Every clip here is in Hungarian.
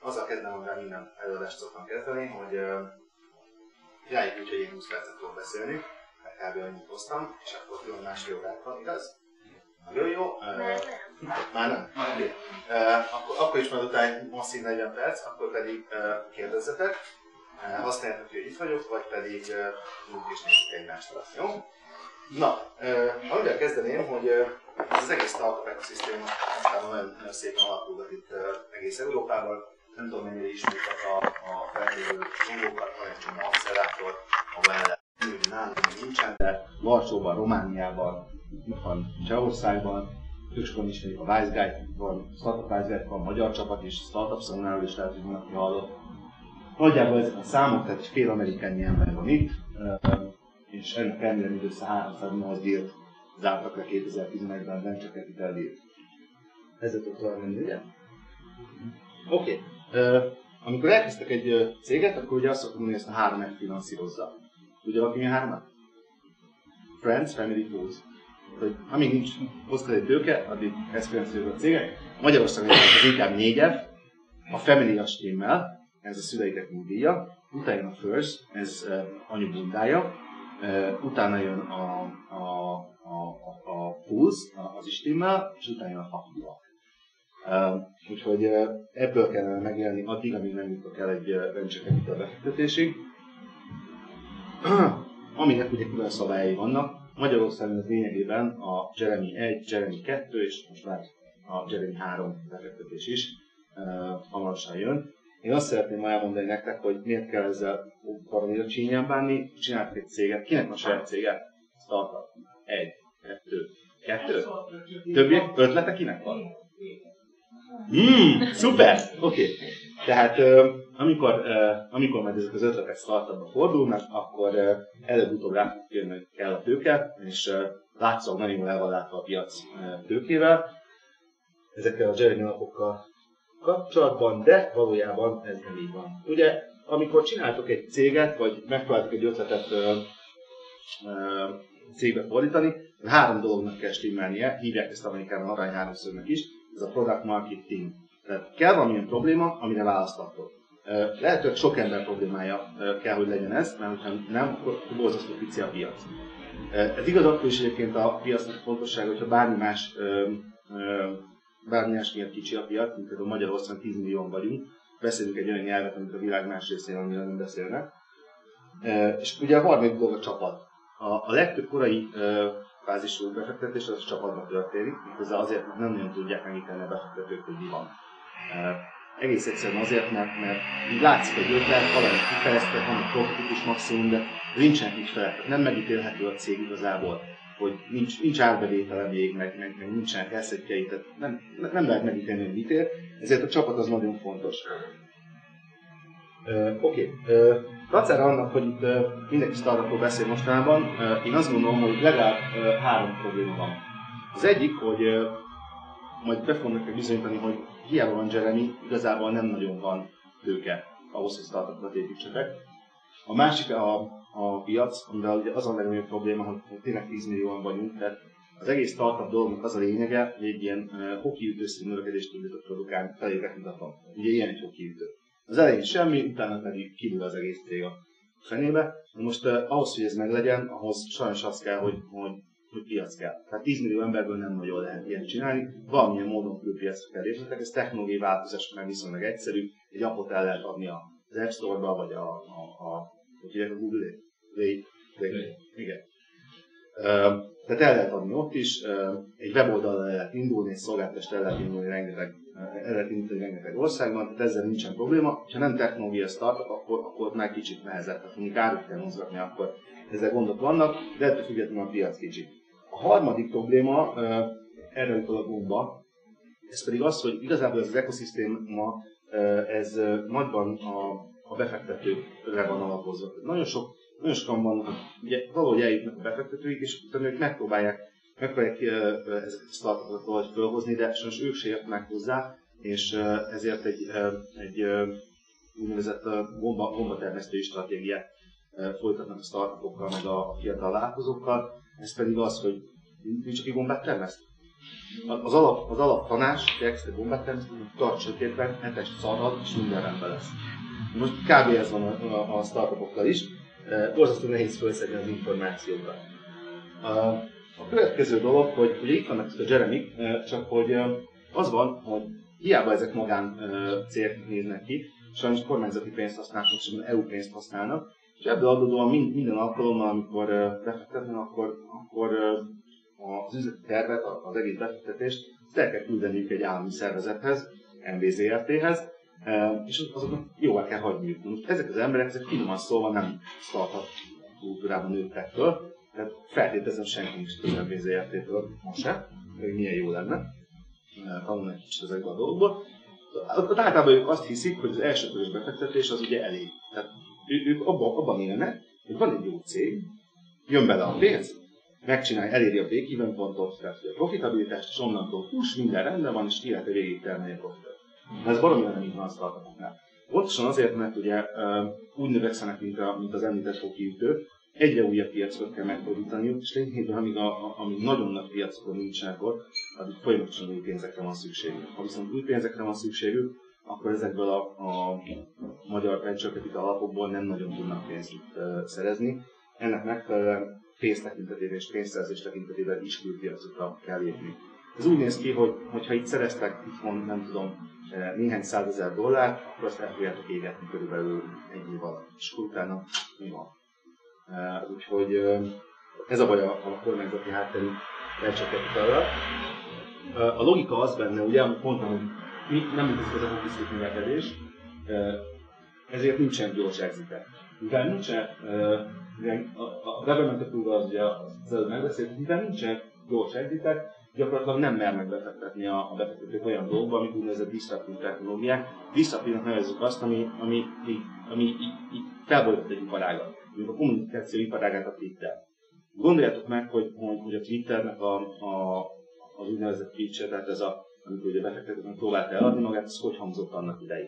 azzal kezdem, amivel minden előadást szoktam kezdeni, hogy csináljuk úgy, hogy én 20 percet fogok beszélni, mert kb. Annyit hoztam, és akkor külön másfél órát van, igaz? Nagyon jó. Már nem? Okay. Akkor is majd utána egy masszív 40 perc, akkor pedig kérdezzetek. Használjátok, hogy itt vagyok, vagy pedig úgy is nézzük egymásra. Jó? Na, amivel kezdeném, hogy ez az egész startup ökoszisztéma nagyon szépen alakulgat itt egész Európában. Nem tudom, mennyire ismertek a feltételő dolgokat, van egy csomó accelerátor, ahol el lehet ülni, nálunk nincsen, de Varsóban, Romániában, itt van Csehországban, Tökskön ismerik a WiseGuide, van Startup WiseGuide, van magyar csapat is, Startup Szemináról is lehet, hogy van, aki hallott. Nagyjából ezek a számok, tehát fél amerikai ember van itt, és ennek ellenére mindössze 308 dílt zártak le 2011-ben Venture Capital dílt. Ezzel tudok tovább menni, ugye? Oké. Amikor elkezdtek egy céget, akkor ugye azt szoktuk mondani, hogy ezt a 3F finanszírozza. Ugye valaki mi a 3F? Friends, Family, Fools. Hogy amíg nincs hozzád egy tőke, addig ezt finanszírozza a cégek. Magyarországon ez inkább 4F, a Family a stimmel, ez a szüleitek nyugdíja, utána jön a First, ez anyu bundája, utána jön a Fools, az is stimmel, és utána jön a fakúak. Úgyhogy ebből kellene megélni addig, amíg nem jutok el egy venture capital befektetésig. Aminek ugye külön szabályai vannak. Magyarországon ez lényegében a Jeremy 1, Jeremy 2 és most már a Jeremy 3 befektetés is hamarosan jön. Én azt szeretném elmondani nektek, hogy miért kell ezzel valamire csínyán bánni. Csináltak egy céget. Kinek van saját cége? Startup. 1, 2. Többiek? Ötlete kinek van? Szuper! Oké. Tehát amikor majd ezek az ötletek startupba fordulnak, akkor előbb-utóbb rá jönni kell a tőke, és látszólag nagyon jól el van látva a piac tőkével. Ezekkel a Jeremy alapokkal kapcsolatban, de valójában ez nem így van. Ugye, amikor csináltok egy céget, vagy megpróbáltok egy ötletet cégbe fordítani, 3 dolognak kell stimmelnie, hívják ezt Amerikában arany háromszögnek is, ez a product marketing. Tehát kell valamilyen probléma, amire választhatok. Lehet, hogy sok ember problémája kell, hogy legyen ez, mert ha nem, akkor borzasztó pici a piac. Ez igaz akkor is egyébként a piacnak fontossága, hogyha bármi más miatt kicsi a piac, mint például Magyarországon 10 millióan vagyunk, beszélünk egy olyan nyelvet, amit a világ más részén, amiről nem beszélnek. És ugye a harmadik dolog a csapat. A legtöbb korai fázisú befektetés az a csapatban történik, méghozzá azért, mert nem nagyon tudják megítélni a befektetők, hogy mi van. Egész egyszerűen azért, mert így látszik egy ötlet, valamit kifejeztek, van egy prototípus maximum, de nincsenek ügyfelek, nem megítélhető a cég igazából, hogy nincs árbevétele még, meg nincsenek eszetjei, tehát nem lehet megítélni, hogy mit ér, ezért a csapat az nagyon fontos. Oké. Dacára annak, hogy itt mindenki startupról beszél mostanában, én azt gondolom, hogy legalább 3 probléma van. Az egyik, hogy majd be fogom nektek bizonyítani, hogy hiába van Jeremy, igazából nem nagyon van tőke ahhoz, hogy startupokat építsetek. A másik a piac, amivel ugye az a legnagyobb probléma, hogy tényleg 10 millióan vagyunk, tehát az egész startup dolognak az a lényege, hogy egy ilyen hokiütőszerű növekedést tudjatok produkálni, felétek mutatom. Ugye ilyen egy hokiütő. Az elején semmi, utána pedig kívül az egész cég a fenébe. Most ahhoz, hogy ez meglegyen, ahhoz sajnos az kell, hogy piac kell. Tehát 10 millió emberből nem nagyon lehet ilyet csinálni. Valamilyen módon külpiacra kell lépnetek, ez technológiai változás, mert viszonylag egyszerű. Egy appot el lehet adni az App Store-ba, vagy a Google-é. Igen. Tehát el lehet adni ott is, egy weboldalra el lehet indulni, egy szolgáltatást el lehet indulni rengeteg országban, tehát ezzel nincsen probléma. Ha nem technológia startup, akkor már kicsit nehezebb, tehát mondjuk árut kell mozgatni, akkor ezzel gondok vannak, de ettől függetlenül a piac kicsi. A harmadik probléma, erre jutott a gomba, ez pedig az, hogy igazából ez az ökoszisztéma, ez nagyban a befektetőkre van alapozva. Nagyon sokan vannak, ugye valahogy eljutnak a befektetőik, és utána ők megpróbálják ezeket a startupokat valahogy fölhozni, de sajnos ők se értenek hozzá, és ezért egy úgynevezett gombatermesztői stratégiát folytatnak a startupokkal, meg a fiatal vállalkozókkal. Ez pedig az, hogy mi csak egy gombát termeszt. Az alap tanács, hogy extra bombát természetesen tart sötétben, etest szarral, és minden rendben lesz. Most kb. Ez van a startupokkal is. Borzasztó nehéz felszedni az információkat. A következő dolog, hogy ugye itt vannak a Jeremy, csak hogy az van, hogy hiába ezek magán célként néznek ki, sajnos kormányzati pénzt használnak, és EU pénzt használnak, és ebből adódóan minden alkalommal, amikor befektetnek, akkor az üzleti tervet, az egész befektetést el kell küldeniük egy állami szervezethez, MBZRT-hez, és azoknak jóvá kell hagyniuk. Most ezek az emberek, ezek finoman szólva nem startup kultúrában nőttek föl, tehát feltételezem senki nincs az MBZRT-től most se, milyen jó lenne tanulni egy kicsit ezekbe a dolgokból. Általában ők azt hiszik, hogy az elsőkörös befektetés az ugye elég. Tehát ők abban élnek, hogy van egy jó cég, jön bele a pénz, megcsinálja, eléri a break-even pontot, tehát a profitabilitást, és onnantól minden rendben van, és élete végig termelni a profitot. Ez valami nem így van a startupoknál. Pontosan azért, mert ugye úgy növekszenek, mint az említett hokiütő, egyre újabb piacokat kell megfordítaniuk, és lényegében amíg nagyon nagy piacokon nincsenek ott, addig folyamatosan új pénzekre van szükségük. Ha viszont új pénzekre van szükségük, akkor ezekből a magyar venture capital alapokból nem nagyon tudnak pénzt szerezni. Ennek megfelelően pénz tekintetében és pénzszerzés tekintetében is külpiacokra kell lépni. Ez úgy néz ki, hogy ha itt szereztek itthon, nem tudom, néhány $100,000, akkor azt el fogjátok égetni körülbelül egy év alatt. És utána mi van? Úgyhogy ez a baj a kormányzati hátterű venture capital-ra. A logika az benne, ugye, amit mondtam, hogy nem működik ez a hokisztik növekedés, ezért nincsen gyors exitek. Mivel nincsen, a government approval az ugye az előbb megbeszélt, mivel nincsen gyors exitek, gyakorlatilag nem mernek befektetni a befektetők olyan dolgokba, amik úgynevezett disruptív technológiák. Disruptívnak nevezzük azt, ami felbolytott egy iparágat. Mondjuk a kommunikáció iparágát a Twitter. Gondoljátok meg, hogy a Twitternek az úgynevezett feature, tehát ez amikor ugye befektetőknek próbálta eladni magát, ez hogy hangzott annak idején.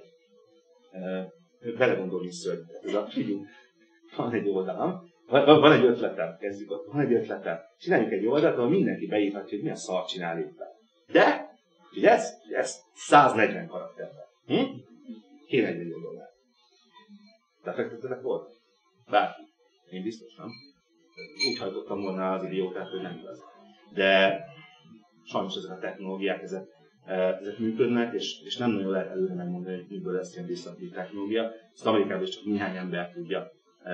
Belegondolni szörny. Ez a figyelj, van egy oldalam, van egy ötletem, kezdjük ott, van egy ötletem. Csináljuk egy oldalt, ahol mindenki beírhatja, hogy milyen szart csinál éppen. De, figyelsz, 140 karakterben. Kéne egy millió dollár. Befektetőnek volt? Bárki. Én biztos nem. Úgy hajtottam volna az idiótát, hogy nem igaz. De sajnos ezek a technológiák, ezek működnek, és nem nagyon lehet előre megmondani, hogy miből lesz ilyen disruptív technológia. Ezt Amerikában is csak néhány ember tudja,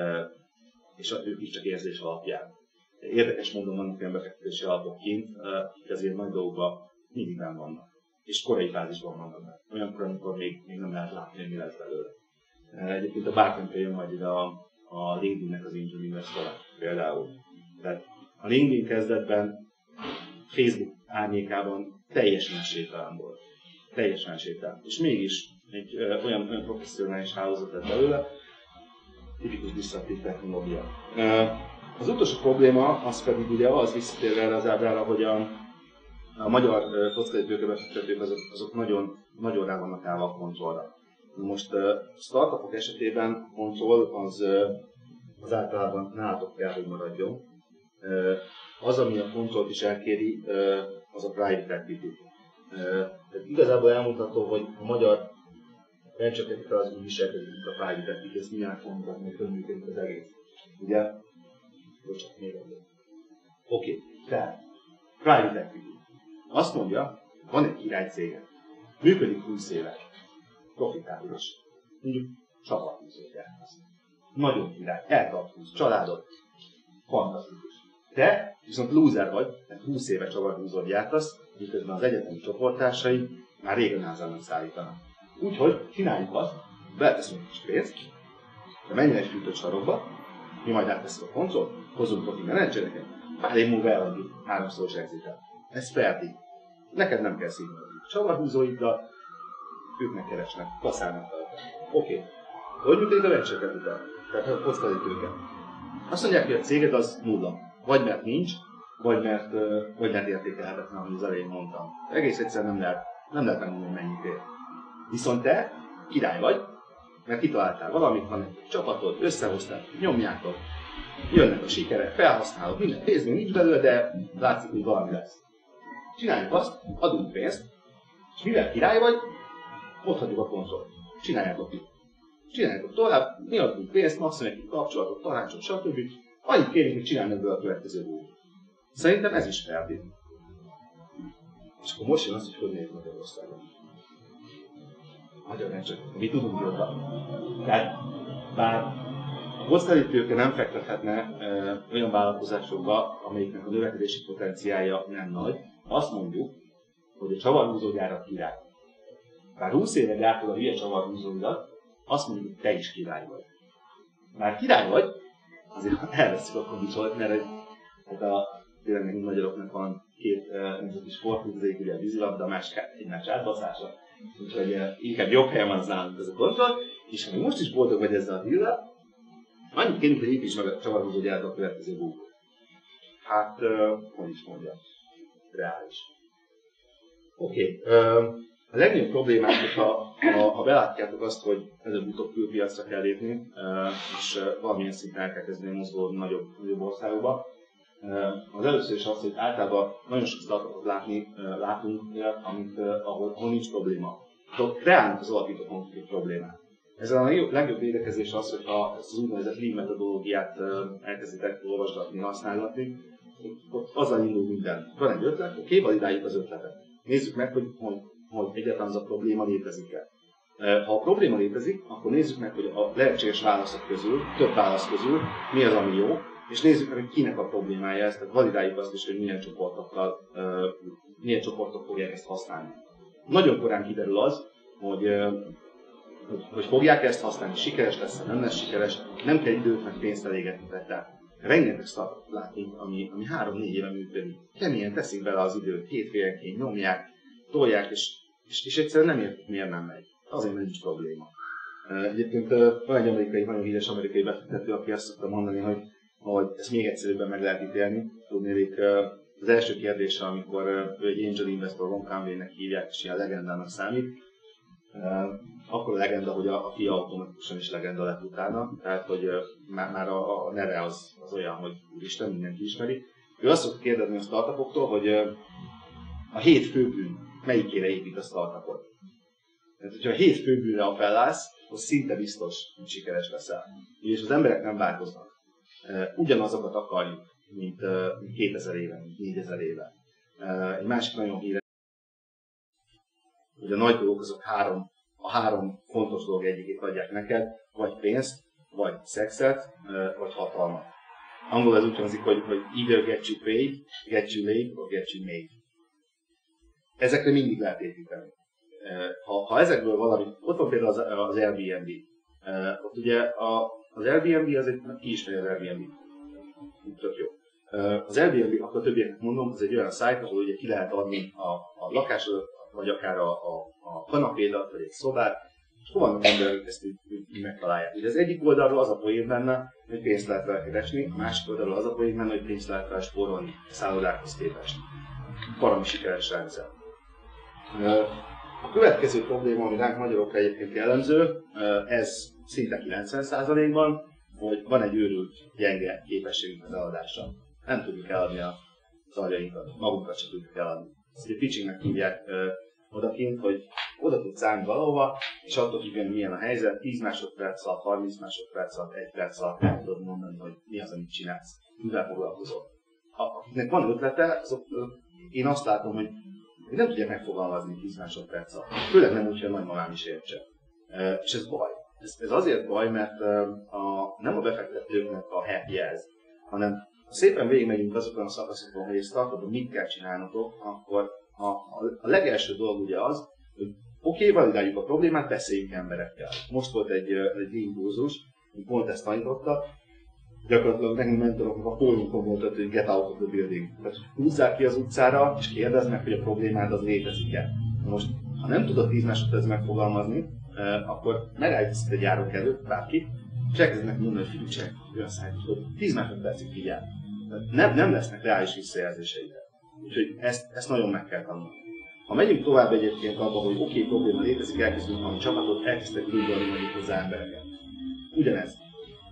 és ők is csak érzés alapján. Érdekes módon vannak olyan befektetési alapok kint, akik azért nagy dolgokban mindig nem vannak. És korai fázisban vannak. Olyankor, amikor még nem lehet látni, hogy mi lesz belőle. Egyébként a Barclays jön majd ide a LinkedIn-nek az angel investora például. Tehát a LinkedIn kezdetben Facebook árnyékában teljesen esélytelen volt. Teljesen esélytelen. És mégis egy olyan professzionális hálózat lett belőle, tipikus disruptív technológia. Az utolsó probléma az pedig ugye az, visszatérve erre az ábrára, hogy a magyar kockázati tőkebefektetők azok nagyon, nagyon rá vannak állva a kontrollra. Most startupok esetében a kontroll az általában nálatok kell, hogy maradjon. Az, ami a kontrollt is elkéri, az a private equity. Igazából elmondható, hogy a magyar venture capital az úgy viselkedik, mint a private equity, ezt milyen fontos, hogy működik az egész. Ugye? Bocsánat, még egy. Oké, tehát private equity. Azt mondja, van egy királycége, működik 20 éve, profitábilis. Mondjuk csapatúzót gyártasz. Nagyon király, eltartós, családot, fantasztikus. Te viszont loser vagy, mert 20 éve csapatúzót gyártasz, miközben az egyetemi csoporttársai már régen házának szállítanak. Úgyhogy csináljuk azt, beleteszünk egy kis pénzt, de menjen egy fűtött sarokba, mi majd átveszünk a kontrollt, hozunk profi menedzsereket, pár év múlva eladjuk 3-szoros exitet. Ez fair. Neked nem kell szívnod. Csavarhúzóiddal, ők megkeresnek, kaszálnak fel. Oké. Hogy működik a venture capital? Tehát a kockázati tőke. Azt mondják, hogy a céged az nulla. Vagy mert nincs, vagy mert értékelhetetlen, ahogy az elején mondtam. Egész egyszerűen nem lehet megmondani, hogy mennyit ér. Viszont te király vagy, mert kitaláltál valamit, van egy csapatod, összehoztál, nyomjátok, jönnek a sikerek, felhasználod, minden pénzben nincs belőle, de látszik, hogy valami lesz. Csináljuk azt, adunk pénzt, és mivel király vagy, ott hagyjuk a kontrollt. Csináljátok ki. Csináljátok tovább, mi adunk pénzt, maximum egy kapcsolatot, tanácsot, stb. Annyit kérjük, hogy csinálnak be a következő dolgot. Szerintem ez is feltétlenül. És akkor most jön az, hogy néz Magyarországon. Magyarán csak mi tudunk jobban. Tehát bár a kockázati tőke nem fektethetne olyan vállalkozásokba, amelyiknek a növekedési potenciálja nem nagy, azt mondjuk, hogy a csavarhúzógyárat király. Bár 20 éve gyártod a hülye csavarhúzóidat, azt mondjuk, hogy te is király vagy. Már király vagy, azért elveszik a kondicsot, mert tényleg nekünk magyaroknak van két nemzeti sportunk, az egyik ugye a vízilabda, a másik egymás átbaszása. Úgyhogy inkább jobb helyen van az nálunk ez a kontroll, és ha most is boldog vagy ezzel a díllel, annyit kérünk, hogy építs meg a csavarhúzógyárat a következő búvót. Hát, hogy is mondjam, reális. Oké. A legnagyobb problémát, ha belátjátok azt, hogy előbb-utóbb külpiacra kell lépni, és valamilyen szinten el kell kezdeni mozgolódni nagyobb országokba, az először is az, hogy általában nagyon sok startupot látunk, ahol nincs probléma. De kreálnak az alapító konkrét problémát. Ezzel a legjobb védekezés az, hogyha ezt az úgynevezett lean metodológiát elkezditek olvasgatni, használgatni, ott azzal indul minden. Van egy ötlet, oké, validáljuk az ötletet. Nézzük meg, hogy egyáltalán az a probléma létezik-e. Ha a probléma létezik, akkor nézzük meg, hogy a lehetséges válaszok közül, több válasz közül mi az, ami jó, és nézzük meg, hogy kinek a problémája ez, tehát validáljuk azt is, hogy milyen csoportok fogják ezt használni. Nagyon korán kiderül az, hogy fogják ezt használni, sikeres lesz, nem lesz sikeres, nem kell időt meg pénzt elégetni vele. Rengeteg startupot látunk, ami 3-4 éve működik. Keményen teszik bele az időt, hétfélenként nyomják, tolják, és egyszerűen nem értik, miért nem megy. Azért nincs probléma. Egyébként van egy nagyon híres amerikai befektető, aki azt szokta mondani, hogy ezt még egyszerűbben meg lehet ítélni. Tudnélik, az első kérdése, amikor ő egy angel investor, Ron Conway-nek hívják, és ilyen legendának számít, akkor a legenda, hogy a fia automatikusan is legenda lett utána, tehát hogy már a neve az olyan, hogy úristen, mindenki ismeri. Ő azt szokta kérdezni a startupoktól, hogy a 7 főbűn melyikére épít a startupot. Tehát, hogyha a 7 főbűnre appellálsz, az szinte biztos, hogy sikeres leszel. És az emberek nem változnak. Ugyanazokat akarjuk, mint 2000 éve, mint 4000 éve. Egy másik nagyon híres, hogy a nagy dolgok azok a három fontos dolog egyikét adják neked, vagy pénzt, vagy szexet, vagy hatalmat. Angolul ez úgy hangzik, hogy either get you paid, get you laid, or get you made. Ezekre mindig lehet építeni. Ha ezekből valami, ott van például az Airbnb. Ott ugye az Airbnb az egy, ki ismeri az Airbnb? Tök jó. Az Airbnb, akkor többieknek mondom, az egy olyan szájt, ahol ugye ki lehet adni a lakásodat, vagy akár a kanapédat, vagy egy szobát, és hol vannak emberek, hogy ezt így megtalálják. Ugye az egyik oldalról az a poén benne, hogy pénzt lehet vele keresni, a másik oldalról az a poén benne, hogy pénzt lehet vele spórolni a szállodákhoz képest. Valami sikeres rendszer. A következő probléma, ami ránk magyarokra egyébként jellemző, ez szinte 90%-ban, hogy van egy őrült, gyenge képességünk az eladásra. Nem tudjuk eladni az agyainkat, magunkat sem tudjuk eladni. Ezt egy pitchingnek hívják odakint, hogy oda tudsz állni valahova, és attól függően milyen a helyzet, 10 másodperc alatt, 30 másodperc alatt, 1 perc alatt el tudod mondani, hogy mi az, amit csinálsz, mivel foglalkozol. Akiknek van ötlete, azok, én azt látom, hogy nem tudják megfogalmazni 10 másodperc alatt. Főleg nem úgy, hogy a nagymamám is értse. És ez baj. Ez azért baj, mert nem a befektetőknek a happy ez, hanem ha szépen végigmegyünk azokon a szakaszokon, hogy egy startupban mit kell csinálnotok, akkor a legelső dolog ugye az, hogy oké, validáljuk a problémát, beszéljünk emberekkel. Most volt egy impulzus, hogy pont ezt tanította, gyakorlatilag nekünk mentoroknak a pólunkon volt, hogy get out of the building. Tehát húzzák ki az utcára, és kérdeznek, hogy a problémád az létezik-e. Most, ha nem tudod 10 másodperc megfogalmazni, akkor megállítsz egy járók előtt, bárki, és elkezdenek mondani, hogy figyelj, olyan szállít, hogy 10 másodpercig figyelj. Nem lesznek reális visszajelzéseid. Úgyhogy ezt nagyon meg kell tanulni. Ha megyünk tovább egyébként abba, hogy oké, probléma létezik, elkezdünk valami csapatot, elkezdtek grúdolni mondjuk hozzá embereket. Ugyanez.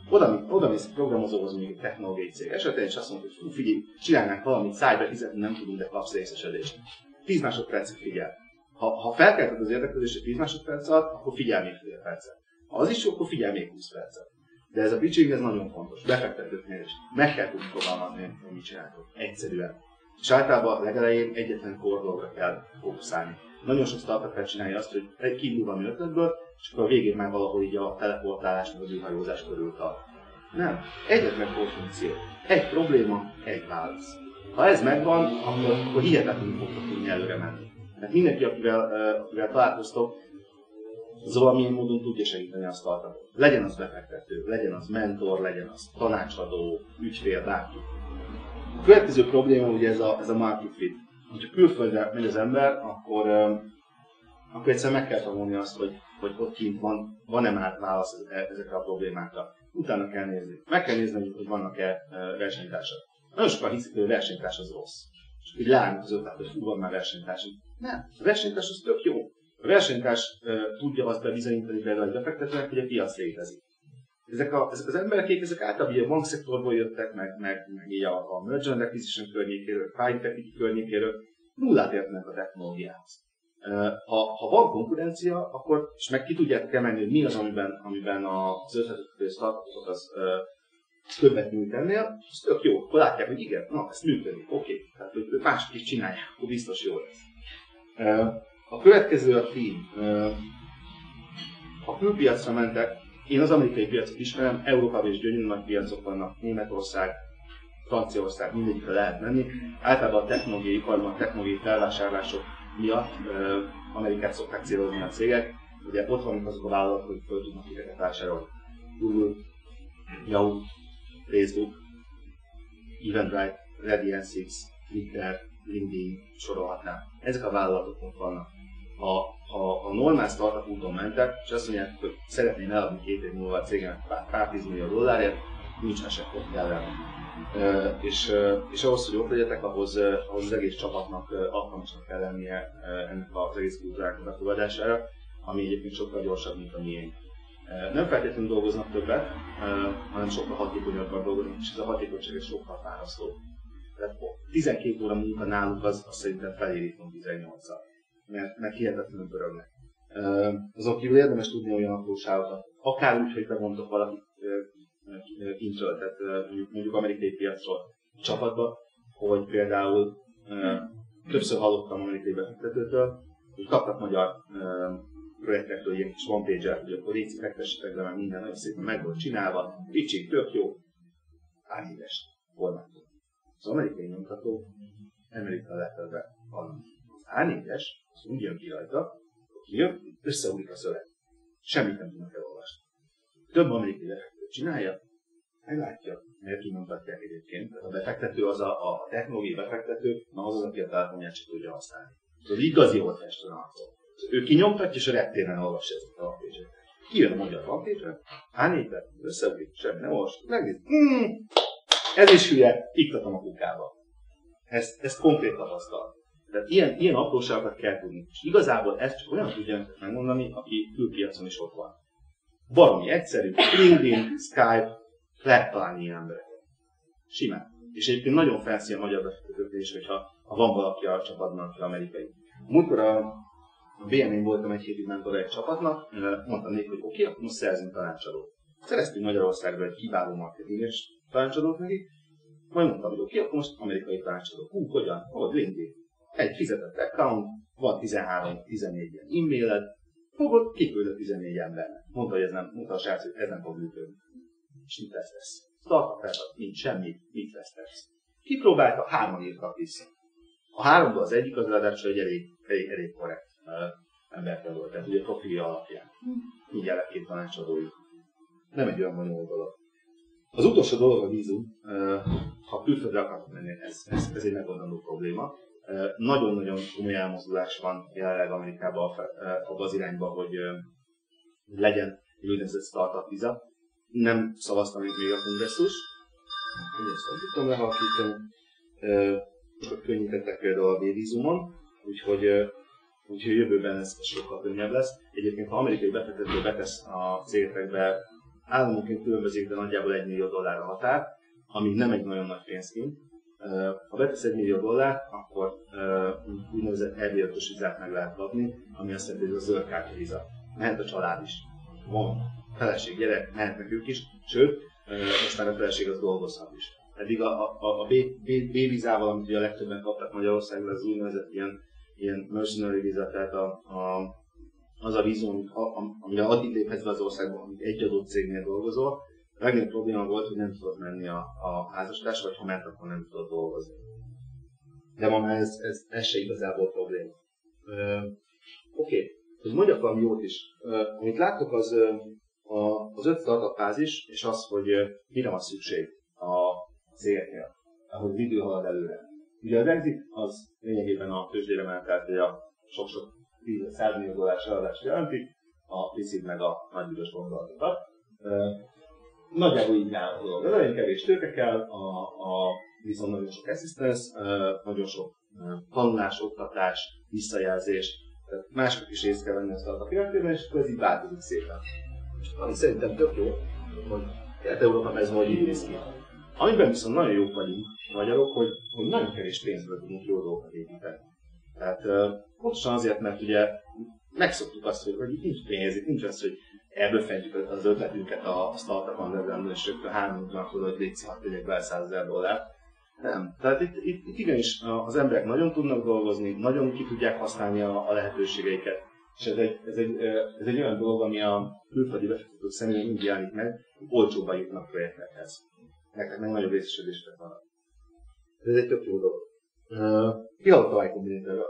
Oda mész a programozóhoz, mondjuk egy technológiai cég esetén, és azt mondod, hogy figyelj, csinálnánk valamit, szállj be, fizetni nem tudunk, de kapsz részesedést. 10 másodpercig figyel. Ha felkelted az érdeklődésre 10 másodperc alatt, akkor figyelj még fél percet. Ha az is jó, akkor figyelj még 20 percet. De ez a pitching, ez nagyon fontos. Befektetőknél is. Meg kell tudni fogalmazni, hogy mit csináltok. Egyszerűen. És általában legelején egyetlen core dologra kell fókuszálni. Nagyon sok startup felcsinálja azt, hogy kiindul valami ötletből, és akkor a végén már valahol így a teleportálás, meg az űrhajózás körül tart. Nem. Egyetlen core funkció. Egy probléma, egy válasz. Ha ez megvan, akkor hihetetlenül fogtok tudni előre menni. Mert mindenki, akivel találkoztok, az valamilyen módon tudja segíteni a startupot. Legyen az befektető, legyen az mentor, legyen az tanácsadó, ügyfél, bárki. A következő probléma ugye ez a market fit. Ha külföldre megy az ember, akkor egyszerűen meg kell tanulni azt, hogy ott kint van-e már válasz ezekre a problémákra. Utána kell nézni. Meg kell nézni, hogy vannak-e versenytársak. Nagyon sokan hiszik, hogy a versenytárs az rossz. És így leállnak az ötlet, hogy van már versenytársunk. Nem, a versenytárs az tök jó. A versenytárs tudja azt bebizonyítani például egy befektetőnek, hogy a piac létezik. Ezek az emberek, ezek általában a bankszektorból jöttek, meg így a merger and acquisition környékéről, private equity környékéről, nullát értenek a technológiához. Ha van konkurencia, akkor, és meg ki tudjátok emelni, hogy mi az, amiben az ötletet startupokat az többet nyújt ennél, az tök jó, akkor látják, hogy igen, ez működik, oké. Tehát, hogy mások is csinálják, akkor biztos jó lesz. A következő a team. Ha külpiacra mentek, én az amerikai piacot ismerem, Európában is gyönyörű nagy piacok vannak, Németország, Franciaország, mindegyikre lehet menni. Általában a technológiai iparban, a technológiai felvásárlások miatt Amerikát szokták célozni a cégek. Ugye ott vannak azok a vállalatok, hogy föl tudnak ezeket vásárolni. Google, Yahoo, Facebook, Eventbrite, Radian6, Twitter, LinkedIn, sorolhatnám. Ezek a vállalatok ott vannak. Ha normál startup úton mentek, és azt mondják, hogy szeretném eladni 2 év múlva a cégemet pár 10 millió dollárért, nincs eset, ott kell lenni. És ahhoz, hogy ott legyetek, ahhoz az egész csapatnak alkalmasnak kell lennie ennek az egész kultúrának a befogadására, ami egyébként sokkal gyorsabb, mint a miénk. Nem feltétlenül dolgoznak többet, hanem sokkal hatékonyabban dolgoznak, és ez a hatékonyság sokkal fárasztóbb. Tehát 12 óra munka náluk az szerintem felérítom 18-al, mert hihetetlenül pörögnek. Azon kívül érdemes tudni olyan apróságokat, akár úgy, hogy bevontok valakit kintről, tehát mondjuk amerikai piacról csapatba, hogy például többször hallottam amerikai befektetőtől, hogy kaptak magyar projektekről ilyen kis one page-et, hogy akkor légy fektessetek, de már minden nagyon szépen meg volt csinálva, pitching tök jó, A4-es formátum. Az amerikai nyomtató American Letterbe van. Az A4-es, az úgy jön ki rajta, hogy kijön, összeúlik a szöveg. Semmit nem tudnak elolvasni. Több amerikai befektető csinálja, meglátja, mert kinyomtatják egyébként. A befektető az a technológiai befektető, az, aki a telefonját csak tudja használni. Az igazi old fashion arcok. Ő kinyomtatja, és a reptéren olvassa ezeket a lapécseket. Kijön a magyar lapécsre, A4-be, összeúlik, semmi nem olvas, megnéz. Ez is hülye, iktatom a kukába. Ezt konkrét tapasztalat. Tehát ilyen apróságokat kell tudni. És igazából ezt csak olyan tudja megmondani, aki külpiacon is ott van. Baromi egyszerű, LinkedIn, Skype, lehet találni ilyen embereket. Simán. És egyébként nagyon fancy a magyar befektetőknél is, hogyha van valaki a csapatban, aki amerikai. Múltkor a BNN voltam egy hétig mentor egy csapatnak, mondtam nék, hogy oké, akkor most szerzünk tanácsadót. Szereztünk Magyarországra egy kiváló marketinges tanácsadót nekik, majd mondtam, hogy oké, akkor most amerikai tanácsadók. Hogyan? LinkedIn. Egy fizetett account, van 13-14 ilyen e-mailed, fogod, kiküldött 14 embernek. Mondta a srác, hogy ez nem fog működni. És mit tesztesz? Startup feladatot, nincs semmi, mit tesztesz? Kipróbálta, 3-an írtak vissza. A 3-ból az egyik az ráadásul egy elég korrekt emberkel volt, tehát ugye profilja alapján. Mindjárt lett 2 tanácsadójuk. Nem egy olyan bonyolult dolog. Az utolsó dolog a vízum, ha külföldre akartok menni, ez egy megoldandó probléma. Nagyon-nagyon komoly elmozdulás van jelenleg Amerikában abban az irányba, hogy legyen egy úgynevezett startup víza. Nem szavaztam még a kongresszus, ezt nem tudtam lehalkítani. Könnyítettek például a B-vízumon, úgyhogy jövőben ez sokkal könnyebb lesz. Egyébként, ha amerikai befektető betesz a cégekbe államonként különbözik, de nagyjából $1 millió a határ, ami nem egy nagyon nagy pénzként. Ha betesz $1 millió, akkor úgynevezett EB5-ös vizát meg lehet kapni, ami azt jelenti, hogy ez a zöld kártyavíza. Mehet a család is. Van feleség, gyerek, mehetnek ők is, sőt, most már a feleség az dolgozhat is. Eddig a B-vizával, amit a legtöbben kaptak Magyarországon, az úgynevezett ilyen mercenary víza, tehát az a vízum, amire addig léphetsz be az országban, amíg egy adott cégnél dolgozol. A legnagyobb probléma volt, hogy nem tudod menni a házastárs, vagy ha ment, akkor nem tudod dolgozni. De ma már ez se igazából probléma. Oké, hogy mondjak valami jót is. Amit láttok, az 5 startup fázis, és az, hogy mire van szükség a cégeknél, ahogy az idő halad előre. Ugye az exit az lényegében a tőzsdére menetel, hogy a sok-sok $100 millió eladást jelenti, a piszid meg a nagy üdös gondolatokat. Nagyjából így áll a dolog. Nagyon kevés tőke kell, viszont nagyon sok assistance, nagyon sok tanulás, oktatás, visszajelzés, mások is részt kell venni a startup életében, és ez így változik szépen. Ami szerintem tök jó, hogy Kelet-Európában ez majd így néz ki. Amiben viszont nagyon jók vagyunk, magyarok, hogy nagyon kevés pénzből tudunk jó dolgokat építeni. Tehát pontosan azért, mert ugye megszoktuk azt, hogy itt nincs pénz, itt nincs az, hogy elböfentjük az ötletünket a startup underground-on, és rögtön 3 napot tudod, hogy légy hadd tegyek be $100,000. Nem. Tehát itt igenis az emberek nagyon tudnak dolgozni, nagyon ki tudják használni a lehetőségeiket. És ez egy olyan dolog, ami a külföldi befektetők személyén úgy jelenik meg, hogy olcsóban jutnak projektekhez. Nektek meg nagyobb részesedések vannak. Ez egy tök jó dolog. Ki hallott a Y Combinatorról?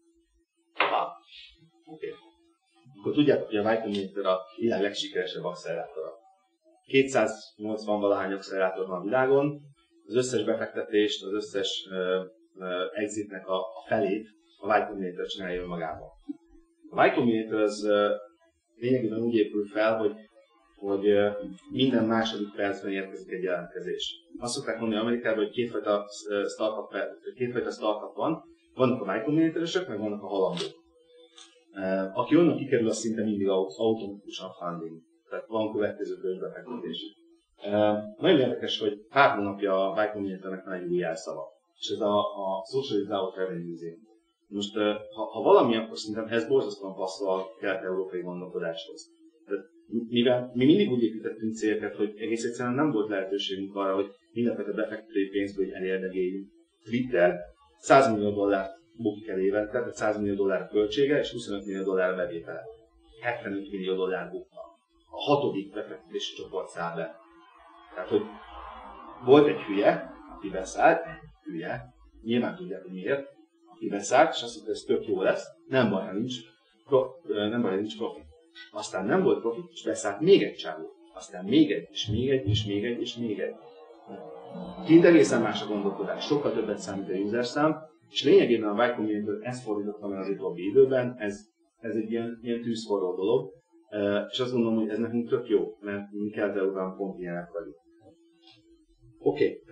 Oké. Akkor tudjátok, hogy a Y Combinator a világ legsikeresebb accelerátora. 280 valahány accelerátor van a világon, az összes befektetést, az összes exitnek a felét a Y Combinator csinálja magában. A Y Combinator az lényegében úgy épül fel, hogy minden második percben érkezik egy jelentkezés. Azt szokták mondani Amerikában, hogy kétfajta startup van. Vannak a Y Combinatorosok, meg vannak a halandók. Aki onnan kikerül, az szinte mindig automatikusan funding. Tehát van következő befektetés. Nagyon érdekes, hogy pár hónapja a Y Combinatornek van egy új jelszava. És ez a Socialized Out Revenue. Most, ha valami, akkor szerintem ez borzasztóan passzol a kelet-európai gondolkodáshoz. Tehát, mivel mi mindig úgy építettünk céleket, hogy egész egyszerűen nem volt lehetőségünk arra, hogy mindenféle befektetői pénzből elérdegéljünk. Twitter $100 millió bukik el évente, tehát $100 millió költsége és $25 millió bevétele. $75 millió bukna. A 6. befektetési csoport száll be. Tehát, hogy volt egy hülye, aki beszállt, nyilván tudják, hogy miért, aki beszállt, és azt mondta, hogy ez tök jó lesz, nem baj, ha nincs profit. Aztán nem volt profit, és beszállt még egy csávó. Aztán még egy, és még egy, és még egy, és még egy. Kint egészen más a gondolkodás, sokkal többet számít a user szám, és lényegében a Y Combinator ezt fordítottam el az utóbbi időben, ez egy ilyen tűzforró dolog, és azt gondolom, hogy ez nekünk tök jó, mert mi Kelet-Európában pont ilyenek vagyunk. Oké.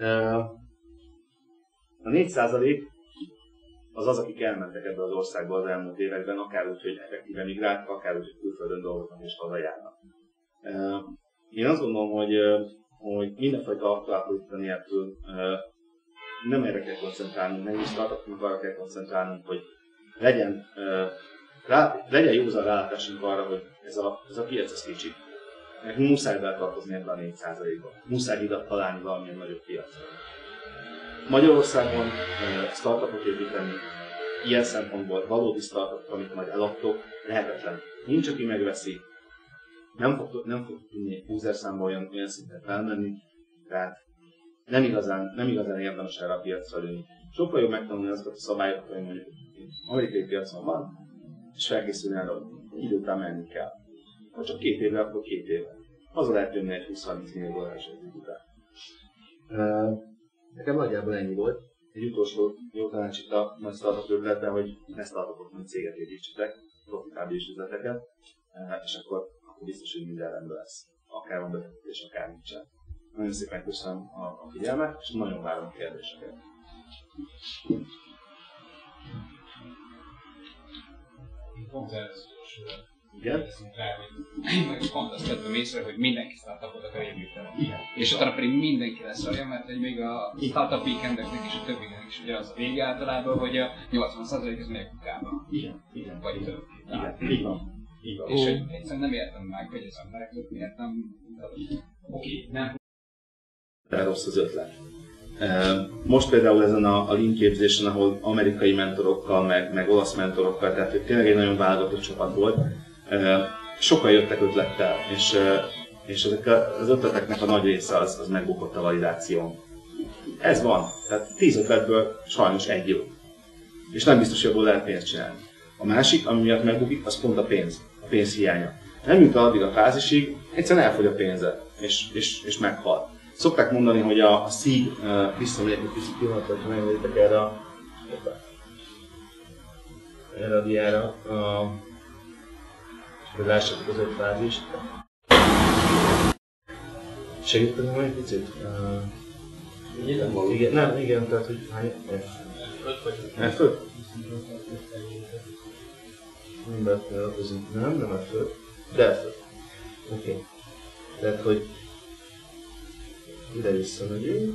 A 4% az, akik elmentek ebbe az országba az elmúlt években, akár úgy, hogy effektíven migráltak, akár úgy, hogy külföldön dolgoznak és hazajárnak. Én azt gondolom, hogy mindenfajta aktuálpolitika nélkül nem erre kell koncentrálnunk, nem is startupnak arra kell koncentrálnunk, hogy legyen józan rálátásunk arra, hogy ez a piac az kicsi. Nekünk muszáj beletartozni ebben a 4%-ba. Muszáj hidat találni valamilyen nagyobb piacra. Magyarországon startupot építeni, ilyen szempontból valódi startupot, amit majd eladtok, lehetetlen. Nincs, aki megveszi, nem fog tudni user számba olyan szinten felmenni, tehát nem igazán érdemes erre a piacra lőni. Sokkal jobb megtanulni azokat a szabályokat, hogy mondjuk amerikai piacon van, és felkészülni arra, hogy idő után menni kell. Ha csak 2 évvel, akkor 2 évvel. Haza lehet jönni egy $20-30 millió exit után. Nekem nagyjából ennyi volt. Egy utolsó jó tanács itt a nagy startup ötletben, hogy ne startupot, mint céget építsetek, profitábilis üzleteket, és akkor biztos, hogy minden rendben lesz. Akár van befektetés, akár nincsen. Nagyon szépen köszönöm a figyelmet, és nagyon várom a kérdéseket. Pont ez Igen. Hogy pont azt vettem észre, hogy mindenki startupot akar építeni. És utána pedig mindenki lesz olyan, mert hogy még a startup weekendeknek és a többinek is ugye az a vége általában, hogy a 80% az megy a kukába. Igen. Vagy több. Igen. Így van. És hogy egyszerűen nem értem meg, hogy az emberek miért nem... Oké, nem. Rossz az ötlet. Most például ezen a Lean képzésen, ahol amerikai mentorokkal, meg olasz mentorokkal, tehát tényleg egy nagyon válogatott csapat volt, sokan jöttek ötlettel, és ezek az ötleteknek a nagy része az megbukott a validáción. Ez van, tehát 10 ötletből sajnos egy jó. És nem biztos, hogy abból lehet pénzt csinálni. A másik, ami miatt megbukik, az pont a pénz hiánya. Nem jut addig a fázisig, egyszerűen elfogy a pénze, és meghal. Szokták mondani, hogy a seed, visszamegyek egy kicsit pillanatra, ha megnézitek erre a diára, hogy lássátok az 5 fázist. Segítenem majd egy picit? Igen, tehát hogy hány F5? Nem F5, de F5. Oké. Tehát, hogy ide visszamegyünk.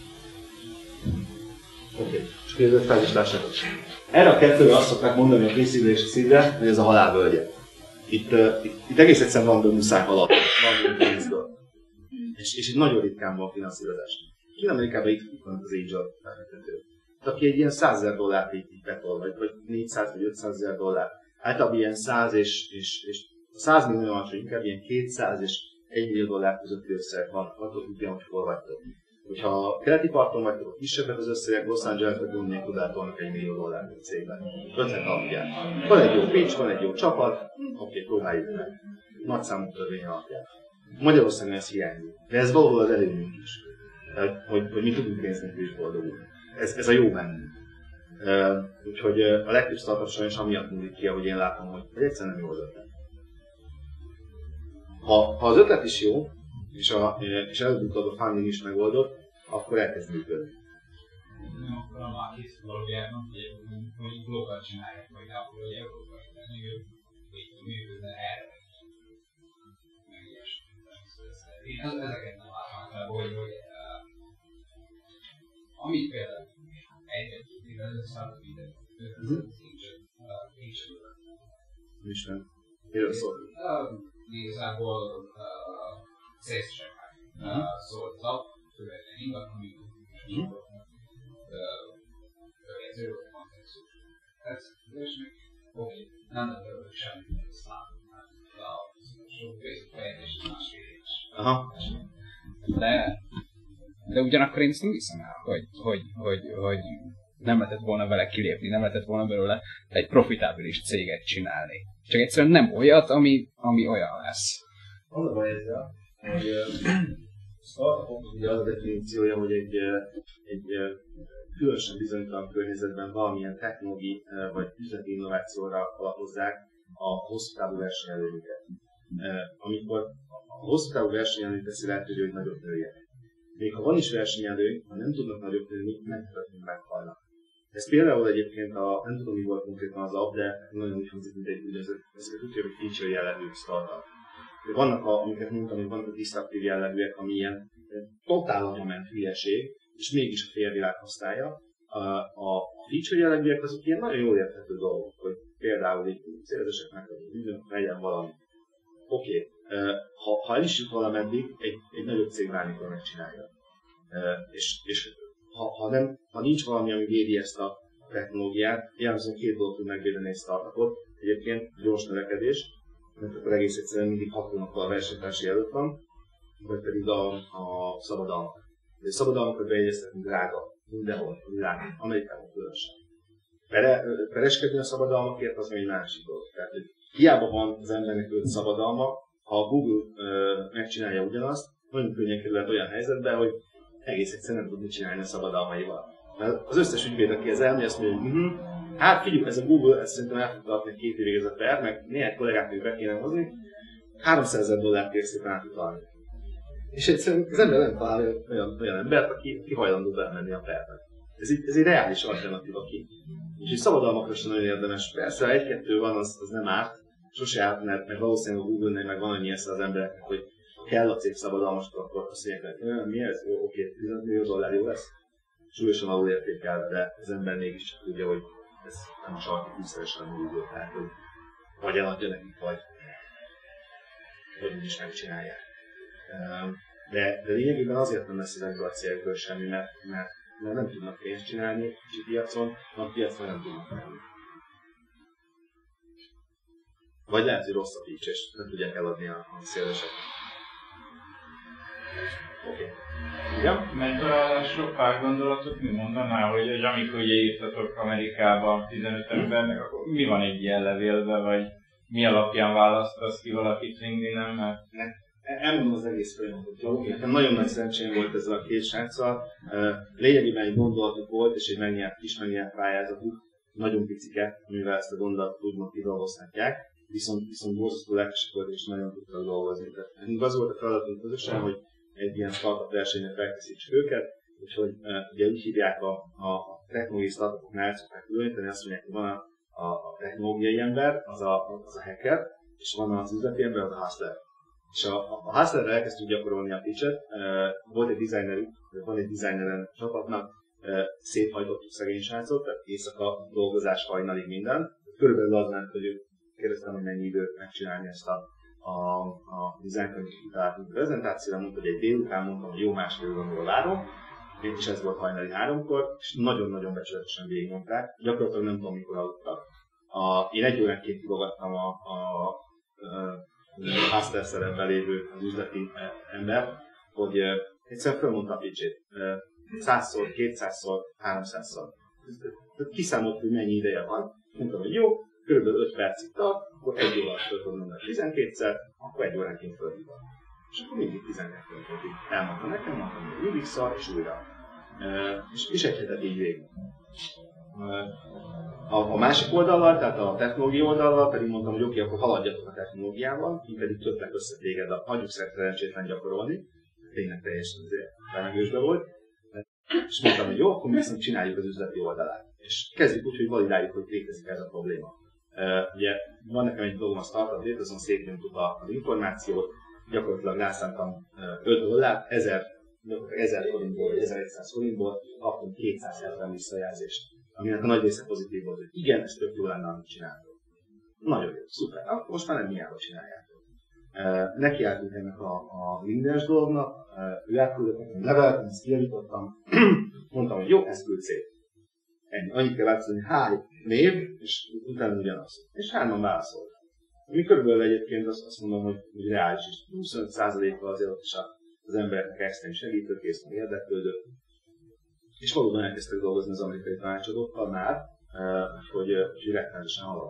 Oké, csak az 5 fázist lássátok. Erre a kettőre azt szokták mondani a készítő és a szívre, hogy ez a halálvölgye. Itt egész egyszerűen van muszáj haladni, van pénzből. És itt nagyon ritkán van finanszírozás. Kín-Amerikában itt van az Angel befektető. Aki egy ilyen $100,000 így betol, vagy 400 vagy 500 000 dollár. Általában ilyen 100 és 100 millió alacsony, inkább ilyen 200 és $1 millió közötti összeg van, attól függően, hogy hol vagytok. Hogyha a keleti parton vagytok, kisebbek az összegek, Los Angelesben tudnék odátolnak $1 millió cégben. Ötlet alapján. Van egy jó pitch, van egy jó csapat, oké, próbáljuk meg. Nagy számú törvény alapján. Magyarországon ez hiányzik, de ez valahol az előnyünk is. Tehát, hogy mi tudunk pénzt nélkül is boldogulni. Ez a jó bennünk. Úgyhogy a legtöbb startup sajnos amiatt múlik ki, ahogy én látom, hogy egyszerűen nem jó az ötlet. Ha az ötlet is jó, és előbb-utóbb a funding is megoldott, akkor elkezd működni. Akkor a már készül valójában, hogy global csinálják, vagy akkor, hogy Európa működne erre. Meg ilyesmi. Én ezeket nem látom el, hogy amit például egy-két évvel összeállott videó, nincs. Isten. Miről szól? Igazából szélszesek szóltak, főleg ingatlan, következő kontextus. Ez meg oké, nem lehet semmit ezt látni, mert a sok fejlődés másfél éves. De ugyanakkor én ezt nem hiszem el, hogy nem lehetett volna vele kilépni, nem lehetett volna belőle egy profitábilis céget csinálni. Csak egyszerűen nem olyat, ami olyan lesz. Az a baj ezzel, hogy startupok ugye az a definíciója, hogy egy különösen bizonytalan környezetben valamilyen technológiai vagy üzleti innovációra alapozzák a hosszú távú versenyelőnyüket. Amikor a hosszú távú versenyelőny teszi lehetővé, hogy nagyobb nőjenek. Még ha van is versenyelőny, ha nem tudnak nagyobb nőni, meghalnak. Ez például egyébként nem tudom, mi volt konkrétan az app, de nagyon úgy hangzik, mint egy úgynevezett, ezeket úgy hívjuk, hogy feature jellegű startup. Vannak, amiket mondtam, hogy vannak a disruptív jellegűek, ami ilyen totál ment hülyeség, és mégis a félvilág használja. A feature jellegűek azok ilyen nagyon jól érthető dolgok, hogy például egy célzőseknek legyen valami. Oké, ha el is jut valameddig, egy nagyobb cég bármikor megcsinálja. És ha nincs valami, ami védi ezt a technológiát, jellemzően 2 dolog tud megvédeni egy startupot. Egyébként gyors növekedés, mert akkor egész egyszerűen mindig 6 hónappal a versenytársi előtt van, vagy pedig a szabadalmak. A szabadalmakat bejegyeztetni drága, mindenhol, a világon, Amerikában különösen. Pereskedni a szabadalmakért az egy másik dolog. Tehát, hogy hiába van az embernek 5 szabadalma, ha a Google megcsinálja ugyanazt, nagyon könnyen kerülhet olyan helyzetbe, hogy egész egyszerűen nem tud mit csinálni a szabadalmaival. Mert az összes ügyvéd, aki ez elmegy, azt mondja, hogy hát figyelj, ez a Google, ezt szerintem el fog adni 2 évig ez a per, meg néhány kollégát még be kéne hozni, $300,000 kérsz szépen átutalni. És egyszerűen az ember nem talál olyan embert, aki hajlandó bemenni a perbe. Ez egy reális alternatíva ki. Úgyhogy szabadalmakra sem nagyon érdemes. Persze, ha 1-2 van, az nem árt, sose állt, mert valószínűleg a Google-nél meg van annyi esze az embereknek, hogy kell a cég szabadalmas, akkor azt mondják, hogy mi ez? Oké, $15 millió jó lesz. Súlyosan alul értékelve, de az ember mégiscsak tudja, hogy ez nem csak 20-szeresen a Google, tehát hogy vagy eladja nekik, vagy úgyis megcsinálják. De lényegében azért nem lesz ezekből a cégekből semmi, mert nem tudnak pénzt csinálni kicsi piacon, a piacon nem tudnak menni. Vagy lehet, hogy rossz a pitch, és nem tudják eladni a széleseknek. Oké. Igen? Mentorálásról pár gondolatot mi mondanál, hogy amikor ugye írtatok Amerikába 15 embernek, akkor mi van egy ilyen levélben, vagy mi alapján választasz ki valakit LinkedIn-en? Mert... Elmondom az egész folyamatot, jó? Nekem nagyon nagy szerencsém volt ezzel a két sráccal. Lényegében egy gondolatuk volt, és egy megnyert pályázatuk. Nagyon picike, mivel ezt a gondolatot úgymond kidolgozhatják. Viszont borzasztó lelkesek volt, és nagyon tudtak dolgozni. Tehát az volt a feladatunk közösen, hogy egy ilyen startup versenyre felkészítsük őket, úgyhogy ugye úgy hívják a technológiai startupoknál el szokták különíteni, azt mondják, hogy van a technológiai ember, az a hacker, és van az üzleti ember, az a hustler. És a hustlerre elkezdtük gyakorolni a pitchet, volt egy designerük, van egy designer csapatnak, széthajtottuk szegény srácot, tehát éjszaka dolgozás hajnalig minden. Körülbelül az ment, hogy kérdeztem, hogy mennyi időt megcsinálni ezt a dizájnt, amit kitaláltunk a prezentációra, mondta, hogy egy délután, mondtam, hogy jó másfél órára várom, és ez volt hajnali 3-kor, és nagyon-nagyon becsületesen végigmondták, gyakorlatilag nem tudom, mikor aludtak. Én egy óránként kilogattam a hustler szerepben lévő az üzleti ember, hogy egyszerűen fölmondta a pitchét. 100-szor, 200-szor, 300-szor. Kiszámolt, hogy mennyi ideje van, mondtam, hogy jó, kb. 5 percig tart, akkor 1 órát föl tudom mondani 12-szer, akkor 1 óránként fölhívom. És akkor mindig 12-ig elmondta nekem, mondtam, hogy mindig szar, és újra. És egy hetet így végig. A másik oldallal, tehát a technológia oldallal pedig mondtam, hogy oké, akkor haladjatok a technológiával, így pedig kötlek össze téged, hagyjuk szerencsétlen gyakorolni, tényleg teljesen felmegősbe volt. És mondtam, hogy jó, akkor mi viszont csináljuk az üzleti oldalát. És kezdjük úgy, hogy validáljuk, hogy létezik ez a probléma. Ugye van nekem egy dolgom a startup date, azon szétnyomtuk az információt, gyakorlatilag rászántam $5, 1000 forintból vagy 1100 forintból kaptunk 270 visszajelzést, aminek a nagy része pozitív volt, hogy igen, ez tök jó lenne, amit csináltok. Nagyon jó, szuper, akkor most már nem hiába csináljátok. Nekiálltunk ennek a LinkedIn-es dolognak, ő átküldött nekem levelet, ezt kijavítottam, mondtam, hogy jó, ezt küld szét. Ennyi. Annyit kell változtatni, hány név, és utána ugyanaz. És 3-an válaszoltak. Ami körülbelül egyébként azt mondom, hogy reális is. 25%-kal azért ott is az embereknek extrém segítőkész, meg érdeklődő. És valóban elkezdtek dolgozni az amerikai tanácsadókkal már, hogy rettenetesen halad.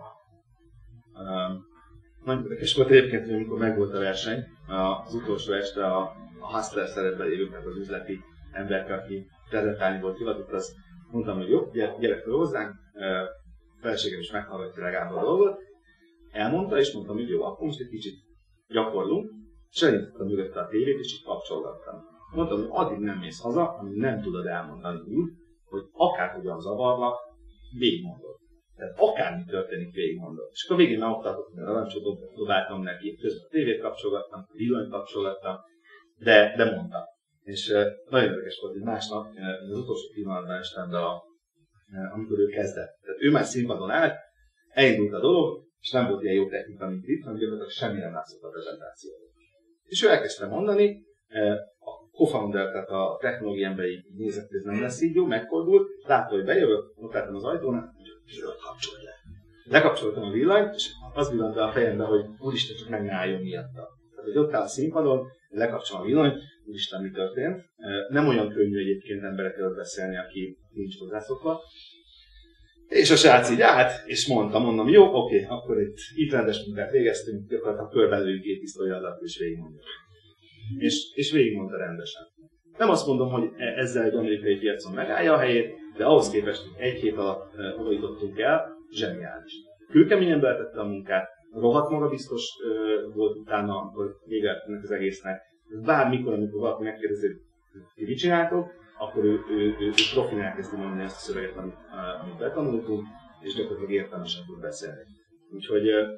Nagyon érdekes volt egyébként, hogy amikor megvolt a verseny, az utolsó este a hustler szerepben lévő, tehát az üzleti emberke, aki prezentálni volt hivatott, az mondtam, hogy jó, gyere fel hozzánk, feleségem is meghallgatja legalább a dolgot. Elmondta, és mondtam, hogy jó, akkor most egy kicsit gyakorlunk, és elindítottam mögötte a tévét, és így kapcsolgattam. Mondtam, hogy addig nem mész haza, amíg nem tudod elmondani úgy, hogy akárhogyan zavarlak, végigmondod. Tehát akármi történik, végigmondod. És akkor végén megoktatott, hogy a narancsot dobáltam neki, közben a tévét kapcsolgattam, a villanyt kapcsolgattam, de mondtam. És nagyon érdekes volt, hogy másnap, az utolsó pillanatban estem be, amikor ő kezdett. Tehát ő már színpadon állt, elindult a dolog, és nem volt ilyen jó technika, mint itt, hanem gyakorlatilag semmi nem látszott a prezentációban. És ő elkezdte mondani, a co-founder, tehát a technológiai ember így nézett, hogy ez nem lesz így jó, megfordult, látta, hogy bejövök, ott álltam az ajtón, villanyt kapcsolj le. Lekapcsoltam a villanyt, és az villant be a fejembe, hogy úristen, csak meg ne álljon miatta. Tehát, hogy ott áll a színpadon, lekapcsolom a villanyt, úristen, mi történt. Nem olyan könnyű egyébként emberek előtt beszélni, aki nincs hozzászokva. És a srác így állt, és mondom, jó, oké, akkor itt rendes munkát végeztünk, gyakorlatilag körbelőjük két pisztolyadlat, és végigmondja. És végigmondta rendesen. Nem azt mondom, hogy ezzel egy amerikai piacon megállja a helyét, de ahhoz képest, hogy egy hét alatt hova jutottunk el, zseniális. Kőkeményen beletette a munkát, rohadt magabiztos volt utána, amikor vége ennek az egésznek. Bármikor, amikor valaki megkérdezi, hogy mit csináltok, akkor ő profin elkezdi mondani ezt a szöveget, amit betanultunk, és gyakorlatilag értelmesen tud beszélni. Úgyhogy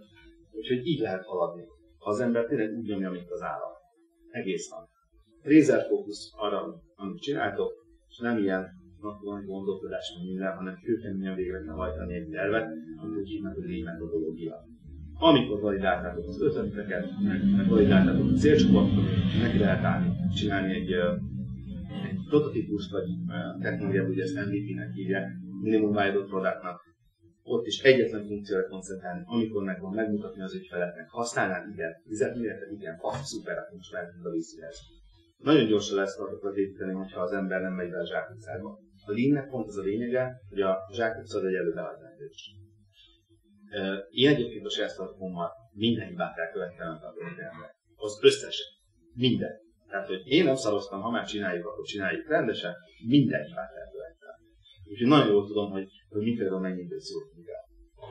Úgyhogy így lehet haladni. Ha az ember tényleg úgy nyomja, mint az állat. Egész nap. Laser fókusz arra, amit csináltok, és nem ilyen napon gondolkodás, mint minden, hanem kőkeményen végre kell hajtani egy tervet, amit úgy hívnak, hogy lean metodológia. Amikor validáltátok az ötleteket, meg validáltátok a célcsoportot, neki lehet állni, csinálni egy prototípust, vagy technológiát, ugye ezt MVP-nek hívják, minimum viable productnak. Ott is egyetlen funkcióra koncentrálni, amikor megvan, megmutatni az ügyfeleknek. Használnál, igen, fizetni, igen, szuper, akkor most mehetünk a vízhez. Nagyon gyorsan lesz tartokat építeni, hogyha az ember nem megy be a zsákutcába. A lean-nek pont az a lényege, hogy a zsákutca egy előbehajtás. Én egyébként a saját startupommal minden hibát elkövettem a történetben. Az összesen. Minden. Tehát, hogy én nem szaroztam, ha már csináljuk, akkor csináljuk rendesen, minden hibát elkövettem. Úgyhogy nagyon jól tudom, hogy mikor mennyi időt szóltunk el.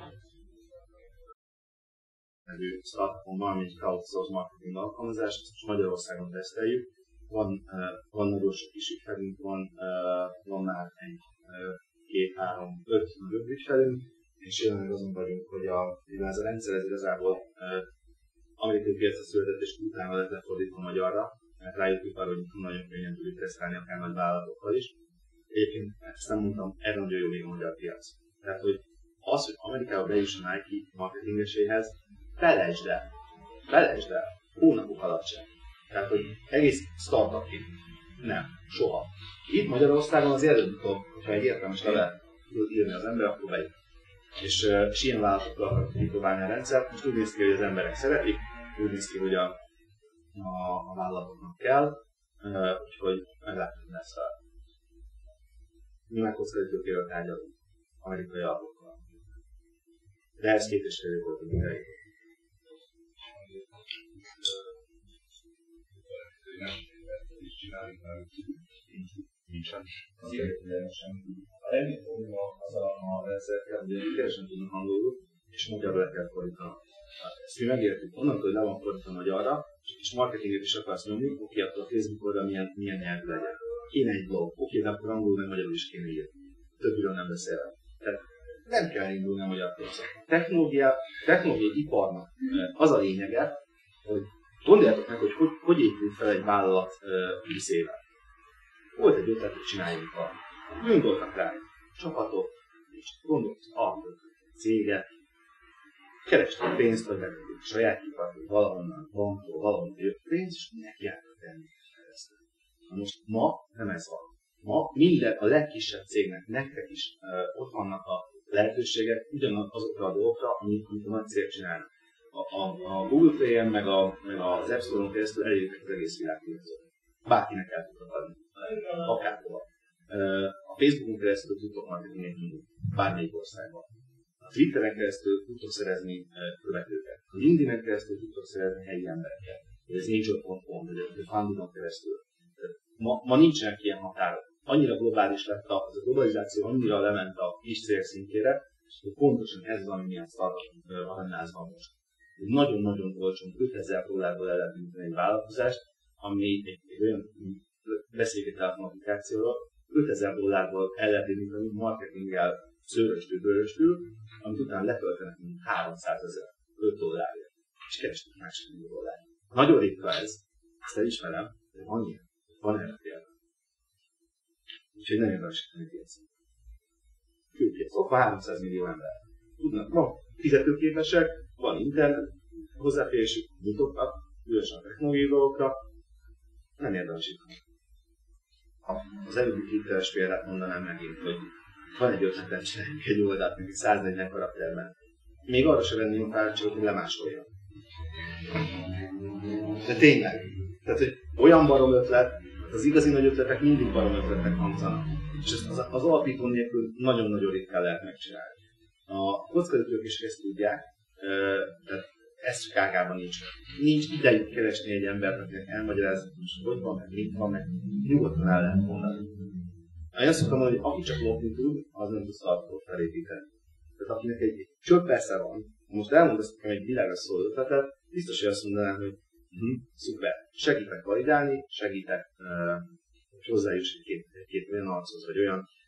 Nevű startupommal, mint crowdsource marketing alkalmazást, most Magyarországon teszteljük. Van nagyon sok kis ügyfelünk, van már egy 2-3-5 nagyobb ügyfelünk, és jelenleg azon vagyunk, hogy ez a rendszer ez igazából amerikai piacra született, és utána lett lefordítva magyarra, mert rájöttük arra, hogy nagyon könnyen tudjuk tesztelni akár nagy vállalatokkal is. Egyébként ezt nem mondtam, erre nagyon jó még a magyar piac. Tehát, hogy az, hogy Amerikába bejuss a Nike marketingeséhez, felejtsd el, hónapok alatt sem. Tehát, hogy egész startupig. Nem, soha. Itt Magyarországon az előbb-utóbb, hogyha egy értelmes levelet tud írni az ember, akkor bejut. És ilyen vállalatokkal akarok kipróbálni a rendszert. Most úgy néz ki, hogy az emberek szeretik, úgy néz ki, hogy a vállalatoknak kell, úgyhogy meglátjuk ezt a... Mi már kockázatőkéről tárgyalunk, amerikai alapokkal. De ez 2,5 év volt a munkáig. Nincsen. Azért sem. A legnagyobb probléma az a rendszerekkel, hogy keresen tudnak angolul, és magyarra le kell fordítani. Ezt mi megértük onnantól, hogy le van fordítva magyarra, és marketinget is akarsz nyomni, oké, akkor a Facebook oldal milyen nyelvű legyen. Kéne egy blog, oké, de akkor angolul meg magyarul is kéne írni. Többiről nem beszélve. Tehát nem kell indulni a magyar piacra. Technológiai iparnak az a lényege, hogy gondoljátok meg, hogy épült fel egy vállalat 20 éve. Volt egy ötlet, hogy csináljunk valamit. Gondoltak rá csapatot, és gondoltuk céget, kerestek pénzt, vagy megvették saját ipart, hogy valahonnan banktól, valahonnan jött pénz, és nekiálltak tenni ezt. Na most ma nem ez van. Ma minden, a legkisebb cégnek, nektek is ott vannak a lehetőségek ugyanazokra a dolgokra, amit a nagy cég csinálnak. A Google Play-en, meg az App Store-on keresztül elérjük az egész világpiacot. Bárkinek el tudod adni. Akárhova. A Facebookon keresztül tudtok marketinget indulni. Bármelyik országban. A Twitteren keresztül tudtok szerezni követőket. A LinkedIn-en keresztül tudtok szerezni helyi embereket. Vagy az Angel.com, vagy a Funding-on keresztül. Ma nincsenek ilyen határok. Annyira globális lett az a globalizáció, annyira lement a kis cél szintjére, hogy pontosan ez az, ami milyen startup aranyázban most. Nagyon-nagyon olcsón, $5000 el lehet indítani egy vállalkozást, ami egy olyan beszélgető applikációra $5000 el lehet indítani marketinggel szőröstül, amit utána letöltenek mint $300,000, $5, és kerestek $1 millió. Nagyon ritka ez, ezt elismerem, de van erre példa. Úgyhogy nem érdemes a piacon. Külpiac, ott van 300 millió ember. Tudnak, ma fizetőképesek, van internet, hozzáférésük, nyitottak, ügyesen technológiai dolgokra, nem érdemes itt. Az előbbi Twitteres példát mondanám megint, hogy van egy ötletem, csináljunk egy oldalt, mint 140 karakterben. Még arra sem venném a fáradtságot, hogy lemásolja. De tényleg. Tehát, hogy olyan barom ötlet, az igazi nagy ötletek mindig barom ötletek hangzanak. És ezt az alapító nélkül nagyon-nagyon ritkán lehet megcsinálni. A kockázatők is ezt tudják, tehát ez csak ágában nincs. Nincs idejük keresni egy embert, akinek elmagyarázni, hogy van, meg mit van, meg nyugodtan el lehet mondani. Én azt szoktam mondani, hogy aki csak lopni tud, az nem tud startupot felépíteni. Tehát akinek egy csöppesze van, most elmondasz nekem egy világra szóló ötletet, biztos, hogy azt mondanám, hogy szuper, segítek validálni, segítek, hogy hozzájuss egy-két olyan archoz, vagy olyan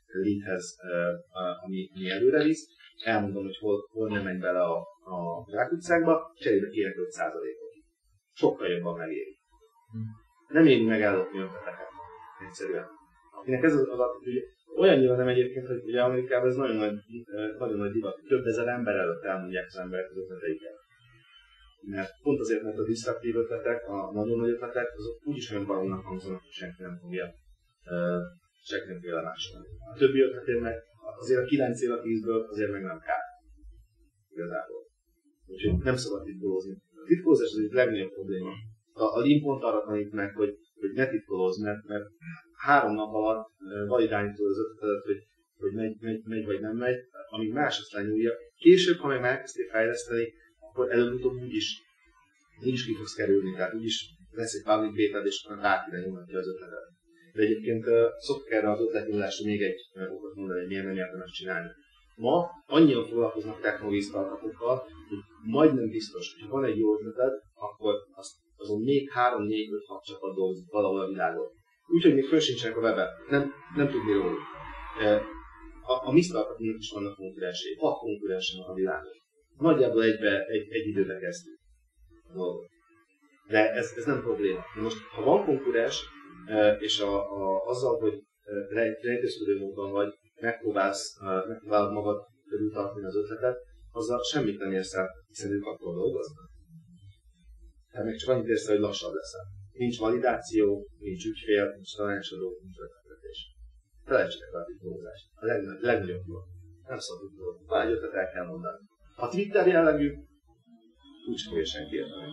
leadhez, ami előre visz, elmondom, hogy hol nem menj bele a zsákutcákba, cserébe kérek 5%-ot. Sokkal jobban megéri. Nem éri meg ellopni ötleteket. Egyszerűen. Akinek ez az attitűdje, olyannyira nem egyébként, hogy ugye Amerikában ez nagyon nagy divat, hogy több ezer ember előtt elmondják az emberek az ötleteiket. Mert pont azért, mert a disztraktív ötletek, a nagyon nagy ötletek, azok úgyis olyan baromnak hangzanak, hogy senki nem fogja lemásolni. A többi ötletén meg azért a 9 év a 10-ből azért meg nem kár. Igazából. Úgyhogy nem szabad titkolózni. A titkolózás az egy legnagyobb probléma. A Lean pont arra tanít meg, hogy ne titkolózz, mert 3 nap alatt validálni tudod az ötletet, hogy megy vagy nem megy, amíg más azt lenyúlja. Később, ha meg elkezdtél fejleszteni, akkor előbb-utóbb úgyis ki fogsz kerülni, tehát úgyis lesz egy public beta-d, és akkor bárkire nyomhatja az ötletet. De egyébként szoktak erre az ötletnyúlásra még egy okot mondani, hogy miért nem érdemes csinálni. Ma annyian foglalkoznak technológiai startupokkal, hogy majdnem biztos, hogy ha van egy jó ötleted, akkor azon még 3-4-5-6 csapat dolgozik valahol a világon. Úgyhogy még föl sincsenek a webben, nem tudni róluk. A mi startupnak is vannak konkurensei, 6 konkurensen van a világon. Nagyjából egy időbe kezdtük a dolgot. De ez nem probléma. Most, ha van konkurens, és azzal, hogy rejtőzködő módon vagy, megpróbálod magad körül tartani az ötletet, azzal semmit nem érsz el, hiszen ők akkor dolgoznak. Tehát meg csak annyit érsz el, hogy lassabb leszel. Nincs validáció, nincs ügyfél, nincs tanácsadó, nincs ötletkötés. Felejtsétek el a titkolózást. A legnagyobb dolog. Nem szabad titkolózni. Van egy ötlet, el kell mondani. Ha Twitter jellegű, úgy fogja senki érteni.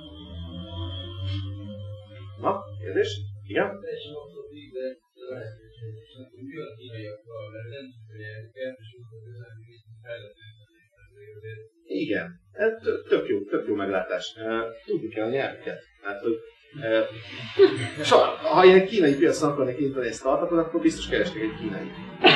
Na, kérdés? Igen? Teljesen abszolút, de mi a kínaiakkal, mert nem tudja, hogy kettős úton közelművét fejleszteni. Igen, tök jó meglátás. Tudni kell a nyelveket. Hát, hogy ha ilyen kínai piacon akarnak indítani egy startupot, akkor biztos keresnek egy kínai.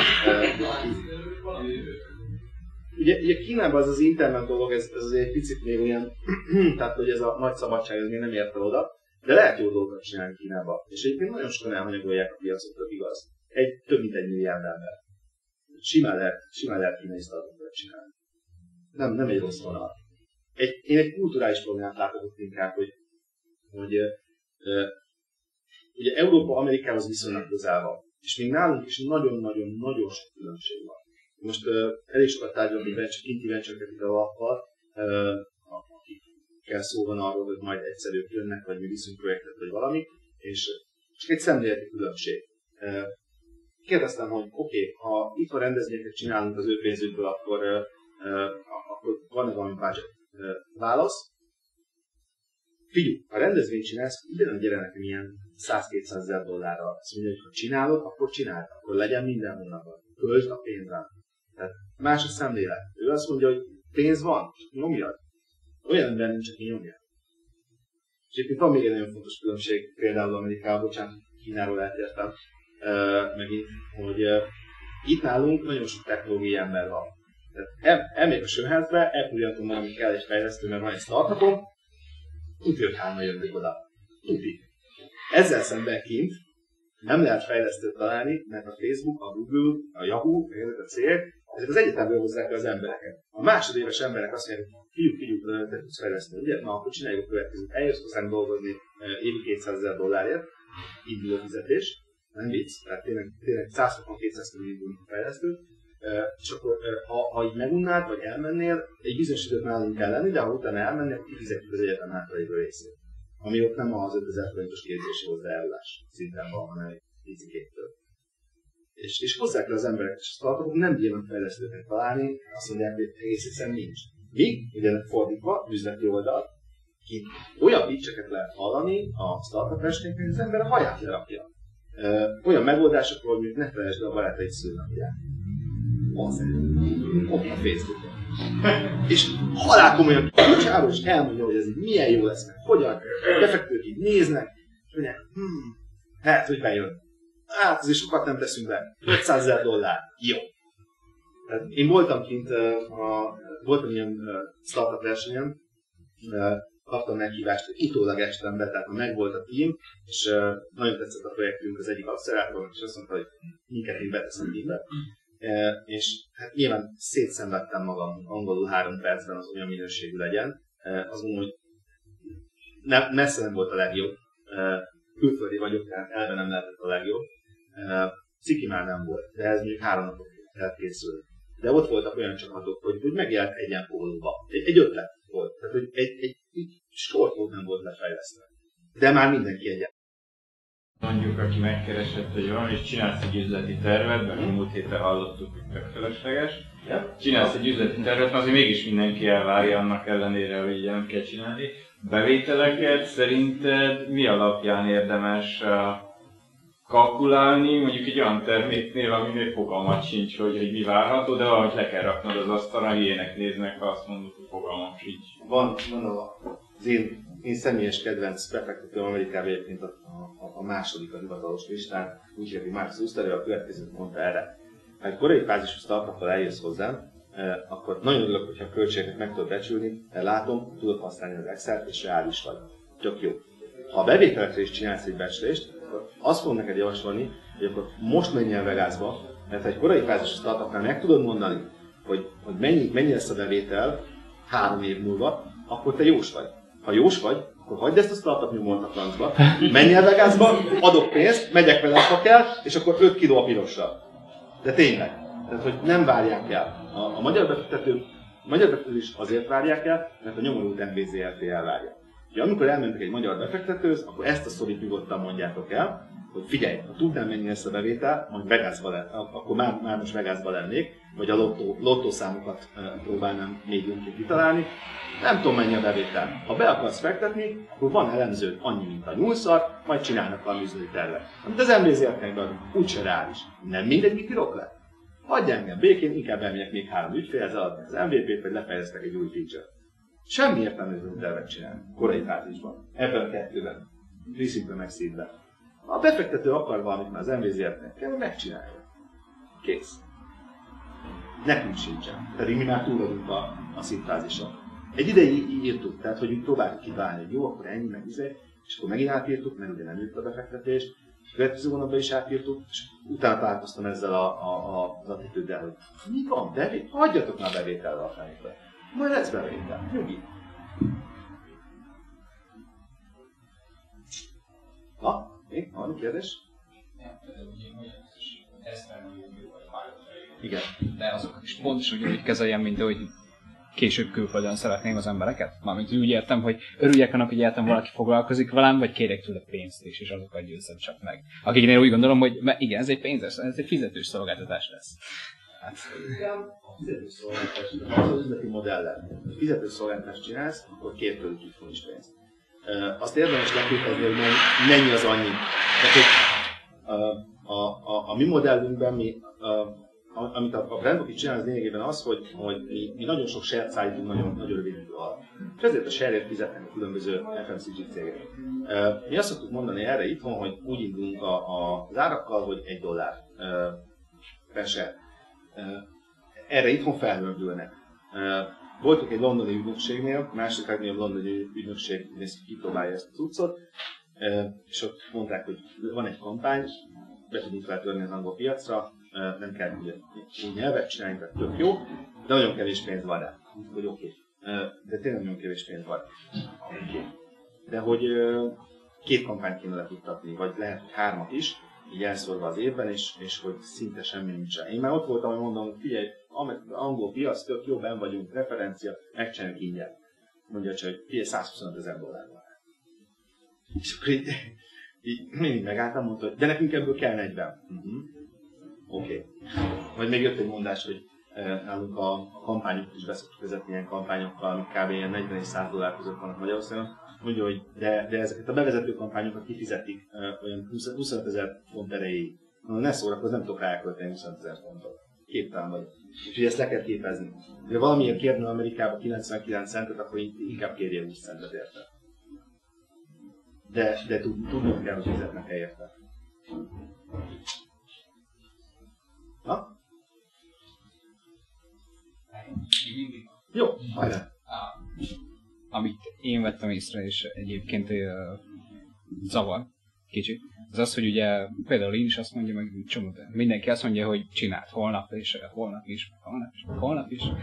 Ugye Kínában az internet dolog, ez azért egy picit még ilyen, tehát hogy ez a nagy szabadság, ez még nem ért el oda, de lehet jó dolgokat csinálni Kínában. És egyébként nagyon sokan elhanyagolják a piacot, tök igaz. Több mint 1 milliárd ember. Simán lehet kínai startupokat csinálni. Nem egy rossz vonal. Én egy kulturális problémát látok ott inkább, hogy ugye Európa Amerikához viszonylag közel van. És még nálunk is nagyon-nagyon sok különbség van. Most elég sokat tárgyalunk egy kinti venture capital alappal, akikkel szó van arról, hogy majd egyszer ők jönnek, vagy mi viszünk projektet, vagy valami, és csak egy szemléleti különbség. Kérdeztem, hogy oké, ha itt a rendezvényeket csinálunk az ő pénzükből, akkor van-e valami budget? Válasz? Figyelj, ha rendezvényt csinálsz, ide gyere nekem ilyen $100-200 Azt mondja, hogy ha csinálod, akkor csináld, akkor legyen minden hónapban. Költsd a pénzem. Tehát más a szemlélet. Ő azt mondja, hogy pénz van, nyomjad. Olyan ember nincs, aki nyomja. És itt van még egy nagyon fontos különbség, például Amerikában, bocsánat, Kínáról eltértem megint, hogy itt nálunk nagyon sok technológiai ember van. Tehát elmegyek a sörházba, elküldentem valamit kell egy fejlesztő, mert van egy startupom, tudja, hogy hányan jönnek oda. Tuti. Ezzel szemben kint nem lehet fejlesztőt találni, mert a Facebook, a Google, a Yahoo, ezek a cégek, ezek az egyetemről hozzák le az embereket. A másodéves emberek azt mondják, hogy figyelj, te tudsz fejleszteni, ugye? Na, akkor csináljuk a következőt. Eljössz hozzánk dolgozni évi $200,000, induló fizetés, nem vicc, tehát tényleg 160-200 indulni a fejlesztőt, és akkor ha így megunnád, vagy elmennél, egy bizonyos időt nálunk kell lenni, de ha utána elmennél, akkor kifizetjük az egyetem hátralévő részét. Ami ott nem az 5000 forintos képzési hozzájárulás szinten van, hanem egy picikéttől. És hozzák le az emberek, és a startupok nem bírnak fejlesztőket találni, azt mondják, hogy egész egyszerűen nincs. Míg, ugye fordítva, üzleti oldal, ki olyan pitcheket lehet hallani a startup esténknek, hogy az ember a haját lerakja. Olyan megoldásokról, hogy ne felejtsd a barátaid szülnapját. Ott a Facebookon. És halálkomolyan csávó, és elmondja, hogy ez így milyen jó lesz, meg hogyan, befektetők így néznek, és mondják, hát, hogy bejön. Hát, azért sokat nem teszünk be. $500,000. Jó. Tehát én voltam kint, voltam ilyen startup versenyen, kaptam meghívást, hogy utólag estem be, tehát megvolt a team, és nagyon tetszett a projektünk az egyik accelerátornak, és azt mondta, hogy minket én beteszem teambe. És hát nyilván szétszenvedtem magam angolul 3 percben az olyan minőségű legyen. Azt mondom, hogy messze nem volt a legjobb. Külföldi vagyok, tehát elve nem lehetett a legjobb. Ciki már nem volt, de ez mondjuk 3 napot elkészült. De ott voltak olyan csapatok, hogy megjelent egy ilyen pólóba. Egy ötlet volt. Tehát, hogy egy sportból nem volt lefejlesztve. De már mindenki egyen. Mondjuk, aki megkeresett, hogy van, és csinálsz egy üzleti tervet, mert múlt héten hallottuk, hogy tök fölösleges. Csinálsz egy üzleti tervet, azért mégis mindenki elvárja annak ellenére, hogy nem kell csinálni. Bevételeket szerinted mi alapján érdemes kalkulálni, mondjuk egy olyan terméknél, aminél fogalmat sincs, hogy mi várható, de valahogy le kell raknod az asztalra, ilyenek néznek, ha azt mondod, hogy fogalmam sincs. Van az én személyes kedvenc befektetőm Amerikában egyébként a második a hivatalos listán, úgyhogy Mark Zuster, a következőt mondta erre. Ha egy korai fázisú startuppal eljössz hozzám, akkor nagyon örülök, hogyha a költségeket meg tudod becsülni, mert látom, tudod használni az Excel-t és reális vagy. Tök jó. Ha a bevételekre is csinálsz egy becslést, akkor azt fogom neked javasolni, hogy akkor most menj el Vegasba, mert ha egy korai fázisú startupnál meg tudod mondani, hogy mennyi lesz a bevétel 3 év múlva, akkor te jós vagy. Ha jós vagy, akkor hagyd ezt a startup nyomort a francba, menj el Vegasba, adok pénzt, megyek vele, ha kell, és akkor 5 kiló a pirosra. De tényleg. Tehát, hogy nem várják el. A magyar befektetők is azért várják el, mert a nyomorult MVZRT elvárja. Ugye, amikor elmentek egy magyar befektetőhöz, akkor ezt a sztorit nyugodtan mondjátok el, hogy figyelj, ha tudnám mennyi lesz a bevétel, majd akkor már most Vegasba lennék, vagy a lottószámokat próbálnám médiumként kitalálni. Nem tudom mennyi a bevétel. Ha be akarsz fektetni, akkor van elemződ annyi, mint a nyúlszar, majd csinálnak a üzleti tervet. Amit az MVZRT-nek adunk, úgyse reális. Nem mindegy, mit írok le? Hagyj engem békén, inkább elmegyek még 3 ügyfélhez adni az MVP-t, vagy lefejeztek egy új feature-t. Semmi értelme üzleti tervet csinálni, korai fázisban, ebben a 2-ben, pre-seedben meg seedben. Ha a befektető akar valamit, már az MVZRT-nek kell, megcsinálja. Kész. Nekünk sincsen, pedig mi már túl vagyunk a szintfázison. Egy ideig írtuk, tehát hogy úgy próbáltuk kitalálni, hogy jó, akkor ennyi, meg és akkor megint átírtuk, mert ugye nem jött a befektetés, és következő hónapban is átírtuk, és utána találkoztam ezzel az attitűddel, hogy mi van, hagyjatok már bevétellel a fenékbe. Majd lesz bevétel, nyugi. Na, még? Valami kérdés? Igen. De azokat is pontosan úgy kezeljem, mint hogy később külföldön szeretném az embereket? Mármint úgy értem, hogy örüljek annak, hogy értem valaki foglalkozik velem, vagy kérek tőle pénzt is, és azokat győzem csak meg. Akiknél úgy gondolom, hogy igen, ez egy pénzes, ez egy fizetős szolgáltatás lesz. Hát. A fizetős szolgáltatás, az üzleti modellel. Ha fizetős szolgáltatást csinálsz, akkor kértől tud is pénzt. Azt érdemes leképezni, hogy mennyi az annyi. Tehát, a mi modellünkben amit a brandbook csinál, az lényegében az, hogy mi nagyon sok share-t szállítunk nagyon rövid idő alatt. És ezért a share-ért fizetnek a különböző FMCG cégek. Mi azt szoktuk mondani erre itthon, hogy úgy indulunk az árakkal, hogy $1 per share. Erre itthon felhördülnek. Voltunk egy londoni ügynökségnél, második legnagyobb londoni ügynökség kipróbálja ezt a cuccot, és ott mondták, hogy van egy kampány, be tudunk feltörni az angol piacra, nem kell ugye nyelvet csinálni, tehát tök jó, de nagyon kevés pénz van rá. Hogy oké. De tényleg nagyon kevés pénz van. De hogy 2 kampányt kéne lefuttatni, vagy lehet 3 is, így elszorva az évben, és hogy szinte semmi nincsen. Én már ott voltam, hogy mondom, figyelj, angol piac, tök jó, benn vagyunk, referencia, megcsináljuk ingyen. Mondja csak, hogy figyelj, $125,000 van. És akkor így mindig megálltam, mondta, hogy de nekünk ebből kell 40. Oké. Vagy még jött egy mondás, hogy nálunk a kampányokat is beszoktuk vezetni ilyen kampányokkal, amik kb. Ilyen $40 és $100 között vannak Magyarországon. Mondja, hogy de ezeket a bevezető kampányokat kifizetik olyan 25,000 font erejéig. Ne szórakozz, nem tudok rá elkölteni 25,000 fontot. Képtelen vagy. Úgyhogy ezt le kell képezni. De valamiért kérne Amerikába 99 centet, akkor inkább kérje 20 centet érte. De tudnunk kell, hogy fizetnek érte. Na? Jó, hajrá! Amit én vettem észre, és egyébként zavar, kicsit. Az az, hogy ugye például én is azt mondja, meg csomó, mindenki azt mondja, hogy csinált holnap is, holnap is,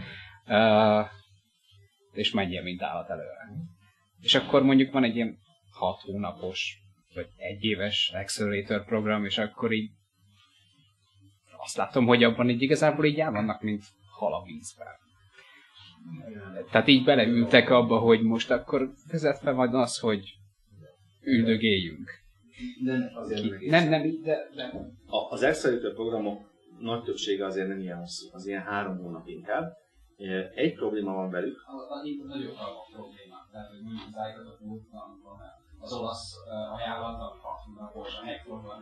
és menjen, mint állat előre. És akkor mondjuk van egy ilyen 6 hónapos, vagy 1 éves Accelerator program, és akkor így azt látom, hogy abban így igazából így el vannak, mint hal a vízben. Tehát így beleültek abba, hogy most akkor vezetve majd az, hogy üldögéljünk. De azért Nem. Az Accelerator programok nagy többsége azért nem ilyen hosszú, az ilyen 3 hónap inkább. Egy probléma van velük. Itt nagyon a probléma. Tehát, hogy mondjuk zájgatok múltban az olasz ajánlatnak 6 hónaposan megfordulnak.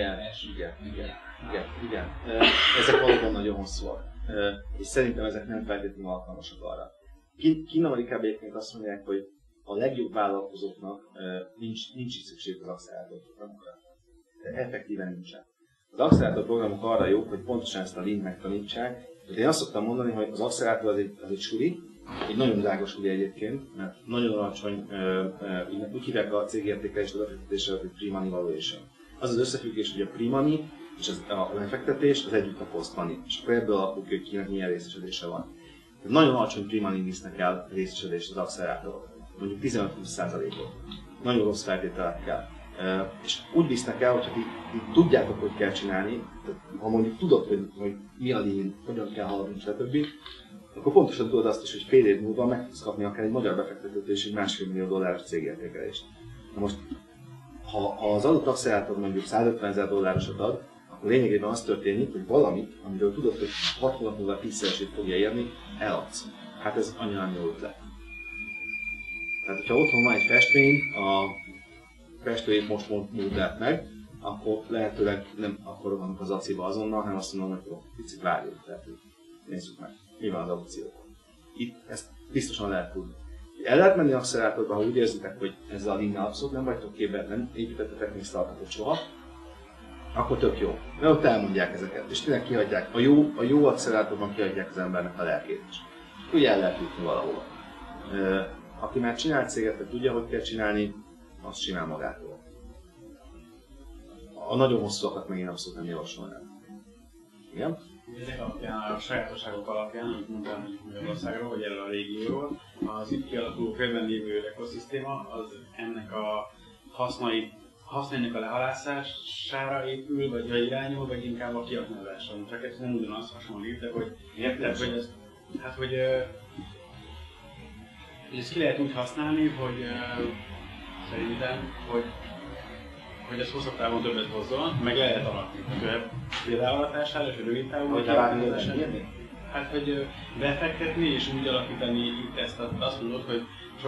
Igen. Ezek valóban nagyon hosszúak. És szerintem ezek nem feltétlenül alkalmasak arra. Kín-Amerikában egyébként azt mondják, hogy a legjobb vállalkozóknak nincs is szükség az Accelerator programokra. Effektíven nincsen. Az Accelerator programok arra jók, hogy pontosan ezt a lint megtanítsák. Én azt szoktam mondani, hogy az Accelerator az egy suli, egy nagyon drága suli egyébként, mert nagyon alacsony, úgy hívják a cégértékelést, az befektetésre, hogy pre-money valuation. Az összefüggés, hogy a pre-money és a befektetés az együtt a post-money. És akkor ebből alakul ki, hogy kinek milyen részesedése van. Tehát nagyon alacsony pre-money visznek el részesedést az Acceleratorok. Mondjuk 15-20%-ot. Nagyon rossz feltételekkel. És úgy visznek el, hogyha ti tudjátok, hogy kell csinálni, tehát ha mondjuk tudod, hogy mi a lényeg, hogyan kell haladni, stb., akkor pontosan tudod azt is, hogy fél év múlva meg tudsz kapni akár egy magyar befektetőt és egy $1,5 millió cégértékelést. Na most, ha az adott Accelerator mondjuk $150,000 ad, akkor lényegében az történik, hogy valamit, amiről tudod, hogy 6 hónap múlva 10-szeresét fogja érni, eladsz. Hát ez annyira nem jó ötlet. Tehát, hogyha otthon van egy festmény, a festőjét most múlt meg, akkor lehetőleg nem akkor vannak az aciba azonnal, hanem azt mondom, hogy jó, picit várjunk, tehát nézzük meg, mi van az aukciókon. Itt ezt biztosan lehet tudni. El lehet menni Acceleratorba, ha úgy érzitek, hogy ezzel a linknál abszolút nem vagytok képben, nem építettetek még startupot soha, akkor tök jó. Mert ott elmondják ezeket, és tényleg kihagyják. A jó Acceleratorban kihagyják az embernek a lelkét is. Ugye el lehet jutni valahova. Aki már csinál céget, vagy tudja, hogy kell csinálni, azt csinál magától. A nagyon hosszúakat megint abszolút nem javasolnám. Igen? Ezek alapján, a sajátosságok alapján, amit mondtam Magyarországról, vagy erről a régióról, az itt kialakuló félben lévő ökoszisztéma, az ennek a hasznainak a lehalászására épül, vagy irányul, vagy inkább a kiaknázásra. Csak ez nem ugyanaz hasonlít, de hogy ezt ki lehet úgy használni, hogy szerintem, hogy ez hosszabb távon többet hozzon, meg lehet alatni. Például és rövid távon. Hát, hogy befektetni és úgy alakítani itt ezt, azt mondod, hogy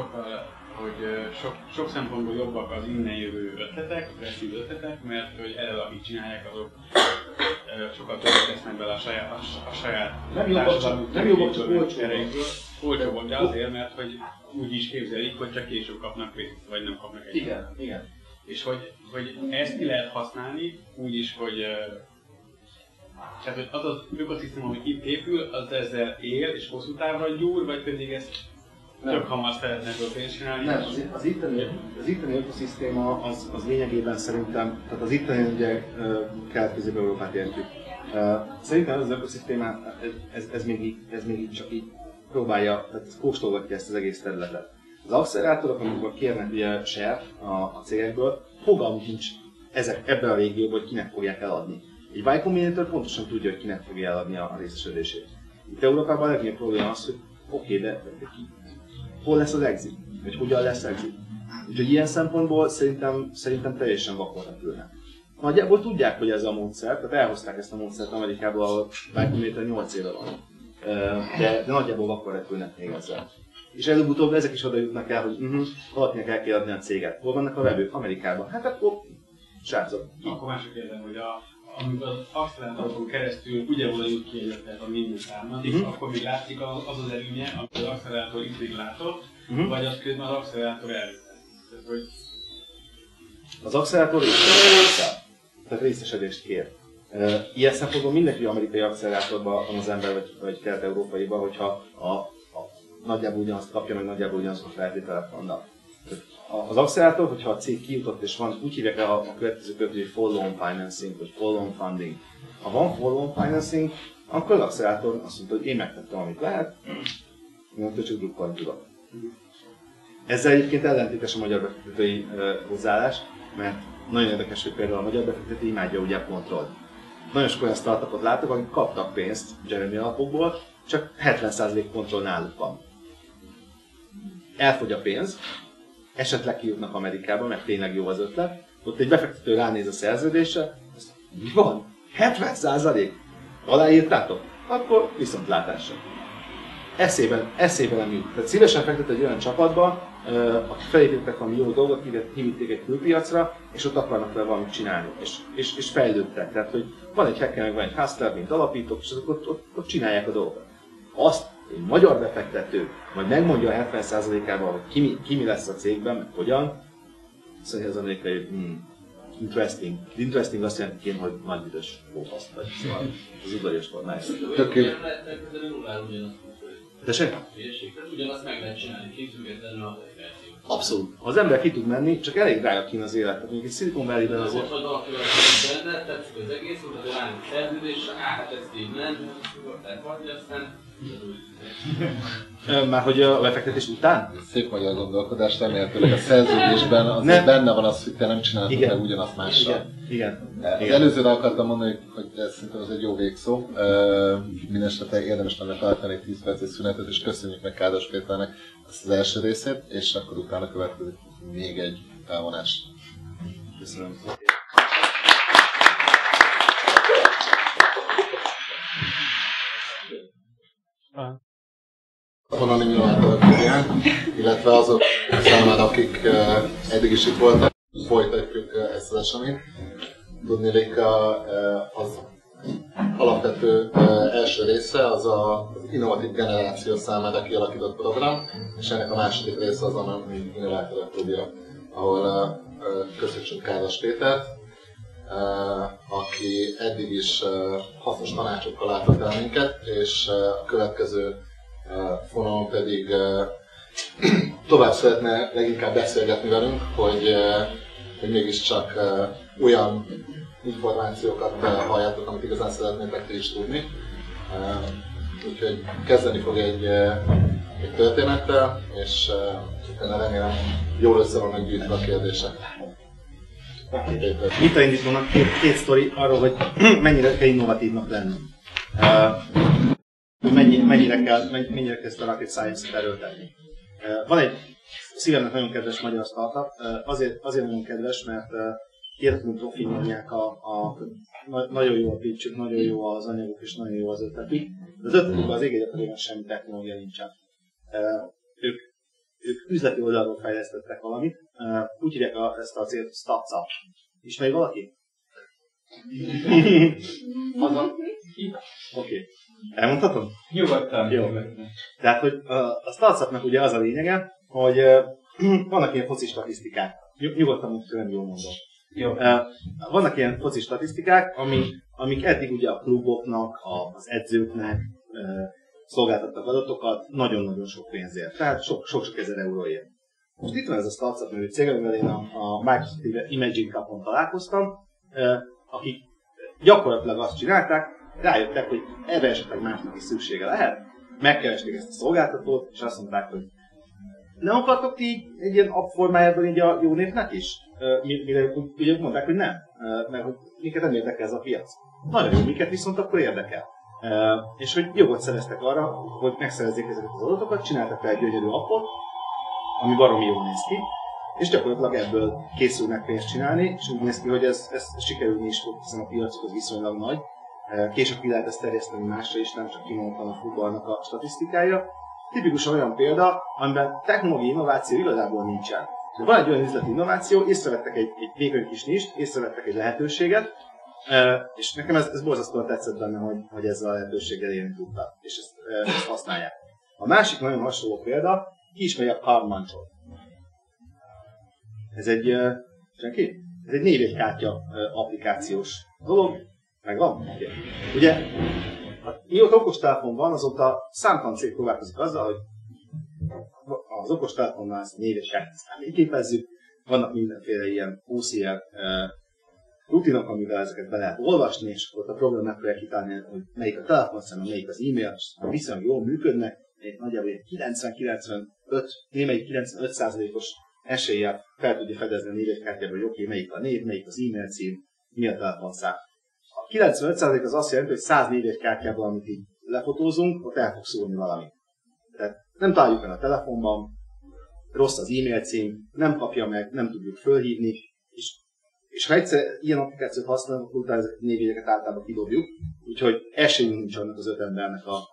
sok szempontból jobbak az innen jövő ötletek, a kreatív ötletek, mert hogy eleve akik csinálják, azok sokkal többet tesznek bele a saját nem jobbak, csak olcsóbbak, de azért, mert hogy úgy is képzelik, hogy csak később kapnak pénzt, vagy nem kapnak egy. Igen. És hogy ezt ki lehet használni úgy is, hogy tehát hogy az az ökoszisztéma, ami itt épül, az ezzel él és hosszú távra gyúr, vagy pedig ezt tök hamar szeretnek a pénzt csinálni? Nem, az itteni ökoszisztéma az lényegében szerintem, tehát az itteni ugye Kelet-Közép-Európát értjük. Szerintem az ökoszisztéma, ez még így csak így próbálja, tehát kóstolgatja ezt az egész területet. Az accelerátorok, amikor kérnek ugye share a cégekből, fogalmuk nincs ebben a régióban, hogy kinek fogják eladni. Egy Y Combinator pontosan tudja, hogy kinek fogja eladni a részesedését. Itt Európában a legnagyobb probléma az, hogy oké, de hol lesz az exit? Vagy hogyan lesz exit? Úgyhogy ilyen szempontból szerintem teljesen vakon repülnek. Nagyjából tudják, hogy ez a módszer, tehát elhozták ezt a módszert Amerikából, ahol Y Combinator 8 éve van. De nagyjából vakon repülnek még ezzel. És előbb-utóbb ezek is oda jutnak el, hogy valakinek el kell adni a céget. Hol vannak a vevők? Amerikában. Hát akkor srácok. Akkor mások kérdem, hogy amikor az accelerátorokon keresztül ugyanúgy jut ki egy ötlet a minden származik, akkor még látszik az előnye, amit az accelerátor itt látott, vagy az közben az accelerátor előtt. Az accelerátor részesedést tehát részesedést kér. Ilyen szempontból mindenki amerikai accelerátorban van az ember, vagy kelet-európaiban, hogyha nagyjából ugyanazt kapja, meg nagyjából ugyanazok a feltételek vannak. az accelerátor, hogyha a cég kijutott és van, úgy hívják a következő következő, hogy follow-on financing, vagy follow-on funding. Ha van follow-on financing, akkor az accelerátor azt mondta, hogy én megtettem, amit lehet, mondta, csak drukkolni tudok. Ezzel egyébként ellentétes a magyar befektetői hozzáállás, mert nagyon érdekes, hogy például a magyar befektető imádja ugye a kontrollt. Nagyon sok olyan startupot látok, akik kaptak pénzt Jeremy alapokból, csak 70% kontroll náluk van. Elfogy a pénz, esetleg kijutnak Amerikába, mert tényleg jó az ötlet, ott egy befektető ránéz a szerződésre, azt mi van? 70%? Aláírtátok? Akkor viszontlátásra. Eszébe nem jut. Tehát szívesen fektet egy olyan csapatba, akik felépítettek valami jó dolgot, kivitték egy külpiacra, és ott akarnak vele valamit csinálni, és fejlődtek. Tehát, hogy van egy hacker, meg van egy hustler, mint alapítók, és azok ott csinálják a dolgokat. Azt egy magyar befektető majd megmondja a 70%-ával, hogy ki mi lesz a cégben, meg hogyan, szóval az amerikai, hogy interesting. Interesting azt jelenti, hogy nagy büdös hófaszt vagy, szóval az udvarias formája. Tessék? Tehát ugyanazt meg lehet csinálni, függetlenül a verzió. Abszolút. Ha az ember ki tud menni, csak elég drága kín az élet. Mondjuk egy Silicon Valley-ben azért... Most vagy valakivel benne, tetszik az egész, hogy az állami szerződésre, hát ezt így nem, tehát vagy aztán... Már hogy a befektetés után? Szép magyar gondolkodás, remélhetőleg a szerződésben azért benne van az, hogy te nem csinálod meg ugyanazt mással. Igen. Az előzőre akartam mondani, hogy ez szerintem az egy jó végszó. Mindenesetre érdemes lenne tartani 10 perces szünetet, és köszönjük meg Kádas Péternek ezt az első részét, és akkor utána következik még egy felvonás. Köszönöm. Honnan innovátorok írják, illetve azok számára, akik eddig is itt voltak, folytatjuk ezt az eseményt. Tudniillik az alapvető első része az az innovatív generáció számára kialakított program, és ennek a második része az, ami innovátorok klubja, ahol köszönjük Kádas Pétert, aki eddig is hasznos tanácsokkal látott el minket, és a következő fonalon pedig tovább szeretne leginkább beszélgetni velünk, hogy mégiscsak olyan információkat halljátok, amit igazán szeretnétek ti is tudni. Úgyhogy kezdeni fog egy történettel, és utána remélem jól össze vannak gyűjtve a kérdések. Itt indítanak két sztori arról, hogy mennyire kell innovatívnak lenni. Mennyire kell ezt a rocket science-et erőltetni. Van egy szívemnek nagyon kedves magyar startup, azért nagyon kedves, mert hihetetlenül profi mondják, nagyon jó a pitchük, nagyon jó az anyaguk és nagyon jó az ötletük. De az ötletükben az égegyetlenül semmi technológia nincsen. Ők üzleti oldalról fejlesztettek valamit, úgy hívják ezt a célt, Statsa. Ismeri valaki? Oké. Elmondhatom? Nyugodtan. Jó. Tehát, hogy a Statsapnak ugye az a lényege, hogy vannak ilyen foci statisztikák. Nyugodtan mondjuk, jól mondom. Jó. Vannak ilyen foci statisztikák, amik eddig ugye a kluboknak, az edzőknek szolgáltattak adatokat nagyon-nagyon sok pénzért. Tehát sok-sok ezer euróért. Most itt van ez a Statsap nevű cég, amivel én a Microsoft Imaging Cupon találkoztam, akik gyakorlatilag azt csinálták, rájöttek, hogy erre esetleg másnak is szüksége lehet, megkeresték ezt a szolgáltatót, és azt mondták, hogy nem akartok ti egy ilyen app formájában így a jó névnek is? Mire ugye mondták, hogy nem, mert hogy minket nem érdekel ez a piac. Nagyon jó, minket viszont akkor érdekel. És hogy jogot szereztek arra, hogy megszerezzék ezeket az adatokat, csináltak egy gyönyörű appot, ami baromi jól néz ki, és gyakorlatilag ebből készülnek pénzt csinálni, és úgy néz ki, hogy ez sikerülni is fog, hiszen a piacok az viszonylag nagy. Később ki lehet ezt terjeszteni másra is, nem csak kimondtam a futballnak a statisztikája. Tipikusan olyan példa, amiben technológiai innováció igazából nincsen. De van egy olyan üzleti innováció, észrevettek egy vékony kis nist, észrevettek egy lehetőséget, és nekem ez borzasztóan tetszett benne, hogy ezzel a lehetőséggel élni tudtak, és ezt használják. A másik nagyon hasonló példa, ki ismeri a Cardmanchot. Ez egy névjegykártya applikációs dolog, megvan? Okay. Ugye, mióta okostelefon van, azóta számtalan cég próbálkozik azzal, hogy Az okostelefonnál ezt a névjegykártyát fényképezzük, vannak mindenféle ilyen OCR rutinok, amivel ezeket be lehet olvasni, és akkor a program megpróbálja kitálni, hogy melyik a telefonszám, melyik az e-mail, és viszonylag jól működnek, nagyjából 90-95, némelyik 95%-os eséllyel fel tudja fedezni a névjegykártyából, hogy oké, melyik a név, melyik az e-mail cím, mi a telefonszám. A 95% az azt jelenti, hogy 100 névjegykártyából, amit így lefotózunk, ott el fog szólni valami. Tehát nem találjuk el a telefonban, rossz az e-mail cím, nem kapja meg, nem tudjuk fölhívni, és ha egyszer ilyen applikációt használunk, akkor utána ezeket a névjegyeket általában kidobjuk, úgyhogy esélyünk nincs annak az 5 embernek a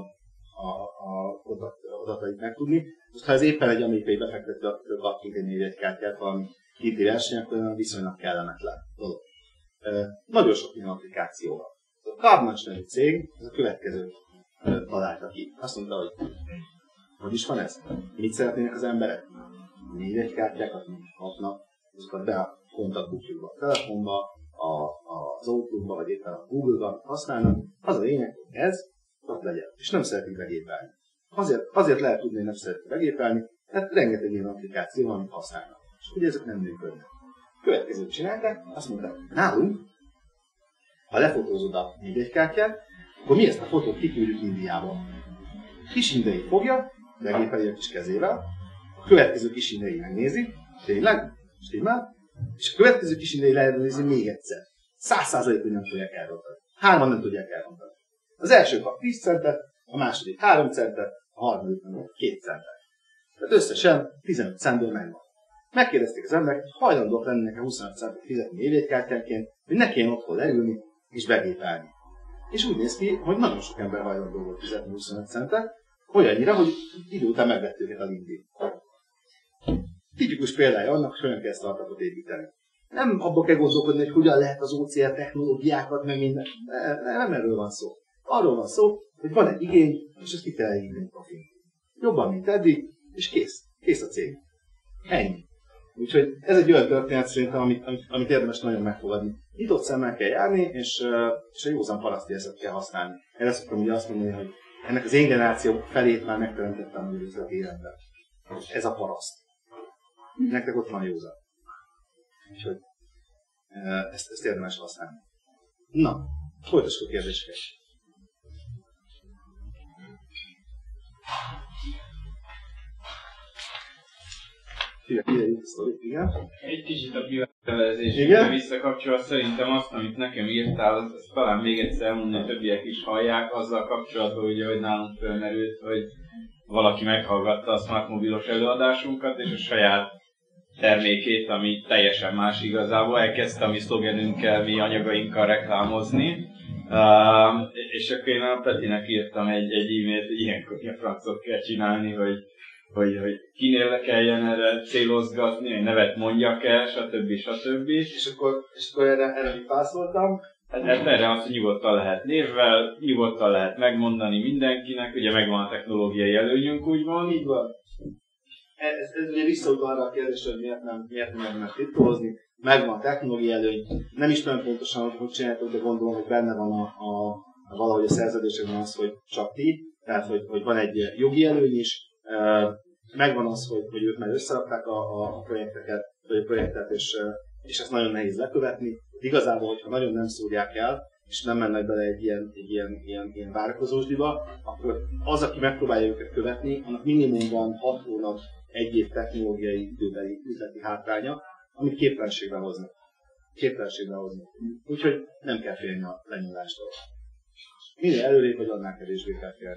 adatait megtudni. Most ha ez éppen egy amerikai befektető, akitől kaptunk egy névjegykártyát valami kinti verseny, akkor viszonylag kellemetlen dolog. Nagyon sok ilyen applikáció van. A Cardmatch nevű cég, ez a következő találta ki. Azt mondta, hogy is van ez? Mit szeretnének az emberek? Névjegykártyákat kapnak, azokat be a kontaktbookjukba, a telefonba, az Outlookba, vagy éppen a Google-ba használnak. Az a lényeg, hogy ez ott legyen, és nem szeretik begépelni. Azért lehet tudni, hogy nem szeretik begépelni, mert rengeteg ilyen applikáció van, amit használnak. És ugye ezek nem működnek. Következőt csinálták, azt mondták, nálunk, ha lefotózod a névjegykártyát, akkor mi ezt a fotót kiküldjük Indiába. Kis indiai fogja, begépeli a kis kezével, a következő kis indiai megnézi, tényleg, stimmel, és a következő kis indiai lenézi még egyszer. 100%-ig nem tudják elrontani. 3-an nem tudják elrontani. Az első kap 10 centet, a második 3 centet, a harmadik 2 centet. Tehát összesen 15 centből megvan. Megkérdezték az emberek, hogy hajlandók lennének 25 centet fizetni névjegykártyánként, hogy ne kelljen otthon leülni és begépelni. És úgy néz ki, hogy nagyon sok ember hajlandó volt fizetni 25 centet, olyannyira, hogy idő után megvett őket a LinkedIn. Tipikus példája annak, hogy hogyan kell startupot építeni. Nem abba kell gondolkodni, hogy hogyan lehet az OCR technológiákat, meg minden. Nem erről van szó. Arról van szó, hogy van egy igény, és ezt ki kell elhívni profin. Jobban, mint eddig, és kész. Kész a cég. Ennyi. Úgyhogy ez egy olyan történet szerintem, amit érdemes nagyon megfogadni. Nyitott szemmel kell járni, és a józan paraszti eszet kell használni. Erre szoktam ugye azt mondani, hogy ennek az én generáció felét már megteremtettem az üzleti életben. Ez a paraszt. Nektek ott van józan. Úgyhogy ezt érdemes használni. Na, folytassuk a kérdéseket. Igen. Egy kicsit a pivetelezésre visszakapcsolva szerintem azt, amit nekem írtál, azt talán még egyszer elmondani, hogy többiek is hallják, azzal kapcsolatban, ugye, hogy nálunk felmerült, hogy valaki meghallgatta a Smart mobilos előadásunkat, és a saját termékét, ami teljesen más igazából, elkezdte a mi szlogenünkkel, mi anyagainkkal reklámozni. És akkor én a Petinek írtam egy e-mailt, hogy ilyenkor a francot kell csinálni, hogy kinél le kelljen erre célozgatni, hogy nevet mondjak el, stb. És akkor erre mit válaszoltam? Erre azt, hogy nyugodtan lehet névvel, nyugodtan lehet megmondani mindenkinek, ugye megvan a technológiai előnyünk, úgymond. Így van. Ez ugye visszautal arra a kérdésre, hogy miért nem lehet titkolni. Megvan a technológiai előny. Nem ismerem pontosan, hogy csináltok, de gondolom, hogy benne van valahogy a szerződésekben az, hogy csak ti. Tehát, hogy van egy jogi előny is. Megvan az, hogy ők már összerakták a projektet, és ezt nagyon nehéz lekövetni. Igazából, hogyha nagyon nem szúrják el, és nem mennek bele egy ilyen várakozósdiba, akkor az, aki megpróbálja őket követni, annak minimum van 6 hónap, 1 év technológiai időbeli üzleti hátránya, amit képtelenségbe hozni. Úgyhogy nem kell félni a lenyúlástól. Minél előrébb vagy, annál kevésbé kell félni.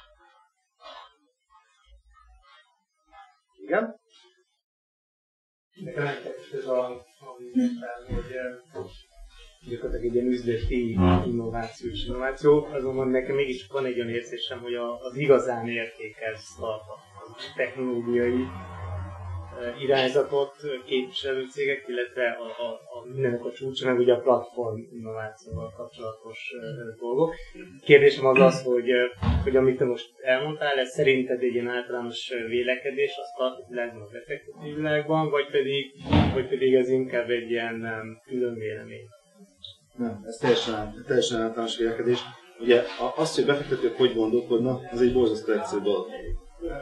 Igen? Nekem ez hogy gyakorlatilag egy ilyen üzleti innováció, azonban nekem mégis van egy olyan érzésem, hogy az igazán értékes startup, a technológiai irányzatot képviselő cégek, illetve mindenek a csúcsa, meg ugye a platform innovációval kapcsolatos dolgok. Kérdésem az, hogy amit te most elmondtál, ez szerinted egy ilyen általános vélekedés a startup világban, a befektető világban, vagy pedig ez inkább egy ilyen külön vélemény? Nem, ez teljesen általános vélekedés. Ugye azt, hogy befektetők hogy gondolkodnak, az egy borzasztó egyszerű dolog.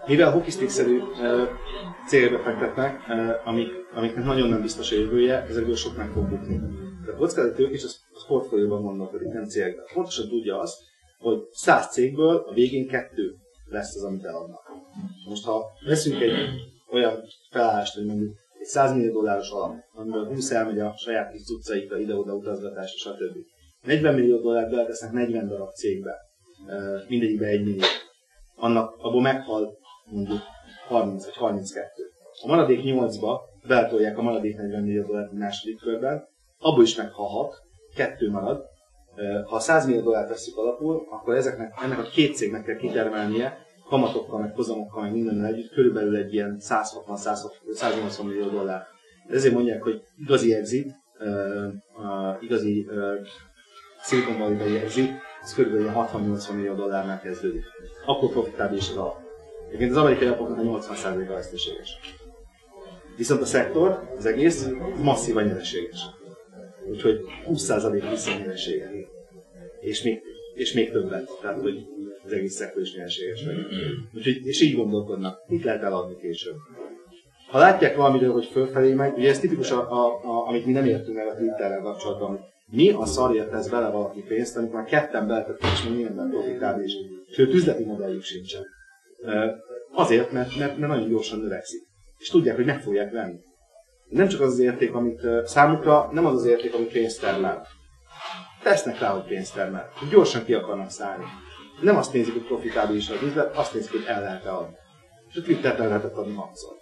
mivel hockeystick-szerű célba fektetnek, amiknek nagyon nem biztos a jövője, ezekből sok meg fog bukni. A kockázati tőkés a portfólióban gondolkodik, nem cégekben. Pontosan tudja azt, hogy 100 cégből a végén 2 lesz az, amit eladnak. Most ha veszünk egy olyan felállást, hogy mondjuk egy $100 millió alap, amiből 20 elmegy a saját kis cuccaikra, ide-oda utazgatásra, stb. $40 millió beletesznek 40 darab cégbe, mindegyikbe 1 millió. Abból meghal mondjuk 30 vagy 32. A maradék 8-ba beletolják a maradék $40 millió a második körben, abból is meghalhat, 2 marad. Ha $100 millió vesszük alapul, akkor ennek a 2 cégnek kell kitermelnie, kamatokkal, meg hozamokkal, meg mindennel együtt, körülbelül egy ilyen $180 millió. Ezért mondják, hogy igazi exit, igazi Silicon Valley-beli exit, ez körülbelül $60-80 millió kezdődik. Akkor profitábilis az alap. Egyébként az amerikai alapoknak a 80%-a veszteséges. Viszont a szektor, az egész masszívan nyereséges. Úgyhogy 20% visszanyeresége. És még többet. Tehát, hogy az egész szektor is nyereséges. Úgyhogy, és így gondolkodnak. Mit lehet eladni később? Ha látják valamiről, hogy fölfelé megy, ugye ez tipikus, amit mi nem értünk el a Twitterrel kapcsolatban, mi a szarért tesz bele valaki pénzt, amikor már ketten beletettek, és még mindenben profitábilis. Sőt, üzleti modelljük sincsen. Azért, mert nagyon gyorsan növekszik. És tudják, hogy meg fogják venni. Nem csak az az érték, amit számukra, nem az az érték, amit pénzt termel. Tesznek rá, hogy pénzt termel. Gyorsan ki akarnak szállni. Nem azt nézik, hogy profitábilis az üzlet, azt nézik, hogy el lehet adni. És a Twittert el lehetett adni maxol.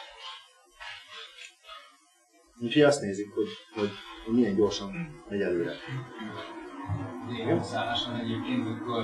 Úgyhogy azt nézik, hogy milyen gyorsan megy előre. Igen, szálláson egyébként, akkor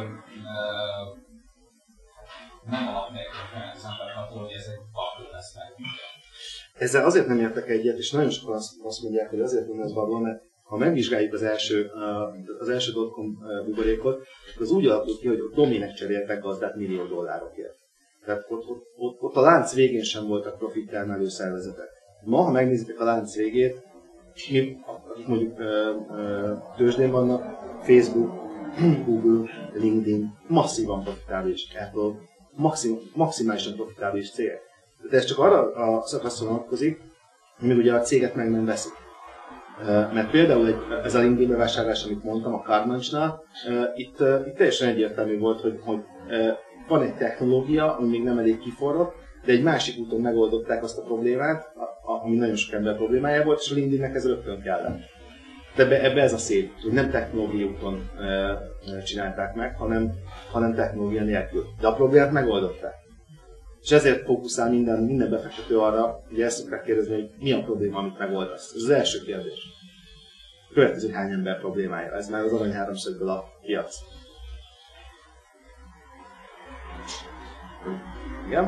nem alapják a szemben attól, hogy ez egy babból lesz meg. Ezzel azért nem értek egyet, és nagyon sokan azt mondják, hogy azért nem ez babból, mert ha megvizsgáljuk az első dotcom buborékot, akkor az úgy alakult ki, hogy a domének cseréltek gazdát $1 millió. Tehát ott a lánc végén sem voltak profittermelő szervezetek. Ma, ha megnézitek a lánc végét, akik mondjuk tőzsdén vannak, Facebook, Google, LinkedIn, masszívan profitábilis, Apple, maximálisan profitábilis cégek. De ez csak arra a szakaszra vonatkozik, hogy ugye a céget meg nem veszik. Mert például ez a LinkedIn bevásárlás, amit mondtam a Carnage-nál, itt teljesen egyértelmű volt, hogy van egy technológia, ami még nem elég kiforrott, de egy másik úton megoldották azt a problémát, ami nagyon sok ember problémája volt, és a LinkedInnek ez rögtön kellett. De ebbe ez a szép, hogy nem technológiai úton csinálták meg, hanem technológia nélkül. De a problémát megoldották. És ezért fókuszál minden befektető arra, hogy ezt szokták kérdezni, hogy mi a probléma, amit megoldasz. Ez az első kérdés. A következő, hány ember problémája. Ez már az arany háromszögből a piac. Igen?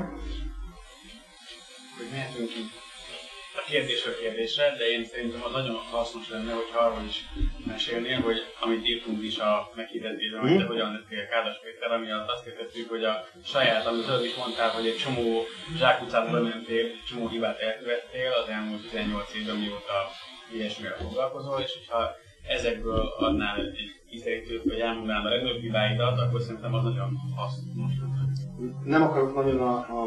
Hogy mehetünk a kérdésről kérdésre, de én szerintem az nagyon hasznos lenne, hogyha arról is mesélnél, hogy amit írtunk is a meghirdetésben, hogy hogyan lettél Kádas Péter, ami alatt azt értettük, hogy a saját, amit az is mondtál, hogy egy csomó zsákutcába bementél, egy csomó hibát elkövettél az elmúlt 18 évben, mióta ilyesmivel foglalkozol, és hogyha ezekből adnál egy kiszerítőt, vagy elmondanál a legnagyobb hibáidat, akkor szerintem az nagyon hasznos. Nem akarok nagyon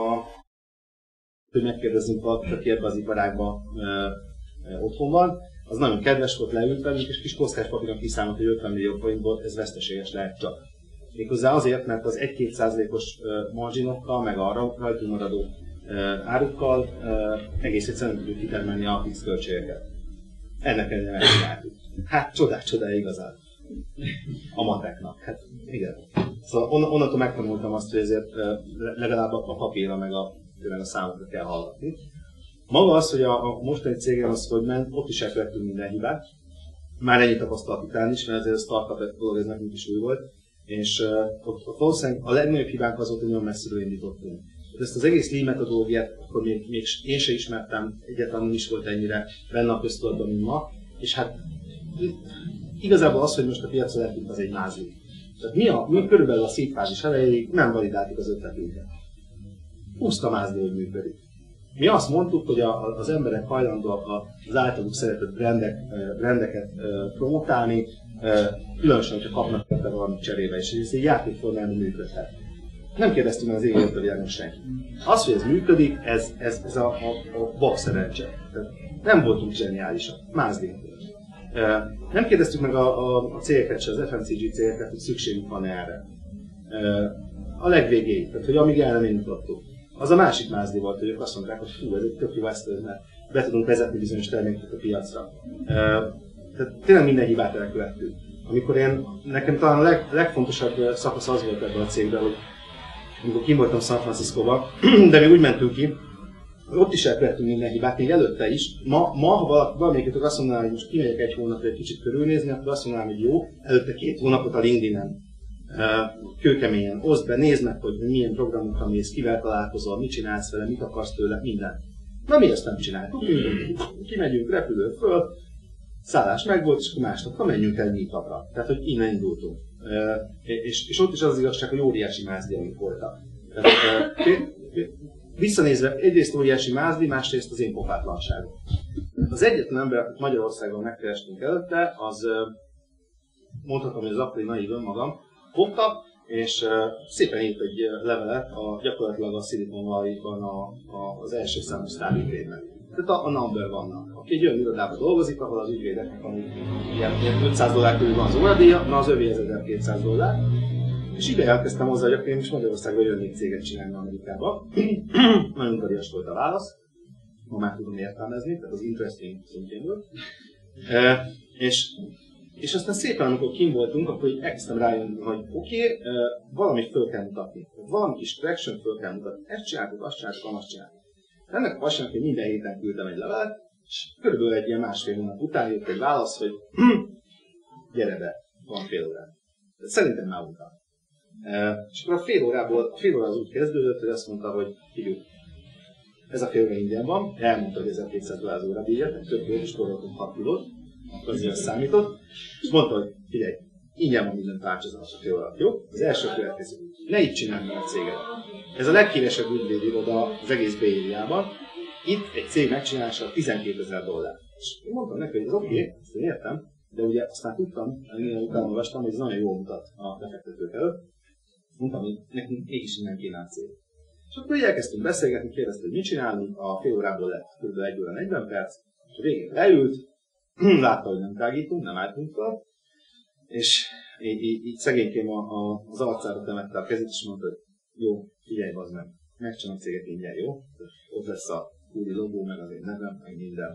hogy megkérdezzünk valakit, aki ebben az iparágban otthon van. Az nagyon kedves volt, leült velünk, és kis kockás papíron kiszámolt, hogy 50 millió forintból ez veszteséges lehet csak. Méghozzá azért, mert az 1-2%-os marginokkal, meg a rajtunk maradó árukkal egész egyszerűen nem tudjuk kitermelni a fix költségeket. Ennek ellenére megcsináltuk. Hát csodák igazán. A mateknak. Hát igen. Szóval onnantól megtanultam azt, hogy ezért legalább a papírra meg a számokra kell hallgatni. Maga az, hogy a mostani cégem az hogy ment, ott is elkövettünk minden hibát. Már ennyi tapasztalat után is, mert ezért a startup dolog ez nekünk is új volt. És ott valószínűleg a legnagyobb hibánk az volt, hogy nagyon messziről indítottunk. Ezt az egész Lean metodológiát akkor még én se ismertem, egyáltalán nem is volt ennyire benne a köztudatban, mint ma. És hát igazából az, hogy most a piacra lehetünk, az egy mázli. Tehát mi körülbelül a seed fázis elejéig nem validáltuk az ötletünket. Puszta mázli, hogy működik. Mi azt mondtuk, hogy az emberek hajlandóak az általuk szeretett brandeket promotálni, különösen, hogyha kapnak ebben valamit cserébe, és ez egy játékformában működhet. Nem kérdeztünk meg az égért a világon senki. Az, hogy ez működik, ez a vakszerencse. Nem voltunk zseniálisak, mázdénk. Nem kérdeztük meg a cégeket se, az FMCG cégeket, hogy szükségük van erre. A legvégéig, tehát hogy amíg el nem indítottuk. Az a másik mázdi volt, hogy ők azt mondták, hogy fú, ez egy tök jó eszköz, mert be tudunk vezetni bizonyos termékeket a piacra. Tehát tényleg minden hibát elkövettük. Amikor nekem talán a legfontosabb szakasz az volt ebben a cégben, hogy amikor kim voltam San Franciscóba, de még úgy mentünk ki, ott is elkövettünk minden hibát, még előtte is. Ma ha valamelyikötök azt mondaná, hogy most kimegyek egy hónapra egy kicsit körülnézni, akkor azt mondanám, hogy jó, előtte 2 hónapot a LinkedIn-en. Kőkeményen oszd be, nézd meg, hogy milyen programokra mész, kivel találkozol, mit csinálsz vele, mit akarsz tőle, minden. Na mi ezt nem csináltuk, kimegyünk, repülő föl, szállás megvolt, és akkor másnap menjünk el meetupra. Tehát, hogy innen indultunk. És ott is az igazság, hogy óriási mázdi, amik voltak. Tehát, visszanézve egyrészt óriási mázdi, másrészt az én pofátlanságom. Az egyetlen ember, akit Magyarországon megkerestünk előtte, az mondhatom, hogy az akkori naív önmagam, fogta, és szépen írt egy levelet gyakorlatilag a Silicon Valley-ban az első számú sztárügyvédnek. Tehát a number vannak. Aki egy olyan irodában dolgozik, ahol az ügyvédeknek van ilyen $500 körül van az óradíja, na az övé $1200. És ide elkezdtem hozzá, hogy akkor én most Magyarországon jönnék céget csinálni Amerikába. Nagyon udvarias volt a válasz. Ma már tudom értelmezni, tehát az interesting szintjén volt. És aztán szépen, amikor kint voltunk, akkor így elkezdtem rájönni, hogy oké, valamit föl kell mutatni. Valami kis traction föl kell mutatni. Ezt csináltuk, azt csináltuk. Ennek a vasárnap én minden héten küldtem egy levelet, és körülbelül egy ilyen 1,5 hónap után jött egy válasz, hogy gyere be, van fél órán. Szerintem már utána. És akkor a fél óra az úgy kezdődött, hogy azt mondta, hogy figyelj, ez a fél óra ingyen van, elmondta, hogy $1200 az óradíjat, tök jó, és toroltunk 6 kilót, akkor azért számított, és mondta, hogy figyelj, ingyen van minden tárcsázat a fél óra, jó? Az első következő, ne így csinálj meg a céget. Ez a leghíresebb ügyvédiroda az egész Bay Area-ban. Itt egy cég megcsinálása $12,000. És én mondtam neki, hogy ez oké, ezt én értem, de ugye aztán tudtam, minél utána olvastam, hogy ez nagyon jól mutat a befektetők előtt. Mondtam, hogy nekünk mégis innen kéne a cég. És akkor így elkezdtünk beszélgetni, kérdezte, hogy mit csinálunk, a fél órából lett kb. 1 óra 40 perc, és a végén leült, látta, hogy nem tágítunk, nem álltunk fel, és így szegénykém az arcára temette a kezét, és mondta, hogy jó, figyelj, bazd meg, megcsinálom a céget ingyen, jó? Ott lesz a úri logó, meg az én nevem, meg minden.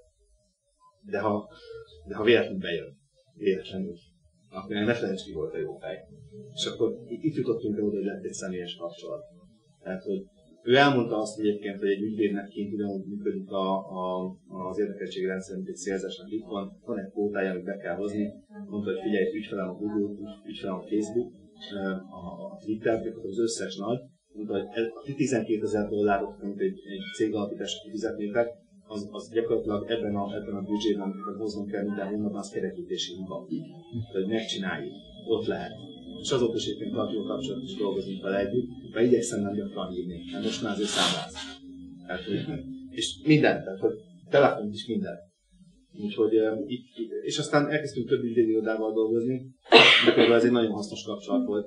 De ha véletlenül bejön, véletlenül, akkor ne felejtsd ki, volt a jó fej. És akkor itt jutottunk el oda, hogy lett egy személyes kapcsolat. Tehát, hogy ő elmondta azt egyébként, hogy egy ügyvédnek kint ugyanúgy működik az érdekeltségi rendszer, mint egy szélzesnek itt van egy kvótája, amit be kell hozni. Mondta, hogy figyelj, ügyfelem a Google, ügyfelem a Facebook, a Twitter, az összes nagy. Mondta, hogy a $12,000, amit egy cégalapításra kifizetnétek, az gyakorlatilag ebben a büdzsében, amikor hoznom kell minden hónapban, az kerekítési hiba. Tehát megcsináljuk, ott lehet. És azóta is éppen tartjuk a kapcsolatot, és dolgozunk vele együtt, mert igyekszem nem gyakran hívni, mert most már azért számláz. És minden, tehát hogy telefont is minden. Úgyhogy és aztán elkezdtünk több ügyvédirodával dolgozni, mert ez egy nagyon hasznos kapcsolat volt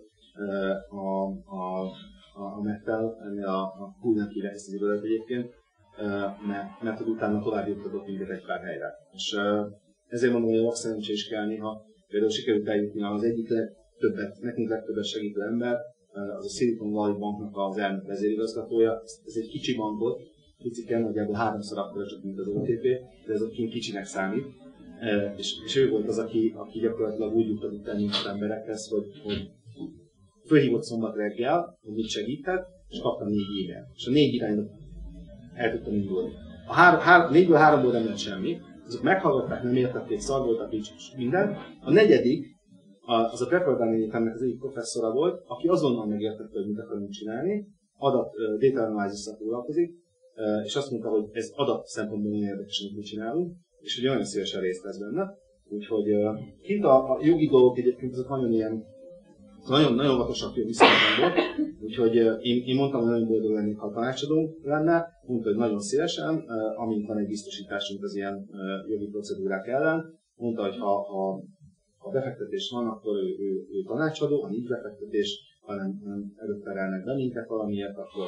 a Mettel, ennél a Coolnak hívják ezt az irodát egyébként, mert utána tovább juttatott minket egy pár helyre. És ezért mondom, hogy a vakszerencsé is kell néha, például sikerült eljutni az egyik nekünk legtöbbet segítő ember, az a Silicon Valley banknak az elnök vezérigazgatója. Ez egy kicsi bank volt, piciken, nagyjából 3-szor akkora csak, mint az OTP, de ez ott kicsinek számít. És ő volt az, aki gyakorlatilag úgy jutott el minket emberekhez, hogy fölhívott szombat reggel, hogy mit segített, és kaptam 4 e-mail. És a 4 irányba el tudtam indulni. A 4-ből 3-ból nem lett semmi, azok meghallgatták, nem értették, szarvoltak így minden. A 4. az a Pepperdine Egyetemnek az egyik professzora volt, aki azonnal megértette, hogy mit akarunk csinálni, data analysis-szal foglalkozik, és azt mondta, hogy ez adat szempontból nagyon érdekes, amit mit csinálunk, és hogy nagyon szívesen részt vesz benne. Úgyhogy kint a jogi dolgok egyébként azok nagyon ilyen, nagyon óvatosak jön viszonylatban, úgyhogy én mondtam, hogy nagyon boldog lennék, ha tanácsadó lenne, mondta, hogy nagyon szívesen, amint van egy biztosításunk az ilyen jogi procedúrák ellen, mondta, hogy ha befektetés van, akkor ő tanácsadó, ha nincs befektetés, hanem előperelnek be minket valamiért, akkor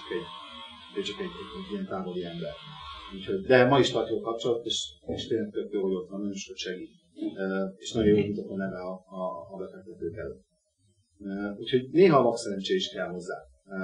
ő csak egy ilyen távoli ember. Úgyhogy, de ma is tartjuk a kapcsolatot, és tényleg tök jó, hogy ott van, nagyon sokat segít. És nagyon jó mutató neve a befektetők előtt. Úgyhogy néha a vakszerencsé is kell hozzá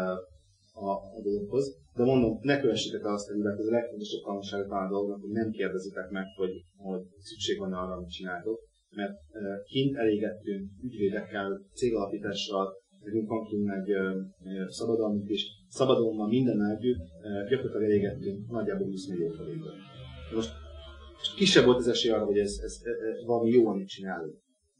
a dologhoz. De mondom, ne kövessétek el azt a hibát, ez a legfontosabb tanulsága talán a dolognak, hogy nem kérdezitek meg, hogy szükség van arra, amit csináltok. Mert kint elégettünk ügyvédekkel, cégalapítással, nekünk van kint meg szabadalmunk is. Szabadalommal minden együtt gyakorlatilag elégettünk nagyjából 20 millió forintból. Most kisebb volt az esély arra, hogy ez valami jó, amit csinálunk.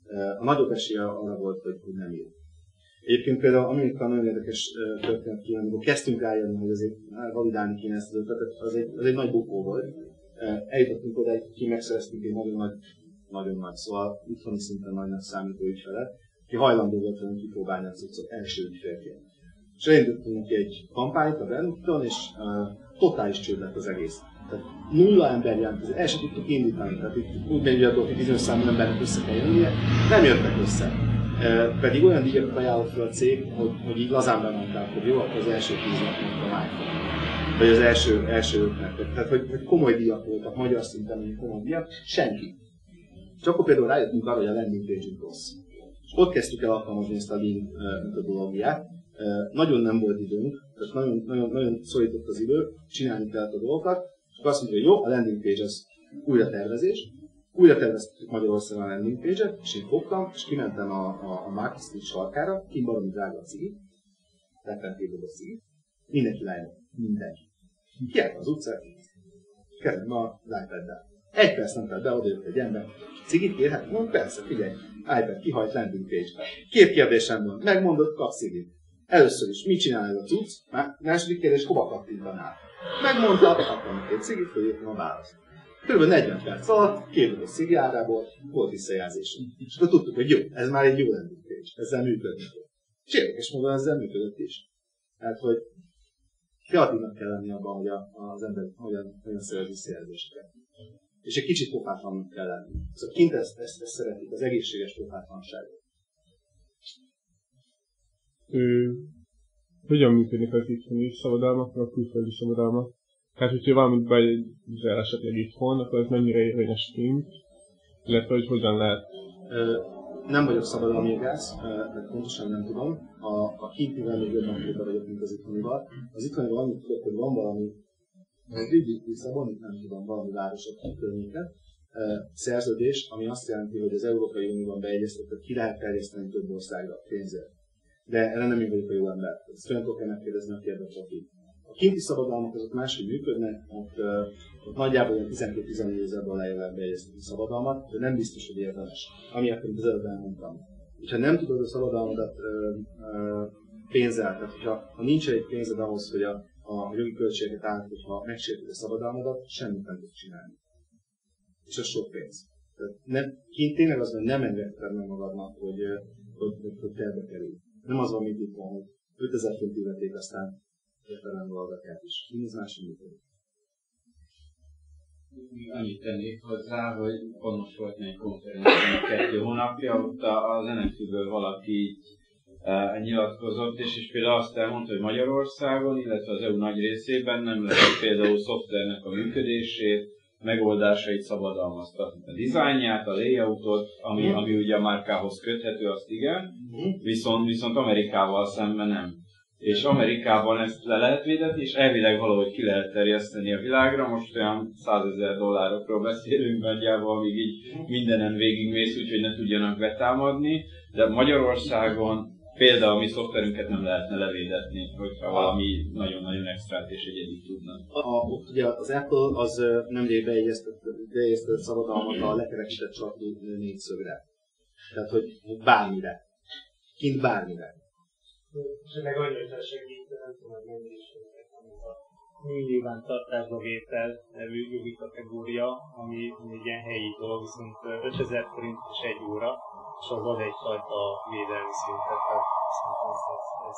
A nagyobb esély arra volt, hogy nem jó. Egyébként például Amerikában nagyon érdekes történet kijön, amikor kezdtünk rájönni, hogy azért validálni kéne ezt az ötletet, az egy nagy bukó volt. Eljutottunk oda, ki megszereztünk egy nagyon nagy, szóval itthoni szinten nagynak számító ügyfelet, aki hajlandó volt velünk kipróbálni a cuccot első ügyfélként. És elindítottunk neki egy kampányt a Brandon, és totális csőd lett az egész. Tehát 0 ember jelentkezik, el sem tudtuk indítani, tehát itt úgy megy, hogy bizonyos számú embernek össze kell jönnie, nem jöttek össze. Pedig olyan díjakat ajánlott fel a cég, hogy így lazán bemondták, hogy jó, akkor az első 10 napnak a iPhone. Vagy az első 5 napnak. Tehát, hogy komoly díjak voltak, magyar szinten, hogy komoly díjak, senki. És akkor például rájöttünk arra, hogy a landing page-ünk rossz. És ott kezdtük el alkalmazni ezt a lean metodológiát. Nagyon nem volt időnk, tehát nagyon szorított az idő, csinálni kellett a dolgokat, és akkor azt mondjuk, hogy jó, a landing page az újra tervezés. Újra terveztük Magyarországon a landing page-et, és én fogtam, és kimentem a Market Street sarkára, kint valami drága a cigi, rettentéből a cigi, mindenki lejött, mindenki. Kiállt az utcát, kezdem az iPad-del. 1 perc nem telt be, odajött egy ember, cigit kérhet? Mondom, persze, figyelj, iPad kihajt landing page-be. 2 kérdésem van, megmondod, kapsz cigit. Először is, mit csinál ez a cucc? Második kérdés, hova kattintanál? Megmondta, kaptam 2 cigit, följöttem a választ. Körülbelül 40 perc alatt, 2 doboz cigi árából volt visszajelzés. És akkor tudtuk, hogy jó, ez már egy jó landing page, ezzel működni fog. És érdekes módon ezzel működött is. Tehát, hogy kreatívnak kell lenni abban, hogy az ember hogyan szerez visszajelzéseket. És egy kicsit pofátlannak kell lenni. Szóval kint ezt szeretik, az egészséges pofátlanságot. Hogyan működnek az itthoni szabadalmak, a külföldi szabadalmak? Hát, hogyha valamit bejegyzel esetleg itthon, akkor ez mennyire érvényes kint, illetve hogy hogyan lehet? Nem vagyok szabadalomjogász, mert pontosan nem tudom. A kintivel még jobban képbe vagyok, mint az itthonival. Az itthonival annyit tudok, hogy van valami, Lisszabon, nem tudom, valami városok környéken, szerződés, ami azt jelenti, hogy az Európai Unióban bejegyeztetett, ki lehet terjeszteni több országra pénzért. De erre nem én vagyok a jó ember. Ezt olyankor kell megkérdezni, aki ebben profit. A kinti szabadalmak azok máshogy működnek, ott nagyjából 12-14 ezer dollárra lehet bejegyeztetni szabadalmat, de nem biztos, hogy érdemes. Amiért, amit az előbb elmondtam. Ha nem tudod a szabadalmadat pénzzel, tehát ha nincs egy pénzed ahhoz, hogy a jogi költségeket állt, hogyha megsérted a szabadalmadat, semmit nem tudsz csinálni. És az sok pénz. Tehát tényleg az, hogy nem engedted meg magadnak, hogy terbe kerül. Nem az van, mint itt van, hogy 5000 font illeték, aztán értelem valakát is. Mindez máshogy működik. Annyit tennék hozzá, hogy most volt egy konferencián 2 hónapja, ott az NFT-ből valaki nyilatkozott, és például azt elmondta, hogy Magyarországon, illetve az EU nagy részében nem lehet például szoftvernek a működését, megoldásait szabadalmaztatni. A dizájnját, a layoutot, ami ugye a márkához köthető, azt igen, viszont Amerikával szemben nem. És Amerikában ezt le lehet védeni, és elvileg valahogy ki lehet terjeszteni a világra. Most olyan $100,000 beszélünk nagyjából, amíg így mindenen végigmész, úgyhogy ne tudjanak betámadni. De Magyarországon például a mi szoftverünket nem lehetne levédetni, hogyha valami nagyon-nagyon extrát és egyedit tudna. Ugye az Apple az nemrég bejegyeztetett szabadalmat a lekerekített sarkú 4-szögre. Tehát, hogy bármire. Kint bármire. És meg annyira segít, nem tudom, hogy mennyire is a nyilvántartásba vétel nevű jogi kategória, ami egy ilyen helyi dolog, viszont 5000 forint és 1 óra, és az ad egyfajta védelmi szintet, tehát szerintem ez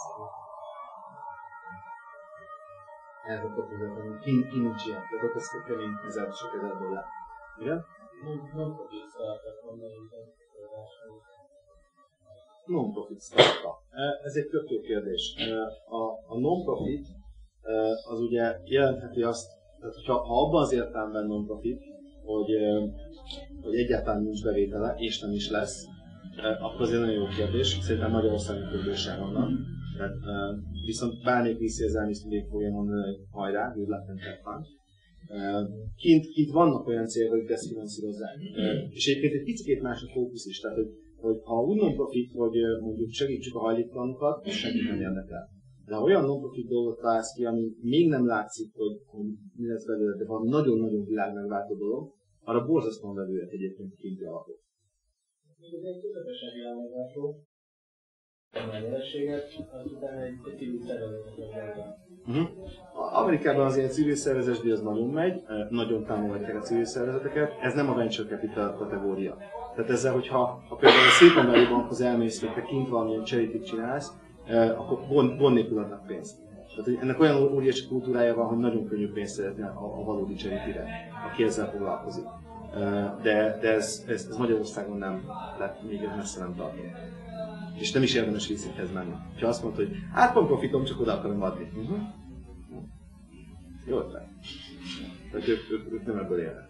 elhopott az ebben, ki nincs ilyen, tehát ott ez kemény sok ezer dollár. Igen? Non-profit startup. Ez egy tök jó kérdés. A non-profit az ugye jelentheti azt, tehát ha abban az értelemben non-profit, hogy egyáltalán nincs bevétele, és nem is lesz, akkor az egy nagyon jó kérdés. Szerintem Magyarországon többősen vannak. Tehát, viszont bármelyik viszi az elmésztő végig fogja mondani, hogy hajrá, good luck and have fun. Kint vannak olyan célok, hogy ezt finanszírozzák. És egyébként egy picit más a fókusz is. Tehát, hogy ha úgy non-profit, hogy mondjuk segítsük a hajléktalanokat, és senkit nem érdekel. De ha olyan non-profit dolgot találsz ki, ami még nem látszik, hogy mi lesz belőle, de van nagyon-nagyon világmegváltó dolog, arra borzasztóan vevőek egyébként a kinti alapok. Ez egy közösen világmegváltó, a nyerességet, azután egy civil szervezetet. Amerikában az ilyen civil szervezeti az nagyon megy, nagyon támogatják a civil szervezeteket, ez nem a venture capital kategória. Tehát ezzel, hogyha például a Silicon Valley Bankhoz elmész, hogy te kint valamilyen charity csinálsz, akkor gond nélkül adnak pénzt. Tehát ennek olyan óriási kultúrája van, hogy nagyon könnyű pénzt szeretni a valódi charity-re, aki ezzel foglalkozik. De ez Magyarországon nem, tehát még ez messze nem tartott. És nem is érdemes vízszinthez menni. Ha azt mondod, hogy hát van profitom, csak oda akarom adni. Jó ötlet. Tehát ők nem ebből élnek.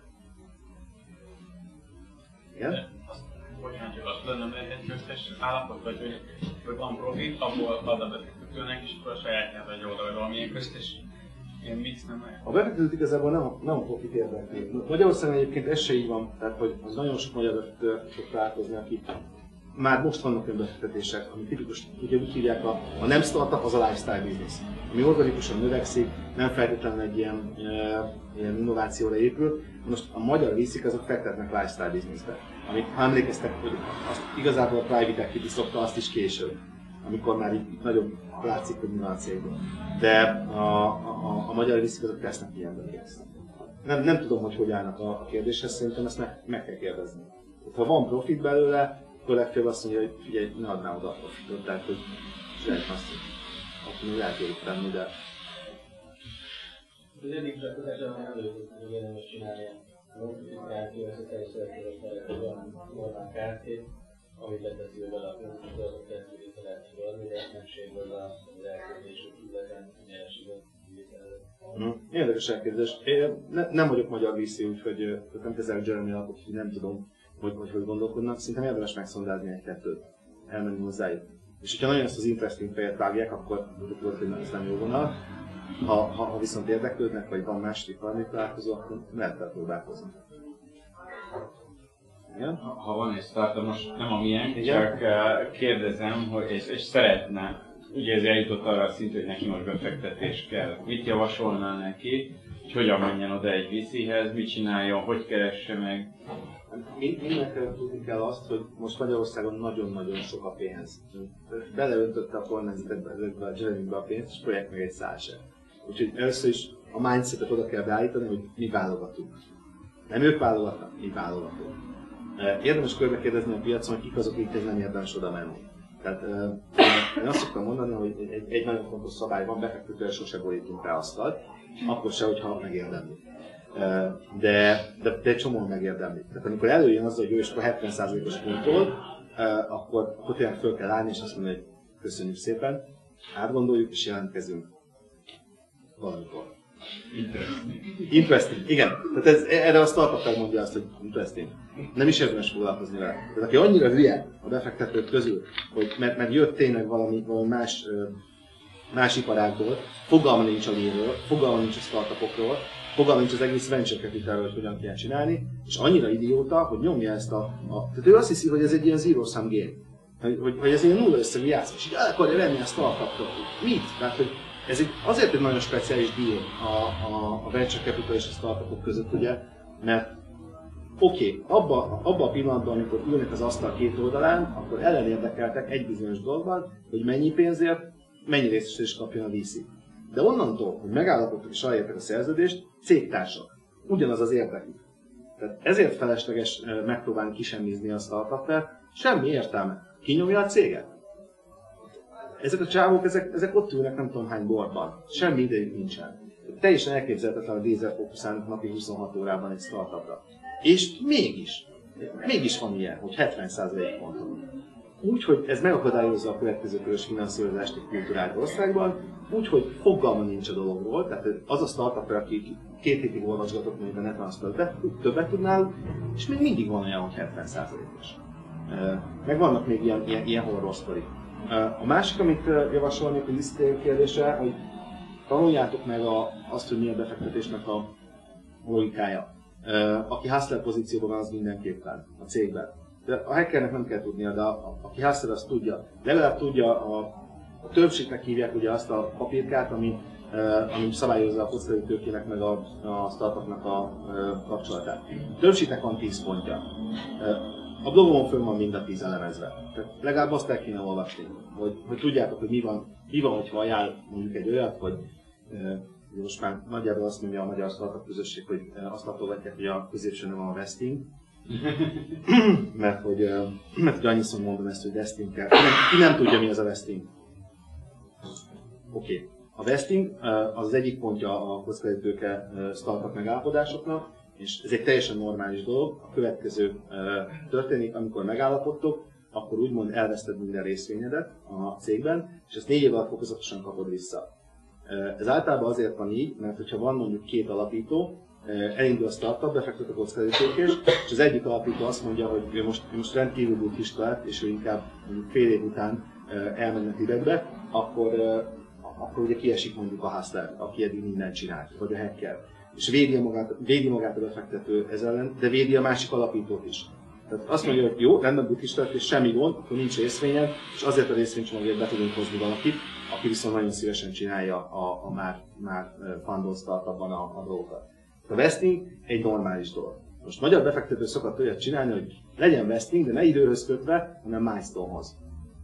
Igen? Bocsánat, hogy azt lenne egy köztes állapot, vagy hogy van profit, abból ad a befektetőnek, és akkor a sajátját adja oda, vagy valamilyen köztes ilyen mix nem lehet. A befektetőt igazából nem a profit érdekli. Magyarországon egyébként ez se így van, tehát hogy az nagyon sok magyar befektető fog találkozni, akik már most vannak olyan befektetések, ami tipikus, ugye úgy hívják, a nem startup, az a lifestyle business, ami organikusan növekszik, nem feltétlenül egy ilyen innovációra épül. Most a magyar VC-k azok fektetnek lifestyle businessbe, amit ha emlékeztek, hogy azt igazából a private equity szokta azt is később, amikor már így nagyon látszik, hogy mi van a cégben. De a magyar VC-k azok tesznek ilyenben pénzt. Nem tudom, hogy állnak a kérdéshez, szerintem ezt meg kell kérdezni. Ha van profit belőle, akkor legfeljebb azt mondja, hogy figyelj, ne adnál oda a profitot, tehát hogy csinálj azt, akkor még lehet érjük tenni, de... Az egyik csatlakozáson előtt, hogy érdemes csinálni a non-profit összeteljes szeretnélet, egy olyan normál kártét, amit leteszi bele a pénzt, azok kezdődésre lehet adni, de ennenségből az elkezdésük illetve nyereséget kivételezett. Érdekes elképzelés. Én nem vagyok magyar VC, úgyhogy nem kezelek Jeremy alapot, hogy nem tudom, hogy gondolkodnak, szerintem érdemes megszondázni egy-kettőt, elmenni hozzájuk. És hogyha nagyon ezt az interesting fejet vágják, akkor tudod, hogy ez nem jó vonal. Ha viszont érdeklődnek, vagy van másik valami találkozó, akkor lehet elpróbálkozni. Igen? Ha van egy startup, most nem a miénk, csak kérdezem, hogy és szeretne, ugye ez eljutott arra a szintre, hogy neki most befektetés kell. Mit javasolnál neki, hogy hogyan menjen oda egy VC-hez, mit csináljon, hogy keresse meg? Mindenkinek tudni kell azt, hogy most Magyarországon nagyon-nagyon sok a pénz. Beleöntötte a kormányzat ezekbe a Jeremybe a pénzt, és projekt meg egy szál sem. Úgyhogy először is a mindsetet oda kell beállítani, hogy mi válogatunk. Nem ők válogatnak, mi válogatunk. Érdemes körbe kérdezni a piacon, hogy kik azok, akikhez nem érdemes oda menni. Tehát én azt szoktam mondani, hogy egy nagyon fontos szabály van, befektetőre sose borítunk rá asztalt, akkor se, hogyha megérdemli. De egy csomóan megérdemli. Tehát amikor előjön az, hogy ő is 70%-os kontroll, akkor tényleg föl kell állni, és azt mondani, hogy köszönjük szépen, átgondoljuk és jelentkezünk valamikor. Interesting, igen. Tehát erre a startup mondja azt, hogy interesting. Nem is érdemes foglalkozni vele. Tehát aki annyira hülye a befektetők közül, hogy mert jött tényleg valami más iparágból, fogalma nincs a leanről, fogalma nincs a startupokról, fogalma nincs az egész venture capitalről, hogy hogyan kell csinálni, és annyira idióta, hogy nyomja ezt tehát ő azt hiszi, hogy ez egy ilyen zero sum game. Hogy ez ilyen nulla összegű játszma, és így el akarja venni a startupot. Mit? Tehát, hogy ez azért egy nagyon speciális deal a venture capital és a startupok között, ugye, mert oké, abban a pillanatban, amikor ülnek az asztal két oldalán, akkor ellenérdekeltek egy bizonyos dologban, hogy mennyi pénzért, mennyi részesítést kapjon a VC. De onnantól, hogy megállapodtak és aláírtak a szerződést, cégtársak. Ugyanaz az érdekük. Tehát ezért felesleges megpróbálni kisemmizni a startupet, semmi értelme. Kinyomja a céget. Ezek a csávók, ezek ott ülnek nem tudom hány bordban. Semmi idejük nincsen. Teljesen elképzelhetetlen a Dézer fókuszálnak napi 26 órában egy startupra. És mégis van ilyen, hogy 70% ponton. úgy, hogy ez megakadályozza a következő körös finanszírozást egy kulturális országban, úgy, hogy fogalma nincs a dologról, tehát az a startupra, aki 2 hétig olvasgatott mondjuk a NetTransfer többet tudnál, és még mindig van olyan, hogy 70%-os. Meg vannak még ilyen horror sztori. A másik, amit javasolnék a visszatérő kérdésre, hogy tanuljátok meg azt, hogy mi a befektetésnek a logikája. Aki hustler pozícióban van, az mindenképpen a cégben. De a hackernek nem kell tudnia, de aki hustler, az tudja. Legalább tudja, a többségnek hívják ugye azt a papírkát, ami szabályozza a kockázati tőkének meg a startupnak a kapcsolatát. A többségnek van 10 pontja. A blogomon fönn van mind a 10 elemezve. Tehát legalább azt el kéne olvasni, hogy tudjátok, hogy mi van, hogyha ajánl mondjuk egy olyat, hogy most már nagyjából azt mondja a magyar startup közösség, hogy azt látogatják, hogy a középső nem a vesting. mert hogy annyiszor mondom ezt, hogy vesting kell. Ki nem tudja, mi az a vesting. Oké. A vesting az egyik pontja a kockázati tőke startup megállapodásoknak, és ez egy teljesen normális dolog. A következő történik, amikor megállapodtok, akkor úgymond elveszted minden részvényedet a cégben, és ezt 4 év alatt fokozatosan kapod vissza. Ez általában azért van így, mert hogyha van mondjuk 2 alapító, elindul a startup, befektet a kockázati tőkés, és az egyik alapító azt mondja, hogy ő most rendkívül buddhista lett, és ő inkább fél év után elmenne Tibetbe, akkor ugye kiesik mondjuk a hustler, aki eddig mindent csinált, vagy a hacker. És védi magát a befektető ez ellen, de védi a másik alapítót is. Tehát azt mondja, hogy jó, rendben buddhista lett, és semmi gond, akkor nincs részvényed, és azért a részvénycsomagért be tudunk hozni valakit, aki viszont nagyon szívesen csinálja a már fundolt startupban a dolgokat. A vesting egy normális dolog. Most magyar befektető szokott olyat csinálni, hogy legyen vesting, de ne időhöz kötve, hanem milestone-hoz.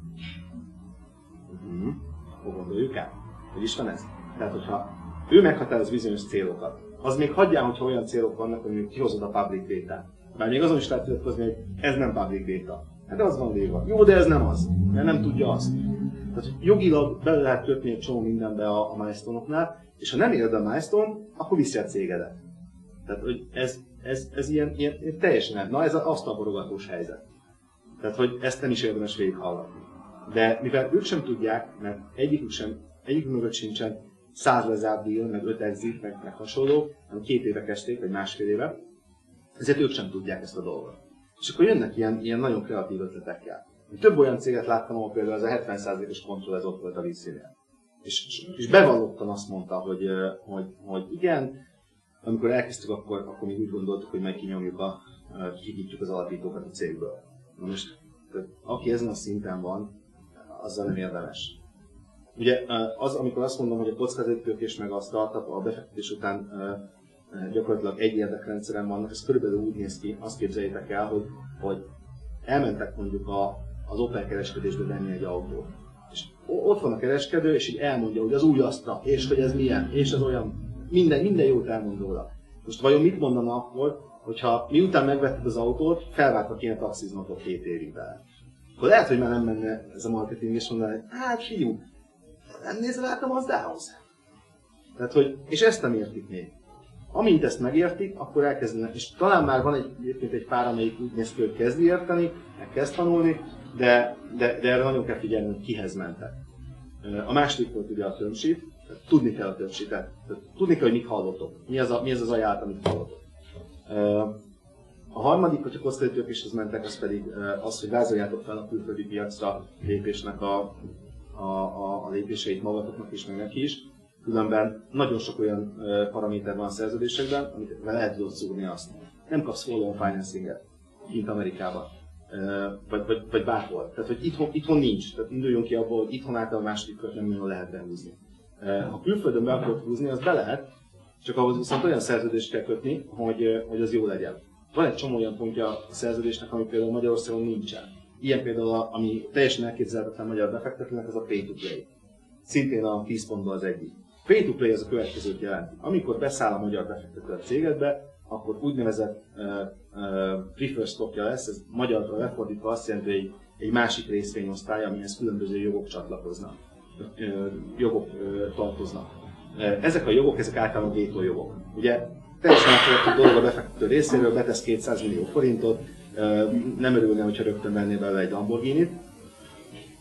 Hol gondoljuk el? Hogy is van ez? Tehát, hogyha ő meghatároz bizonyos célokat, az még hagyjál, hogyha olyan célok vannak, hogy kihozod a public data-t. Bár még azon is lehet tudatkozni, hogy ez nem public data. Hát az van léva. Jó, de ez nem az, mert nem tudja azt. Tehát jogilag bele lehet kötni egy csomó mindenbe a milestone-oknál, és ha nem éred a milestone, akkor viszi a cégedet. Tehát, hogy ez ilyen teljesen nem. Na, ez az asztalborogatós helyzet. Tehát, hogy ezt nem is érdemes végighallgatni. De mivel ők sem tudják, mert egyikük mögött sincsen 100 lezárt deal, meg 5 exit, meg hasonló, hanem 2 éve kezdték, vagy másfél éve, ezért ők sem tudják ezt a dolgot. És akkor jönnek ilyen nagyon kreatív ötletekkel. Több olyan céget láttam, ahol például ez a 70%-os kontroll ez ott volt a VC-nél. És bevallottan azt mondta, hogy igen, amikor elkezdtük, akkor még úgy gondoltuk, hogy majd kinyitjuk az alapítókat a cégből. Na most, aki ezen a szinten van, azzal nem érdemes. Ugye az, amikor azt mondom, hogy a kockázati tőkés meg a startup a befektetés után gyakorlatilag egy érdekrendszeren vannak, ez körülbelül úgy néz ki, azt képzeljétek el, hogy elmentek mondjuk az Opel kereskedésbe venni egy autót. És ott van a kereskedő, és így elmondja, hogy az új Astra, és hogy ez milyen, és az olyan, minden jót elmond róla. Most vajon mit mondana akkor, hogyha miután megvetted az autót, felváltak ilyen taxiznatot 2 évig bele? Akkor lehet, hogy már nem menne ez a marketing, és mondaná, hogy hát fiú, nem nézel át a Mazdához? Tehát, hogy, és ezt nem értik még. Amint ezt megértik, akkor elkezdenek, és talán már van egyébként egy pár, amelyik úgy néz ki, hogy kezdi érteni, meg kezd tanulni, de erre nagyon kell figyelni, hogy kihez mentek. A második volt ugye a term sheet, tudni kell a term sheet-et, tudni kell, hogy mit hallottok, mi az az ajánlat, amit hallottok. A harmadik, hogyha kockázati tőkéshez mentek, az pedig az, hogy vázoljátok fel a külföldi piacra lépésnek a lépéseit magatoknak is, meg neki is. Különben nagyon sok olyan paraméter van a szerződésekben, amit lehet tudod szúrni azt. Nem kapsz follow-on financing-et, mint Amerikában, vagy bárhol. Tehát, hogy itthon nincs. Tehát induljunk ki abból, hogy itthon által a második kört nem nagyon lehet behúzni. Ha külföldön be akarod húzni, az be lehet, csak ahhoz viszont olyan szerződést kell kötni, hogy az jó legyen. Van egy csomó olyan pontja a szerződésnek, ami például Magyarországon nincsen. Ilyen például, ami teljesen elképzelhetetlen magyar befektetőnek, az a pay-to-play. Szintén a 10 pontból az egyik. Pay-to-play az a következőt jelenti. Amikor beszáll a magyar befektető a cégedbe, akkor úgynevezett preferred stockja lesz, ez magyarra lefordítva azt jelenti, hogy egy másik részvényosztály, amihez különböző jogok csatlakoznak, jogok tartoznak. Ezek a jogok, ezek általában vétójogok. Ugye teljesen elfogadható dolog a befektető részéről, betesz 200 millió forintot, nem örülne, hogyha rögtön venné belőle egy Lamborghinit,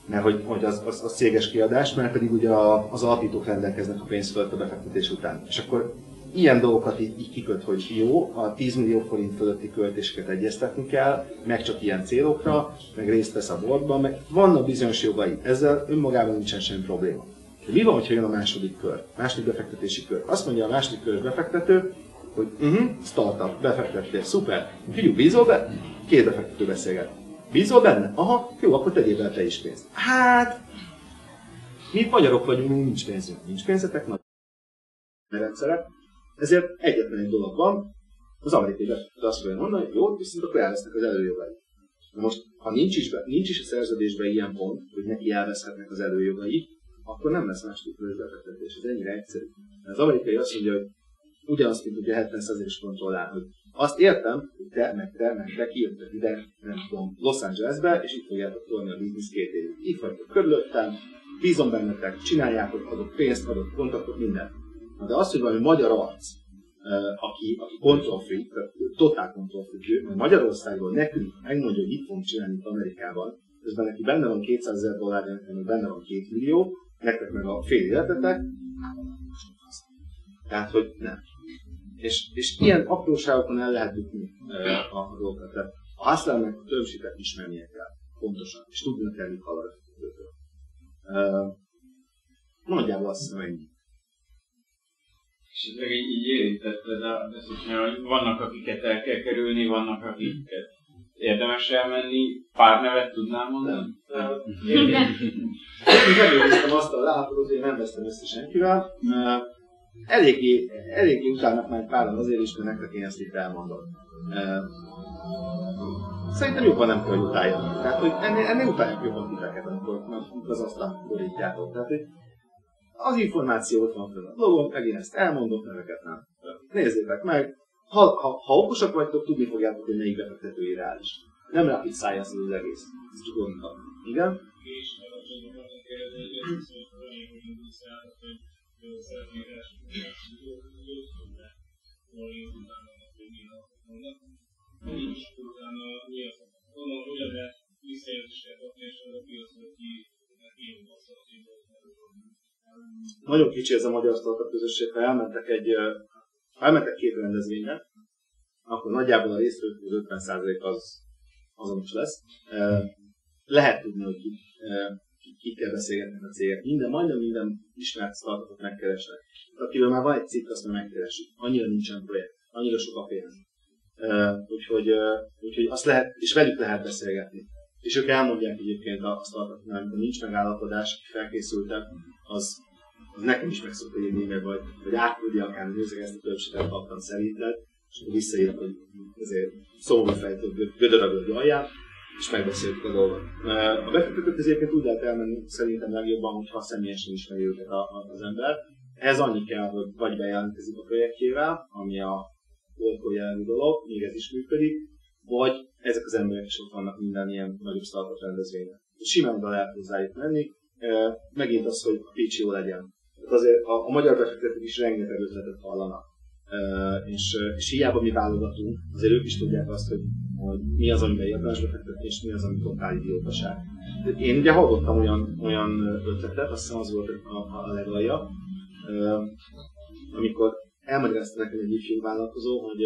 mert hogy az céges kiadás, mert pedig ugye az alapítók rendelkeznek a pénz fölött a befektetés után. És akkor ilyen dolgokat így kiköt, hogy jó, a 10 millió forint fölötti költéseket egyeztetni kell, meg csak ilyen célokra, meg részt vesz a boardban, meg vannak bizonyos jogai. Ezzel önmagában nincsen semmi probléma. De mi van, hogyha jön a második kör, második befektetési kör? Azt mondja a második körs befektető, hogy startup, befektetés, szuper, figyelj, bízol be? 2 befektető beszélget. Bízol benne? Aha, jó, akkor tegyél bele te is pénzt. Hát, mi magyarok vagyunk, nincs pénzünk. Nincs pénzetek, nagy rendszerek. Ezért egyetlen egy dolog van, az amerikai befektető azt fogja mondani, hogy jó, viszont akkor elvesznek az előjogai. Na most, ha nincs is a szerződésben ilyen pont, hogy neki elveszhetnek az előjogai, akkor nem lesz második körös befektetés. Ez ennyire egyszerű. Az amerikai azt mondja, hogy ugyanazt, mint ugye 70%-os kontrollál, hogy azt értem, hogy te kijöttek ide, nem tudom, Los Angelesbe, és itt fogjátok tolni a biznisz 2 évig. Itt vagytok körülöttem, bízom bennetek, csináljátok, adok pénzt, adok kontaktot, mindent. De az, hogy valami magyar arc, aki control freak, totál control freak, mert Magyarországról nekünk megmondja, hogy itt fogunk csinálni itt Amerikában, közben neki benne van $200,000, nekem meg benne van 2 millió, nektek meg a fél életetek, tehát, hogy nem. És ilyen apróságokon el lehet jutni a dolgokat. Tehát a hustlernek a termsheetet ismernie kell, pontosan, és tudnia kell, mit hall a befektetőtől. Nagyjából azt hiszem, ennyi. És ezek így érintetted, hogy vannak, akiket el kell kerülni, vannak, akiket érdemes elmenni. Pár nevet tudnál mondani? Én előztem azt a lápolót, én nem vesztem össze senkivel. Eléggé utálnak már páran azért is, mert nektek én ezt itt elmondom. Szerintem jobban nem kell, hogy utáljanak. Tehát, hogy ennél utálják jobban titeket, amikor az asztalt borítjátok. Tehát, hogy az információ ott van fönn a blogon, meg én ezt elmondom, neveket nem. Nézzétek meg, ha okosak vagytok, tudni fogjátok, hogy melyik befektető irreális. Nem rapid science az egész. Ez csak gondolat. Igen? Nagyon kicsi ez a magyar startup közösség, ha elmentek 2 rendezvényre, akkor nagyjából a résztvevők 50% az azonos lesz. Lehet tudni, hogy kikkel beszélgetnek a cégek. Majdnem minden ismert startupot megkeresnek. Akivel már van egy cikk, azt már megkeresik. Annyira nincsen projekt, annyira sok a pénz. Úgyhogy azt lehet, és velük lehet beszélgetni. És ők elmondják egyébként a startupnál, amikor nincs megállapodás, felkészültek, az nekem is meg szokta írni e-mailbe, vagy átküldi akár, hogy nézzek, ezt a többséget kaptam szerinted, és akkor visszaírt, hogy ezért szóló fejtől gödörögöd alján, és megbeszéltük a dolgot. A befektetők egyébként úgy lehet elmenni szerintem legjobban, hogyha személyesen ismeri őket az ember. Ehhez annyi kell, hogy vagy bejelentkezik a projektjével, ami a oldkor jelenlő dolog, még ez is működik, vagy ezek az emberek is ott vannak minden ilyen nagyobb startup rendezvényen. Simán oda lehet hozzájuk menni, megint az, hogy a pitch jó legyen. Azért a magyar befektetők is rengeteg ötletet hallanak. És hiába mi válogatunk, azért ők is tudják azt, hogy mi az, amiben érdemes befektetni, és mi az, ami totál idiótaság. Én ugye hallottam olyan ötletet, azt hiszem az volt a legalja, amikor elmagyarázta nekem egy ifjú vállalkozó, hogy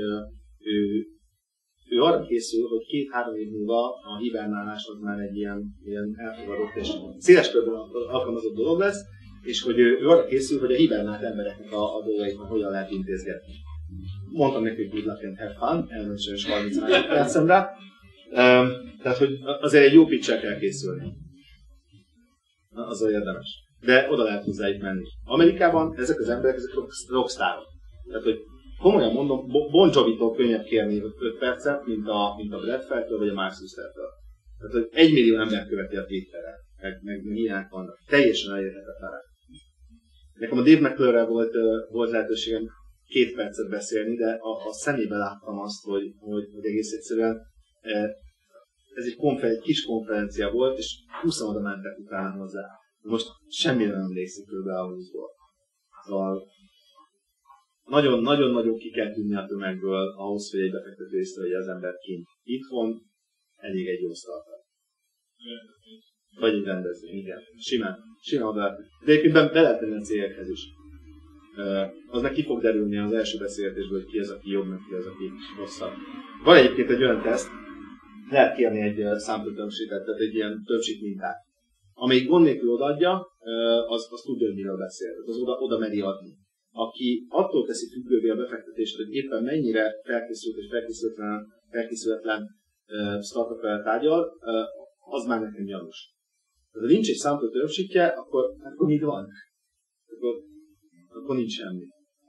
ő arra készül, hogy 2-3 év múlva a hibernálás az már egy ilyen elfogadott és széles körben alkalmazott dolog lesz, és hogy ő arra készül, hogy a hibernált embereknek a dolgait hogyan lehet intézgetni. Mondtam neki, hogy good luck and have fun, elment sajnos 30 másodpercen rá. Tehát, hogy azért egy jó pitch-el kell készülni. Azzal érdemes. De oda lehet hozzájuk menni. Amerikában ezek az emberek, ezek rockstárok. Tehát, hogy komolyan mondom, Bon Jovi-tól könnyebb kérni 5 percet, mint a Brad Feltől vagy a Mark Zuckerberg-től. Tehát, hogy 1 millió ember követi a Twitterre, meg ilyenek vannak. Teljesen elérhetetlenek. Nekem a Dave McClure-rel volt lehetőségem 2 percet beszélni, de a szemébe láttam azt, hogy egész egyszerűen ez egy kis konferencia volt, és 20 oda mentek utána hozzá. Most semmire nem emlékszik kb. A 20-ból. Szóval nagyon-nagyon ki kell tűnni a tömegből ahhoz, hogy egy befektető észrevegye az embert kint. Itthon elég egy jó startup. Vagy egy rendezvény, igen. Simán oda lehet. De egyébként be lehet tenni a cégekhez is. Az meg ki fog derülni az első beszélgetésből, hogy ki az, aki jobb, meg ki az, aki rosszabb. Van egyébként egy olyan teszt, lehet kérni egy sample többséget, tehát egy ilyen többség mintát. Amelyik gond nélkül odaadja, az tudja, hogy miről beszél. Az oda meri adni. Aki attól teszi függővé a befektetést, hogy éppen mennyire felkészült és felkészületlen startup-el tárgyal, az már nekem gyanús. Ha nincs egy sample többségje, akkor mit van? Akkor nincs semmi.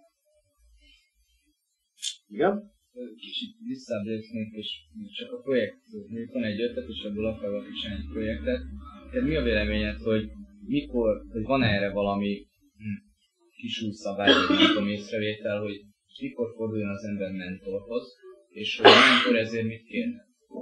Igen? Kicsit visszablépnék, és csak a projekt, hogy van egy ötlet, és ebből akarok csinálni egy projektet. Tehát mi a véleményed, hogy mikor, hogy van erre valami kis útszabály, vagy nem tudom, észrevétel, hogy mikor forduljon az ember mentorhoz, és hogy a mentor ezért mit kérne?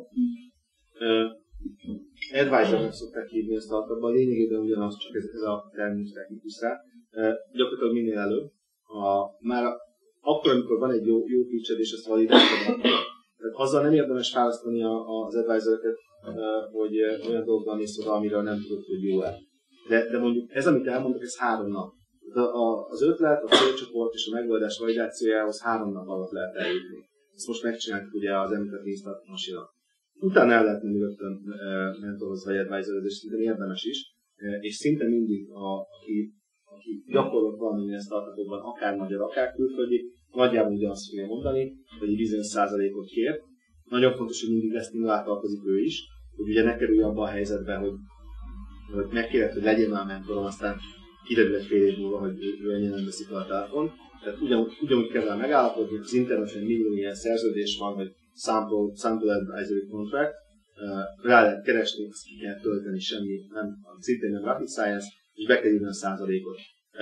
Advisornak szokták hívni a startupban, a lényegében ugyanaz, csak ez a terminus technikus rá. Gyakorlatilag minél előbb. Már akkor, amikor van egy jó feature és ezt validáltad, tehát azzal nem érdemes választani az advisoröket, hogy olyan dolgokban mész oda, amiről nem tudod, hogy jó-e. De mondjuk ez, amit elmondok, ez 3 nap. Az ötlet, a célcsoport és a megoldás validációjához 3 nap alatt lehet eljutni. Ezt most megcsináltuk ugye az említett Instant Machine-on. Utána el lehet menni rögtön mentorhoz vagy advisorhoz, és szinte érdemes is. És szinte mindig, aki gyakorlott valamilyen startupokban, akár magyar, akár külföldi, nagyjából ugyanazt fogja mondani, hogy egy bizonyos százalékot kér. Nagyon fontos, hogy mindig lesztimulálta alkozik ő is, hogy ugye ne kerülj abba a helyzetbe, hogy megkéred, hogy legyen már mentorom, aztán kiderül egy fél év múlva, hogy ő ennyien nem veszik fel a telefon. Tehát ugyanúgy kell vele megállapodni, az interneten millió ilyen szerződés van, hogy sample advisory contract, rá lehet keresni, azt ki kell tölteni, semmi, szintén nem rocket science, és be kell írni a százalékot.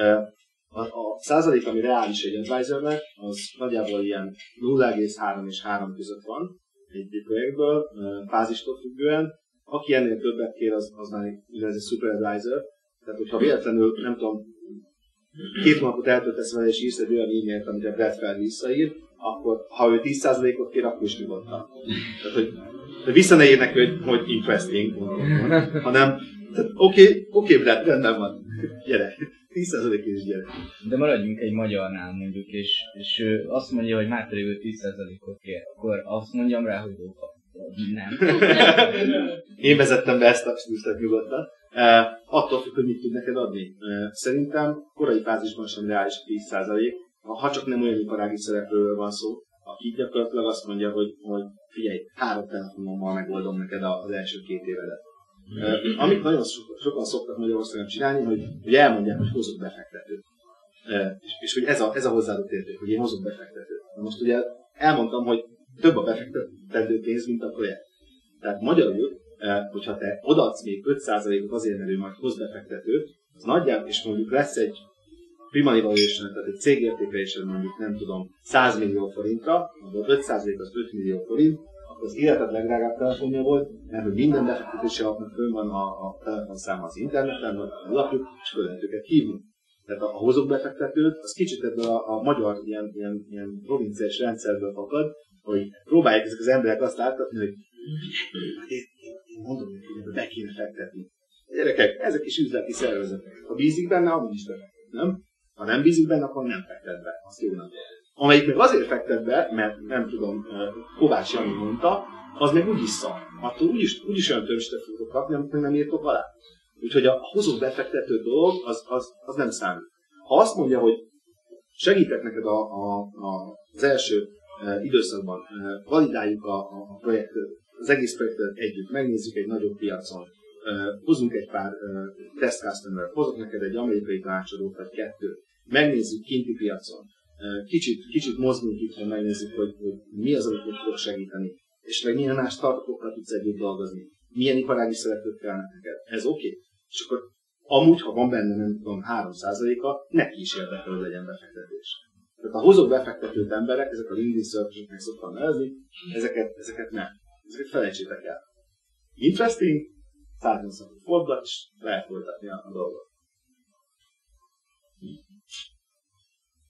A százalék, ami reális egy advisornek, az nagyjából ilyen 0,3 és 3 között van egy projektből, fázistól függően. Aki ennél többet kér, az már egy super advisor. Tehát, hogyha véletlenül, nem tudom, 2 napot eltöltesz vele és írsz egy olyan e-mailt, amit a Brad Felly visszaír, akkor ha ő 10%-ot kér, akkor is nyugodtan. Tehát, hogy vissza ne írnek, hogy interesting, hanem oké, Brad, rendben van, gyere, 10%-ért is gyere. De maradjunk egy magyarnál mondjuk, és ő azt mondja, hogy már pedig ő 10%-ot kér, akkor azt mondjam rá, hogy nem. Én vezettem be ezt a stílusat nyugodtan. Attól függ, hogy mit tud neked adni. Szerintem korai fázisban sem reális a 10%, ha csak nem olyan iparági szereplőről van szó, aki gyakorlatilag azt mondja, hogy figyelj, 3 telefonommal megoldom neked az első 2 évedet. Amit nagyon sokan szoktak Magyarországon csinálni, hogy elmondják, hogy hozok befektetőt. És hogy ez a hozzáadott érték, hogy én hozok befektetőt. Most ugye elmondtam, hogy több a befektető pénz, mint a projekt. Tehát magyarul, hogyha te odaadsz még 5%-ot azért, mert ő majd hoz befektetőt, az nagyjából, és mondjuk lesz egy prima evaluation, tehát egy cégértékelésre mondjuk nem tudom 100 millió forintra, abból 5% az 5 millió forint, akkor az életed legdrágább telefonja volt, mert hogy minden befektetési alapnak fönn van a telefonszáma az interneten, vagy a lapjuk, és föl lehet őket hívni. Tehát a hozók befektetőt, az kicsit ebből a magyar ilyen provinciális rendszerből fakad, hogy próbálják ezek az emberek azt láttatni, hogy én mondom, hogy ebbe be kéne fektetni. Gyerekek, ezek is üzleti szervezetek. Ha bízik benne, amúgy is befektet, nem? Ha nem bízik benne, akkor nem fektet be. Azt jónak. Amelyik meg azért fektet be, mert nem tudom, Kovács Jani mondta, az meg úgyis szar. Attól úgyis olyan többséget fogok kapni, amit meg nem írtok alá. Úgyhogy a hozó befektető dolog, az nem számít. Ha azt mondja, hogy segítek neked az első időszakban, validáljuk a projektet, az egész projektet együtt, megnézzük egy nagyobb piacon, hozunk egy pár test customer, hozok neked egy amerikai tanácsadót, vagy 2, megnézzük kinti piacon, kicsit mozdulunk itt, megnézzük, hogy mi az, amit tudok segíteni, és meg milyen más startupokkal tudsz együtt dolgozni, milyen iparági szereplők kellene neked. Ez oké. És akkor amúgy, ha van benne, nem tudom, 3%-a, neki is érdekel, hogy legyen befektetés. Tehát a hozó befektetőt emberek, ezek a LinkedIn szerzőknek szoktam nevezni, ezeket nem. Ezeket felejtsétek el. Interesting, 180 fordulat, és lehet folytatni a dolgot.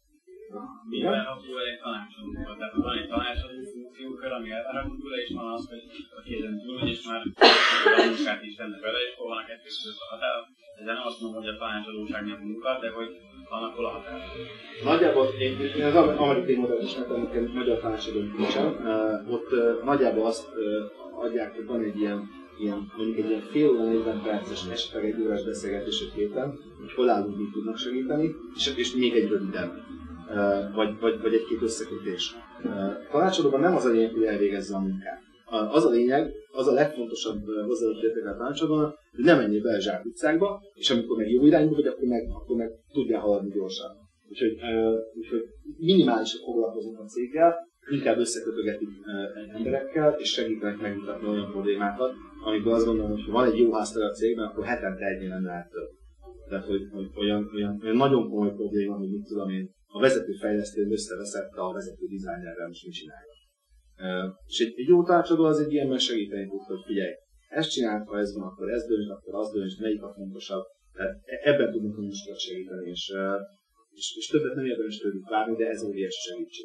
Mivel abból egy tanácsadóval, tehát van egy tanácsadó funkciókör, ami elvárható tőle, és van az, hogy a kézen túl, és már a munkát is tenne vele, és hol van a kettő között a határ. Ezzel nem azt mondom, hogy a tanácsadóság nem munka, de hogy annak hol a határ. Nagyjából, én az amerikai modellt is nekem magyar tanácsadónk nincsen. Ott nagyjából azt adják, hogy van egy ilyen mondjuk egy ilyen fél óra 40 perces, esetleg egy órás beszélgetés egy héten, hogy hol állunk, mit tudnak segíteni, és még egy röviden, vagy egy-két összekötés. Tanácsadóban nem az a lényeg, hogy elvégezze a munkát. Az a lényeg, az a legfontosabb hozzáadott értéke a tanácsadónak, hogy ne menjél bele zsákutcákba, és amikor meg jó irányba vagy, akkor meg tudjál haladni gyorsan. Úgyhogy minimálisan foglalkozunk a céggel, inkább összekötögetik emberekkel, és segítenek megmutatni olyan problémákat, amikor azt gondolom, hogy ha van egy jó háztartó a cégben, akkor hetente egynél nem lehet több. Tehát, hogy olyan nagyon komoly probléma, hogy mit tudom én, a vezető fejlesztő összeveszett a vezető dizájnerrel, most mit csinálja. És egy jó tanácsadó az egy ilyenben segíteni tud, hogy figyelj, ezt csinált, ha ez van, akkor ez döntsd, akkor az döntsd, melyik a fontosabb. Tehát ebben tudunk nagyon sokat segíteni, és többet nem érdemes tőlük várni, de ez óriási segítség.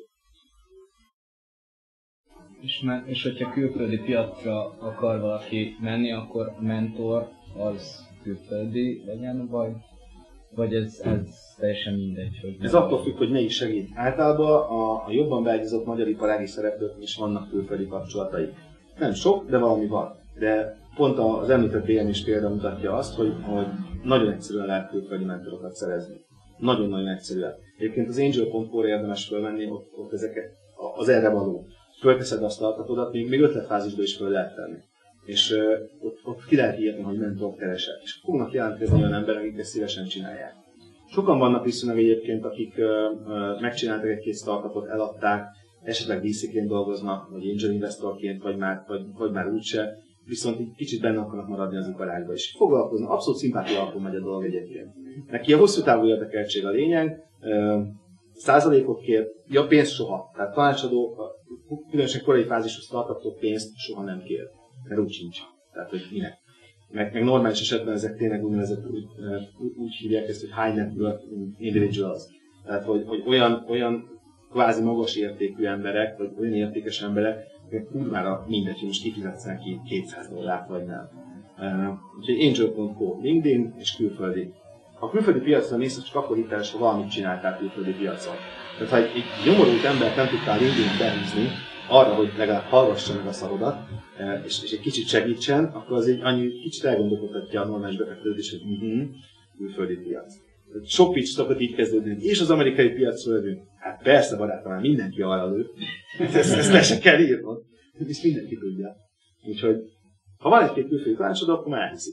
És hogyha külföldi piacra akar valaki menni, akkor a mentor az külföldi legyen, vagy ez teljesen mindegy? Hogy ez attól függ, hogy melyik segít. Általában a jobban beágyazott magyar iparági szereplők is vannak külföldi kapcsolatai. Nem sok, de valami van. De pont az említett BM-is példa mutatja azt, hogy nagyon egyszerűen lehet külföldi mentorokat szerezni. Nagyon-nagyon egyszerűen. Egyébként az Angel.com-ra érdemes fölvenni, ott ezeket az erre való. Fölteszed a startupodat, még ötletfázisba is föl lehet tenni. És ott ki lehet írni, hogy mentort keresek. És fognak jelentkezni olyan emberek, akik ezt szívesen csinálják. Sokan vannak viszonylag egyébként, akik megcsináltak egy-két startupot, eladták, esetleg VC-ként dolgoznak, vagy angel investorként, vagy már úgyse, viszont így kicsit benne akarnak maradni az iparágba is. Foglalkoznak, abszolút szimpátia alapon megy a dolog egyébként. Neki a hosszú távú érdekeltség a lényeg, százalékot kér, ja pénzt soha. Tehát tanácsadó, különösen korai fázisú startupok pénzt soha nem kér, mert úgy sincs. Tehát, hogy minek. Meg normális esetben ezek tényleg úgynevezett úgy hívják ezt, hogy high net worth individuals. Tehát, hogy olyan kvázi magas értékű emberek, vagy olyan értékes emberek, hogy kurvára mindegy, hogy most kifizetsz neki $200 vagy nem. Úgyhogy Angel.com, LinkedIn és külföldi. A külföldi piacra mész, csak akkor hiteles, ha valamit csináltál külföldi piacon. Tehát ha egy nyomorult embert nem tudtál LinkedIn behúzni arra, hogy legalább hallgassa meg a szarodat, és egy kicsit segítsen, akkor az egy annyi kicsit elgondolkodhatja a normális befektetőt is, hogy külföldi piac. Sok pitch szokott így kezdődni, és az amerikai piacról lövünk. Hát persze barátom, már mindenki arra lő. Ezt le se kell írnod. És mindenki tudja. Úgyhogy, ha van egy-két külföldi tanácsadó, akkor már elhiszik.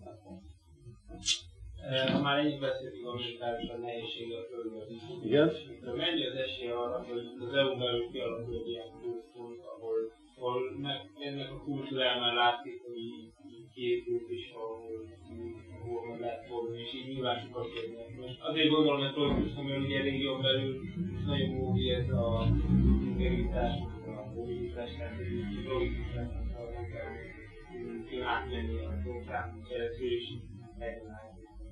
Ha már ennyit beszéltünk Amerikáról, a nehézséggel fölül. Igen. Mennyi az esély arra, hogy az EU belül kialakul egy ilyen kultúr, ahol ennek a kultúrában látszik, hogy így képült és ahol meg lehet fordulni, és így nyilván sokat kérnek. Most azért gondolom, hogy Projkuszom, mert ugye régión belül nagyon óvi ez a integritás, a mobilitás, tehát így logikus lesz, hogy átmenni a dolgokon keresztül, és megtalálni.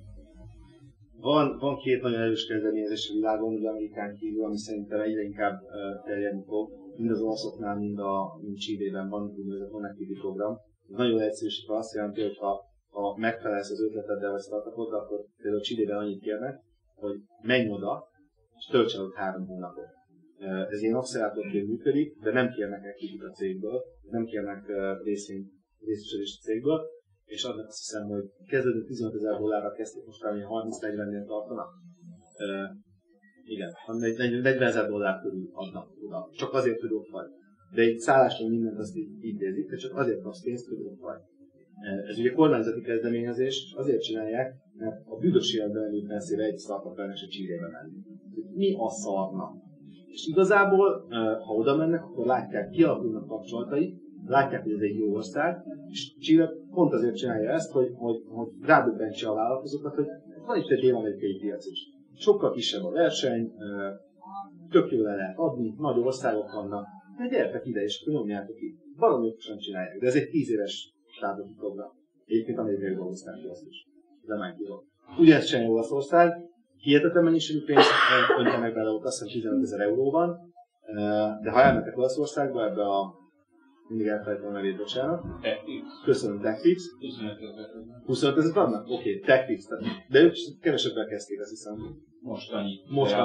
Van két nagyon erős kezdeményezés a világon, ugye Amerikán kívül, ami szerintem egyre inkább terjedni fog. Mind az olaszoknál, mind Chilében van úgynevezett Connectivity program. Ez nagyon egyszerűsítve azt jelenti, hogy ha megfelelsz az ötleteddel vagy startupoddal, akkor például Chilében annyit kérnek, hogy menj oda, és tölts el ott 3 hónapot. Ez ilyen accelerátorként működik, de nem kérnek ekvizit a cégből, nem kérnek részesedést a cégből, és annak azt hiszem, hogy kezdődő $15,000 kezdték, most már 30-40-nél tartanak. Igen, $40,000 körül adnak oda. Csak azért, hogy ott vagy. De egy szállásról mindent azt így intézik, de csak azért kapsz pénzt, hogy ott vagy. Ez ugye kormányzati kezdeményezés, és azért csinálják, mert a büdös életben előtt messzére egy startup-elnek se Chilébe menni. Mi a szarnak? És igazából, ha oda mennek, akkor látják, kialakulnak kapcsolatai, látják, hogy ez egy jó ország, és Chile pont azért csinálja ezt, hogy rádöbbentse a vállalkozókat, hogy van itt egy dél-amerikai piac is. Sokkal kisebb a verseny, tök jól le lehet adni, nagy országok vannak, de gyertek ide, és akkor nyomjátok itt. Valami okosan csinálják, de ez egy 10 éves startup program. Egyébként amerikai dolgozták ki azt is. De már kívül. Ugyanezt csinálja Olaszország, hihetetlen mennyiségű pénzt öntenek bele, ott azt hiszem 15 000 euró van, de ha elmentek Olaszországba, ebbe a mindig elfelejtem a nevét, bocsánat. Köszönöm, TechFix. 25 000 adnak? Oké, TechFix. De ők kevesebben kezdték, azt hiszem. Most annyi.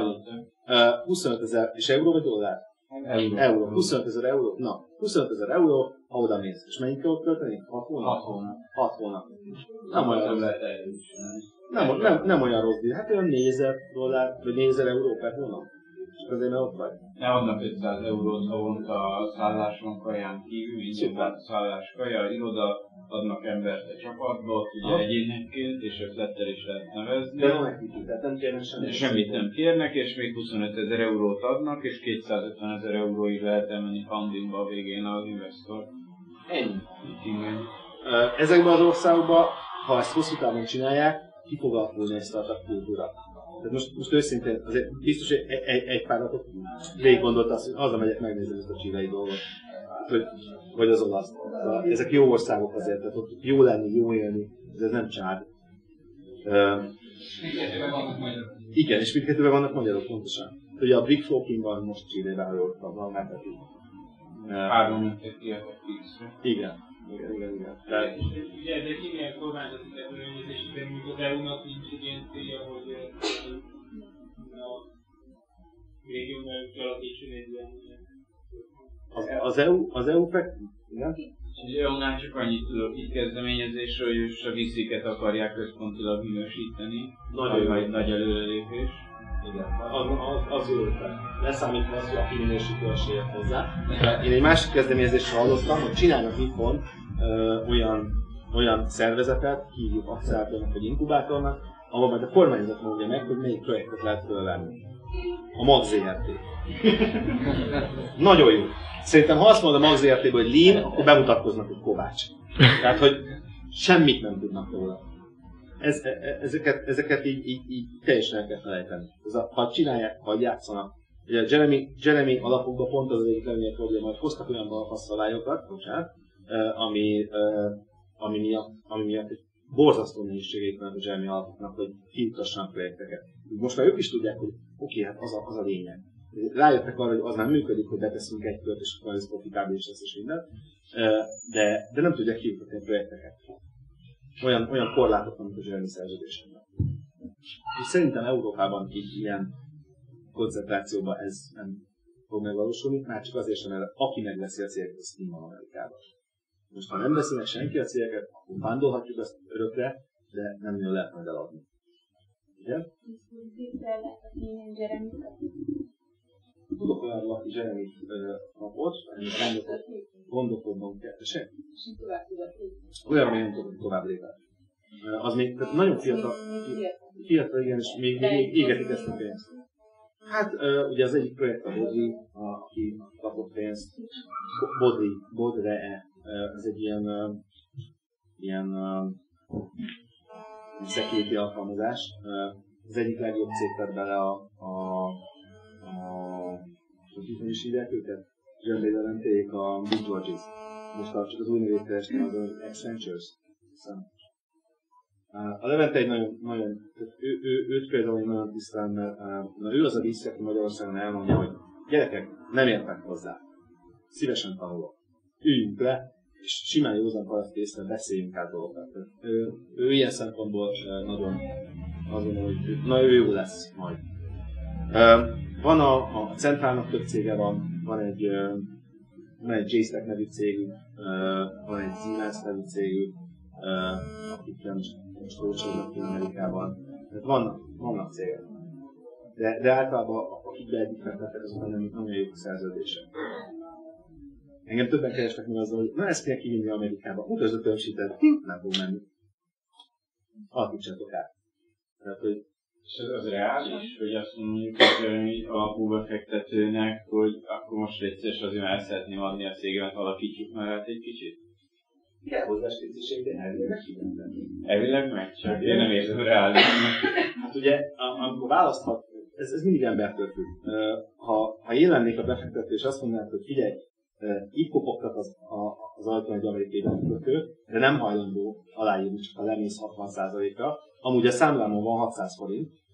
25 000 és euró vagy dollár? Euró. 25 000 euró? Na, 25 000 euró, ha oda mész. És mennyit kell ott költeni? 6 hónap? 6 hónap. Nem olyan rossz. Nem olyan rossz díj. Hát olyan 4 000 dollár, vagy 4 000 euró per hónap. És azért ne ott vagy. Ne adnak 500 eurót havonta a szálláson, kaján kívül, így a szállás, kaja, iroda, adnak embert a csapatba, ott ugye egyénenként, és ötlettel is lehet nevezni. De nem kérnek semmit. Semmit nem kérnek, és még 25 000 eurót adnak, és 250 000 euróig lehet elmenni fundingba a végén az investor. Ennyi. Igen. Ezekben az országokban, ha ezt hosszú távon csinálják, ki fog alakulni egy startup kultúra. Tehát most őszintén, azért biztos, hogy egy pár napot végig gondolta azt, hogy haza megyek, megnézem ezt a csillai dolgot. Vagy az olasz. Ezek jó országok azért, tehát ott jó lenni, jó élni, de ez nem csád. Mindkettőben vannak magyarok. Igen, és mindkettőben vannak magyarok, pontosan. Ugye a Big Floating van most Chile-ben, ha jól tudom, van megtetik. 3 minket kiadtak X-re. Igen. Tehát... Ugye ezek ilyen kormányzati tervezésben, mint az EU-nak nincs egy ilyen célja, hogy a régióban kialakítson egy ilyen... Az EU igen? Az EU-nál csak annyit tudok itt kezdeményezésről, hogy a víziket akarják központilag minősíteni. Nagy előrelépés. Igen, az jó ötlet. Leszámítva azt, hogy aki minősítő esélyek hozzá. Én egy másik kezdeményezésről hallottam, hogy csinálnak itthon olyan szervezetet, hívjuk akcelerátőrnek vagy inkubátornak, ahol majd a kormányzat mondja meg, hogy melyik projektet lehet fölvenni. A MAX ZRT. Nagyon jó. Szerintem ha azt mondod a MAX ZRT-ből, hogy lean, akkor bemutatkoznak, hogy Kovács. Tehát, hogy semmit nem tudnak róla. Ezeket így teljesen el kell felejteni. Ha csinálják, ha játszanak. Ugye a Jeremy alapokban pont az egyik legnagyobb probléma, hogy hoztak olyan balfaszszabályokat, ami miatt egy borzasztó nehézségeik van a Jeremy alapoknak, hogy kiutassanak projekteket. Most már ők is tudják, hogy oké, hát az a lényeg. Rájöttek arra, hogy az nem működik, hogy beteszünk egy kört, és akkor ez profitábilis lesz és minden, de nem tudják kiutatni a projekteket. Olyan korlátok vannak a Jeremy szerződésekben. És szerintem Európában így ilyen koncentrációban ez nem fog megvalósulni, már csak azért sem, mert aki megveszi a cégeket, az nem van Amerikában. Most ha nem veszi meg senki a cégeket, akkor vándolhatjuk azt örökre, de nem nagyon lehet majd eladni. Ugye? Tudok olyan, aki Jeremy kapott, amit gondolkodnom kell. Olyan, ami nem tudok tovább lépni. Az még nagyon fiatal, igen, és még égetik ezt a pénzt. Hát ugye az egyik projekt a Bodri, aki kapott pénzt. Bodre, ez egy ilyen security alkalmazás. Az egyik legjobb cég tett bele hogy is hívják őket? Zsömbédelenték a Big Georges. Most csak az új nevét kerestem, az Accentures. A Levente egy nagyon őt például én nagyon tisztelem, mert ő az a díszek, aki Magyarországon elmondja, hogy gyerekek, nem értek hozzá. Szívesen tanulok. Üljünk le, és simán józan paraszt észre beszéljünk át dolgokat. Ő ilyen szempontból nagyon azt gondolom, hogy ő jó lesz majd. Van a Centrálnak több cége van egy JStack nevű cégük, van egy Siemens nevű cégük, akikkel most rócsolnak ki Amerikában. Tehát vannak cégek. De általában akik beegyüttettek, azok nem jók szerződések. Engem többen kerestek meg azzal, hogy na ezt kell kivinni Amerikába, mutasd a tömsítet, nem fog menni. Alakítsátok át. Tehát, hogy és az reális, hogy azt mondjuk egy alapú befektetőnek, hogy akkor most egyszerűen azért már el szeretném adni a cégemet, alakítsuk már át egy kicsit? Kell hozzá stíluség, de elvileg meg. Elvileg meg? Csak én nem érzem reálisnak. Hát ugye, amikor választhat, ez mindig embertől függ. Ha én lennék a befektető, és azt mondanád, hogy figyelj, így kopogtat az ajtón egy amerikai befektető, de nem hajlandó aláírni, csak ha lemész 60%-ra. Amúgy a számlámon van 600 forint,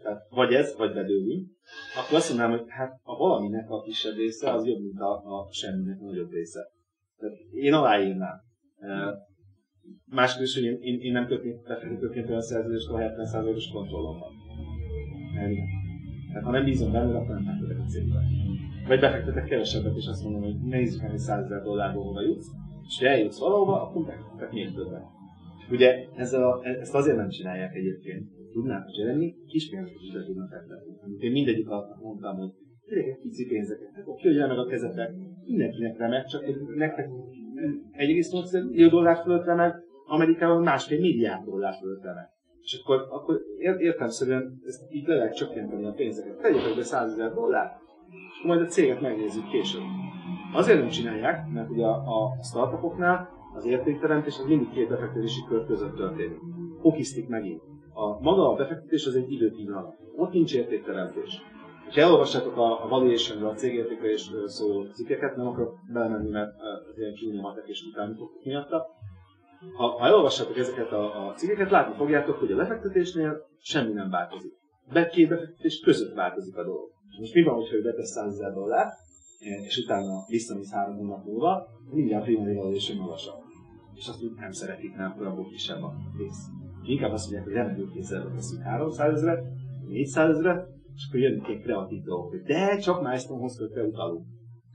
tehát vagy ez, vagy bedőlünk, akkor azt mondanám, hogy hát a valaminek a kisebb része az jobb, mint a semminek a nagyobb része. Tehát én aláírnám. Másképp is, hogy én nem kötnék befektetőként olyan szerződést, a 70%-os kontrollom van. Tehát ha nem bízom benne, akkor nem befektetek a cégbe. Vagy befektetek kevesebbet, és azt mondom, hogy nézzük meg, hogy $100,000 hova jutsz, és ha eljutsz valahova, akkor befektetek még többet. Ugye ezt azért nem csinálják egyébként. Tudnák, hogy Jeremy kis pénzeket is be tudnak fektetni. Én mindegyik alatt mondtam, hogy tényleg pici pénzeket, akkor jöjjön meg a kezetek, mindenkinek remek, csak nektek $1,8 millió fölött remek, Amerikában $1,5 milliárd fölött remek. És akkor értelemszerűen ezt így le lehet csökkenteni a pénzeket. Tegyetek be $100,000, és majd a céget megnézzük később. Azért nem csinálják, mert ugye a startupoknál az értékteremtés az mindig két befektetési kör között történik. Hokisztik megint. Maga a befektetés az egy időpillanat. Ott nincs értékteremtés. Ha elolvassátok a valuation-ről, a cégértékelés szóló cikkeket, nem akarok belemenni, mert az ilyen csúnya matek és utálni fogok miatta. Ha elolvassátok ezeket a cikkeket, látni fogjátok, hogy a befektetésnél semmi nem változik. Két befektetés között változik a dolog. Most mi van, hogyha ő betesz $100,000, és utána visszamész 3 hónap múlva, mindjárt primary valuation magasabb. És azt úgy nem szeretik, mert akkor abból kisebb a rész. Inkább azt mondják, hogy remedül kézzelbe veszünk 300,000-et, 400,000-et, és akkor jönnek egy kreatív dolgok, hogy de csak milestone-hoz kötve utalunk.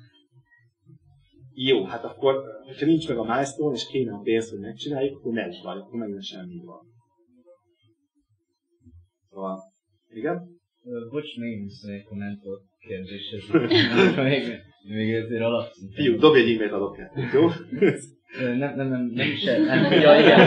Jó, hát akkor, ha nincs meg a milestone, és kéne a pénzt, hogy megcsináljuk, akkor ne utaljuk, akkor megint semmi van. Szóval, igen? Bocs, még visszanék a mentor kérdéshez. még ezért alapszint. Fiú, dobj egy e-mailt, adok kettőt, jó? Nem is, ja, igen.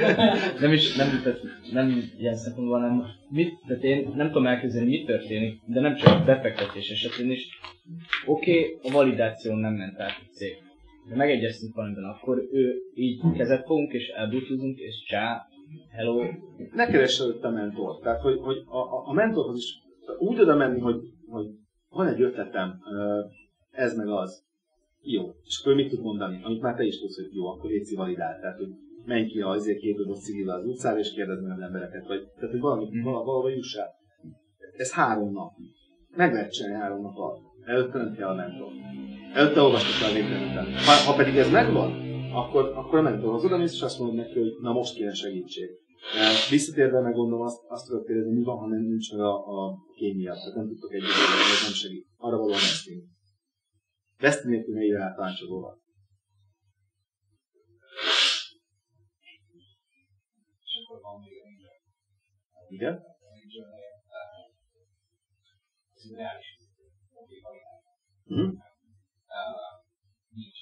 Nem ilyen szempontból, hanem tehát én nem tudom elképzelni, mi történik, de nem csak befektetés esetén is. Oké, a validáción nem ment át a cég. De megegyeztünk valamiben, akkor ő így kezet fogunk, és elbúcsúzunk, és csá, hello. Ne keress előtt a mentort. Tehát, hogy a mentorhoz is úgy oda menni, hogy van egy ötletem, ez meg az. Jó. És akkor mit tud mondani? Amit már te is tudsz, hogy jó, akkor légy validál. Tehát, hogy menj ki azért 2 doboz cigivel az utcára, és kérdezd meg az embereket. Tehát, hogy valahol juss el. Ez 3 nap. Meg lehet csinálni 3 nap alatt. Előtte nem kell a mentor. Előtte olvastok el a interneten. Ha pedig ez megvan, akkor a mentorhoz odamész, és azt mondod neki, hogy na most kéne segítség. Visszatérve meg gondolom azt tudok kérdezni, mi van, ha nem nincs meg a kémia. Tehát nem tudtok együtt, ez nem segít. Arra valóan vesztünk. Veszti nélkül ne írja át tanácsadóval. És akkor van még egy Angel. Igen? Ez egy reális validál. Nincs.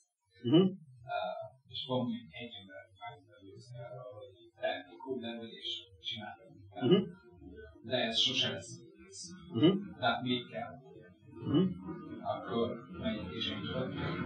És van még egy ember megfelelőzni arra, hogy te a kódnevelés csinálod. De ez sose lesz. Tehát még kell. Akkor menjünk is Angel.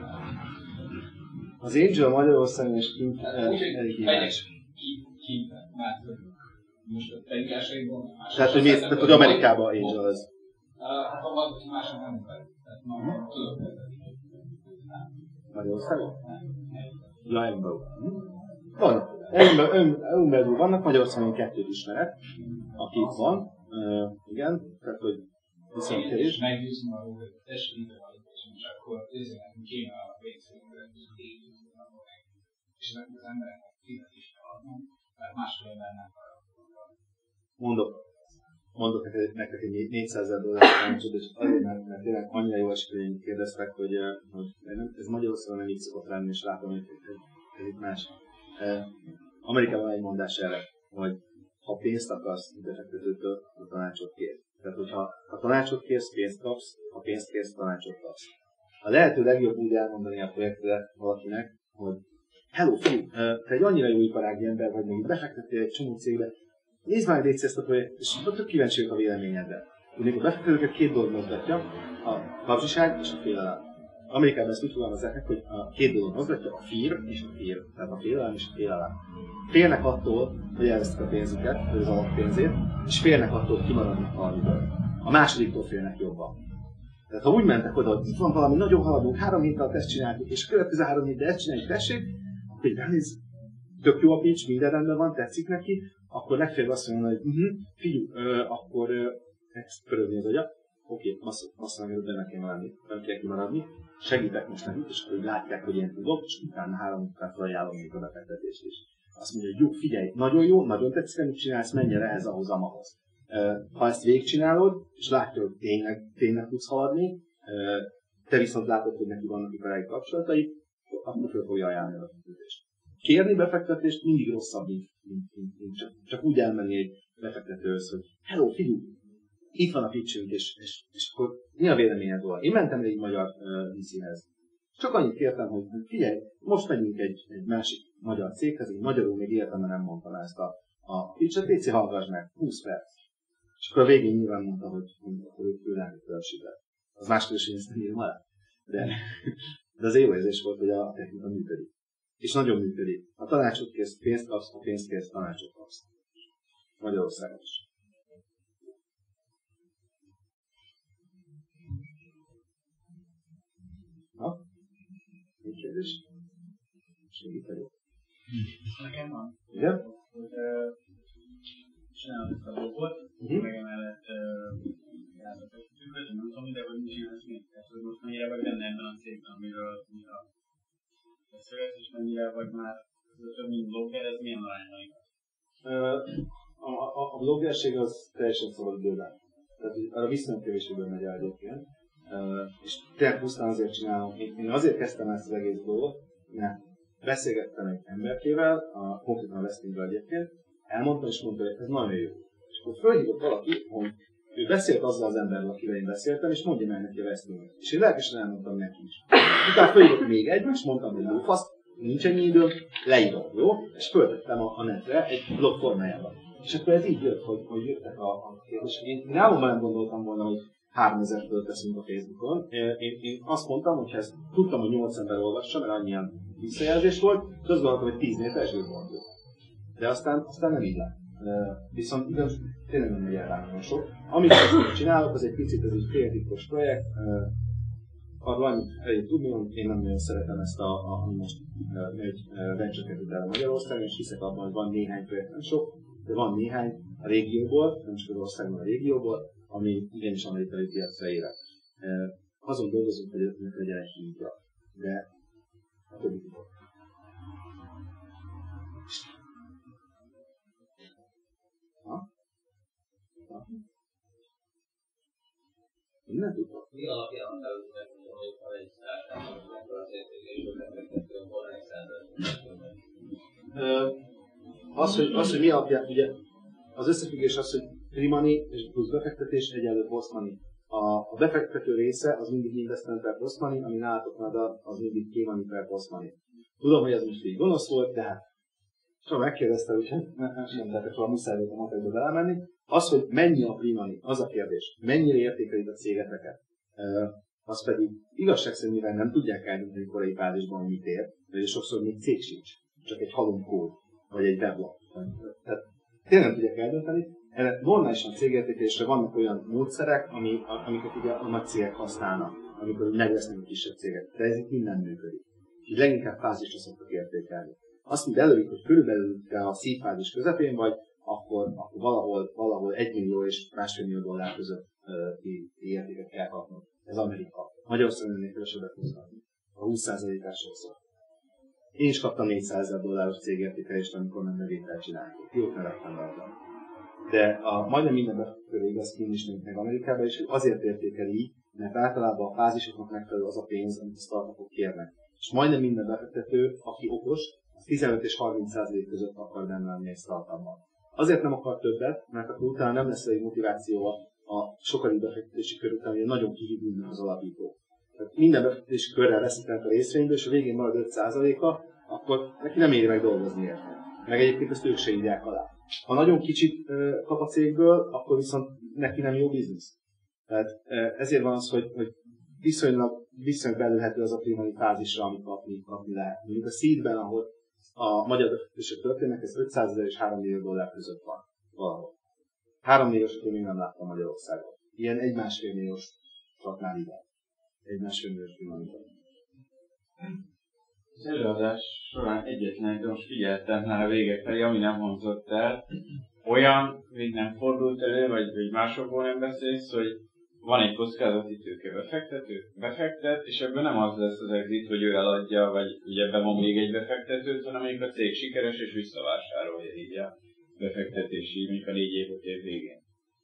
Az Angel Magyarországon és kint elég hívás. Kint, mert most a tegyásaiból más. Tehát, hogy Amerikában Angel az. Hát a valaki másnak nem fel. Tehát ma tudok vezetni. Magyarországon? Lion-ből. Van. Önbelül vannak, Magyarországon 2 ismeret, aki itt van. Igen, tehát hogy viszont kevés. És meggyőzöm arról, hogy teljesen idővalításunk, és akkor ezért kéne a végszőnkben és ezek az embereknek fizetés kell adnom, mert másfél ember nem Mondok nektek egy $400,000 tanácsot, és azért, mert tényleg annyira jó esik, hogy én kérdeztek, hogy ez Magyarországon nem így szokott lenni, és látom, hogy ez itt más. Amerikában egy mondás erre, hogy ha pénzt akarsz befektetőtől, a tanácsot kér. Tehát, hogyha tanácsot kérsz, pénzt kapsz, ha pénzt kérsz, tanácsot kapsz. A lehető legjobb úgy elmondani a projektre valakinek, hogy hello, fiú, te egy annyira jó iparági ember vagy, még befektettél egy csomó cégbe, nézd már légy ezt a projekt, és tök kíváncsi vagyok a véleményedre. Tudnék, a befektetőket 2 dolog mozgatja, a kapcsiság és a félelem. Amerikában ezt úgy fogalmazzák meg, hogy a 2 dolog mozgatja, a fear és a fear, tehát a félelem és a félelem. Félnek attól, hogy elvesztik a pénzüket, vagy az alappénzét, és félnek attól, hogy kimaradnak valamiből. A másodiktól félnek jobban. Tehát ha úgy mentek oda, hogy itt van valami nagyon haladunk, 3 hét alatt ezt csináljuk, és a következő 3 hétben ezt csináljuk, tessék, akkor így ránéz, tök jó a pitch, minden rendben van, tetszik neki, akkor legfeljebb azt mondja, hogy figyelj, akkor ezt pörögni az agya, oké, azt mondja, hogy benne kell maradni, nem kell kimaradni, segítek most nekik, és akkor látják, hogy én tudok, és utána 3 után felajánlom még a befektetést is. Azt mondja, hogy jó, figyelj, nagyon jó, nagyon tetszik, amit csinálsz, mennyire ez ahhoz amahoz. Ha ezt végigcsinálod, és látja, hogy tényleg tudsz haladni, te viszont látod, hogy neki vannak iparági kapcsolatai, akkor fel fogja ajánlani a befektetést. Kérni befektetést mindig rosszabb, mint csak úgy elmenni egy befektetőhöz, hogy hello, figyelj, itt van a pitchünk, és akkor mi a véleményed róla? Én mentem egy magyar VC-hez. Csak annyit kértem, hogy figyelj, most megyünk egy másik magyar céghez, egy magyarul még életemben nem mondtam ezt a pitchet, légy hallgass meg, 20 perc. És akkor a végén nyilván mondta, hogy ő lehet többséget. Az máskor is én ezt nem írom alá. De az jó érzés volt, hogy a technika működik. És nagyon működik. A tanácsot kérsz, pénzt kapsz, a pénzt kérsz, tanácsot kapsz. Magyarországon is. Na? Egy kérdés? Segít vagyok. Nekem van. Igen? Csinálom ezt a blogot, meg emellett játszottak, nem tudom ide, hogy mi csinálsz még. Tehát, hogy most mennyire vagy benne ebben a cégben, amiről beszélsz, és mennyire vagy már több mint blogger, ez milyen arányban igaz? A bloggerség az teljesen szabad bőven. Tehát arra viszonylag kevésből megy el egyébként. És tényleg pusztán azért csinálom. Én azért kezdtem ezt az egész blogot, mert beszélgettem egy emberkével, konkrétan a Westingből egyébként, elmondtam és mondta, hogy ez nagyon jó. És akkor fölhívott valaki, hogy ő beszélt azzal az emberrel, akivel én beszéltem, és mondja meg neki a Westingből. És én lelkesen elmondtam neki is. Utána fölhívott még egy, és mondtam, hogy jó fasz, nincs ennyi időm, leírom, jó? És föltettem a netre egy blog formájában. És akkor ez így jött, hogy jöttek a kérdések. Én álmomban nem gondoltam volna, hogy 3000 föl teszünk a Facebookon. Én azt mondtam, hogy ezt tudtam, hogy 8 ember olvassa, mert annyian visszajelzés volt, és azt gondoltam, hogy 10-nél teljesül volt. De aztán nem így lett. Viszont igaz, tényleg nem megy el rá nagyon sok. Amit csinálok, az egy picit, ez egy féltitkos projekt. Arról annyit elég tudni, hogy én nem nagyon szeretem ezt ami most egy venture capital Magyarországon, és hiszek abban, hogy van néhány projekt, nem sok, de van néhány a régióból, nem csak az országban, a régióból, ami igenis amerikai piacra élet. Azon dolgozunk, hogy ennek legyen egy hívja, de a többi tudok. Minden tudok. Mi alapján határozott meg, hogy van egy startup, mekkora az értékelésből befektető, hol egy százalék? Az, hogy mi alapján, ugye az összefüggés az, hogy pre-money és plusz befektetés egyenlő post-money. A befektető része az mindig investment per post-money, ami nálatok nada, az mindig pre-money per post-money. Tudom, hogy ez most így gonosz volt, de hát csak megkérdezte, úgyhogy nem tettek fel a muszáj volt a matekba belemenni. Az, hogy mennyi a pre-money, az a kérdés. Mennyire értékelik a cégeteket? Az pedig igazság szerint nem tudják eldönteni korai fázisban, hogy mit ér, de sokszor még cég sincs. Csak egy halom kód, vagy egy weblap. Tehát tényleg nem tudják eldönteni. Erre normálisan cégértékelésre vannak olyan módszerek, amiket ugye a nagy cégek használnak, amikor megvesznek a kisebb céget. De ez itt minden működik. Így leginkább fázisra szoktak értékelni. Azt mind előjük, hogy körülbelül a seed fázis közepén vagy, akkor valahol 1 millió és $1,5 millió értéket kell kapnod. Ez Amerika. Magyarországon ennél kevesebbet hoznak. A 20%-ás sokszor. Én is kaptam $400,000 cégértékelést, amikor nem bevételt csináltuk. Jót ne raktam rajta. De majdnem minden befektetőre igaz kint is, mint meg Amerikában is, hogy azért értékel így, mert általában a fázisoknak megfelelő az a pénz, amit a startupok kérnek. És majdnem minden befektető, aki okos, az 15 és 30% között akar benne lenni egy startupban. Azért nem akar többet, mert akkor utána nem lesz egy motiváció a sokadik befektetési kör után, hogy nagyon kihívulnak az alapítók. Tehát minden befektetési körrel veszítenek a részvényből, és a végén marad 5%-a, akkor neki nem éri meg dolgozni érte. Meg egyébként ezt ők se írják alá. Ha nagyon kicsit kap a cégből, akkor viszont neki nem jó biznisz. Tehát ezért van az, hogy viszonylag belülhető az a primari fázisra, amit kapni lehet. Mondjuk a seedben, ahol a magyar befektetések történnek, ez $500,000 és $3 millió között van valahol. 3 milliósat én még nem láttam Magyarországon. Ilyen 1,5 milliós csatnál ide. 1,5 milliós primariban. Az előadás során egyetlen, de most figyeltem már a vége felé, ami nem hangzott el. Olyan még nem fordult elő, vagy másokból nem beszélsz, hogy van egy kockázati tőke befektet, és ebből nem az lesz az exit, hogy ő eladja, vagy ugye ebben van még egy befektetőt, hanem még a cég sikeres és visszavásárolja így a befektetési, mondjuk a 4 év végén.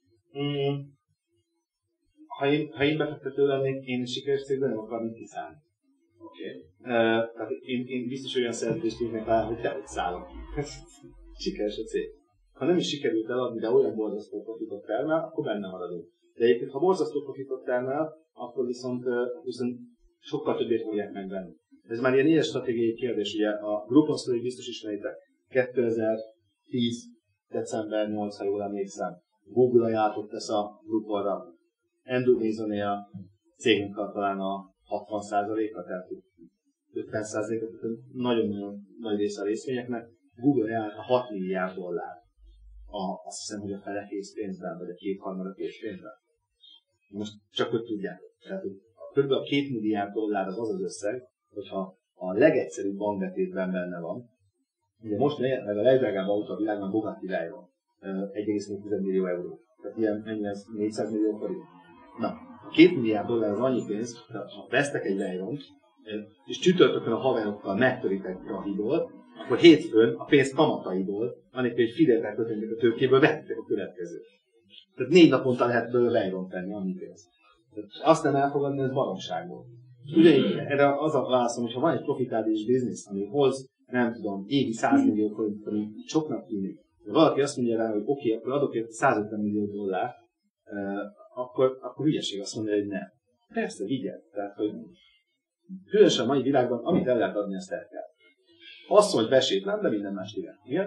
Ha én befektető lennék, én sikeres cégben nem akarnék kiszállni. Oké. Tehát én biztos olyan szerződést írnék rá, hogy dehogy szállok ki. Sikeres a cég. Ha nem is sikerült eladni, de olyan borzasztó profitot termel, akkor benne maradunk. De egyébként, ha borzasztó profitot termel, akkor viszont sokkal többét fogják megvenni. Ez már ilyen éles stratégiai kérdés, ugye a Groupon Story biztos ismeritek. 2010. december 8, ha jól emlékszem, Google ajánlatot tesz a Grouponra. Andrew Masonél cégünkkel talán a 60%-a, tehát 50%-a, nagyon-nagyon nagy része a részvényeknek. Google ajánlott a 6 milliárd dollár. Azt hiszem, hogy a fele készpénzben, vagy a 2/3 készpénzben. Most csak hogy tudjátok. Tehát kb. A 2 milliárd dollár az az összeg, hogyha a legegyszerűbb bankbetétben benne van. Ugye most meg a legdrágább autó a világban Bugatti Veyron. 1,4 millió euró. Tehát ilyen, ennyi ez 400 millió forint. Na, a 2 milliárd dollár az annyi pénz, ha vesztek egy Veyront, és csütörtökön a haverokkal megtöritek Prahiból, akkor hétfőn a pénz kamataiból, anélkül, hogy fillért elkötönjük a tőkéből, vettek a következőt. Tehát 4 naponta lehet belőle Veyron tenni, annyi pénz. Tehát azt nem elfogadni, ez baromságból. Ugyanígy erre az a válaszom, hogy ha van egy profitábilis biznisz, ami hoz, nem tudom, évi 100 millió forint, ami soknak tűnik, de valaki azt mondja rá, hogy oké, akkor adok érte 150 millió dollár, akkor hülyeség azt mondja, hogy nem. Persze, vigyed. Tehát, hogy különösen a mai világban, amit el lehet adni, azt el kell. Azt mondja, hogy besét nem, de minden más igen. Igen?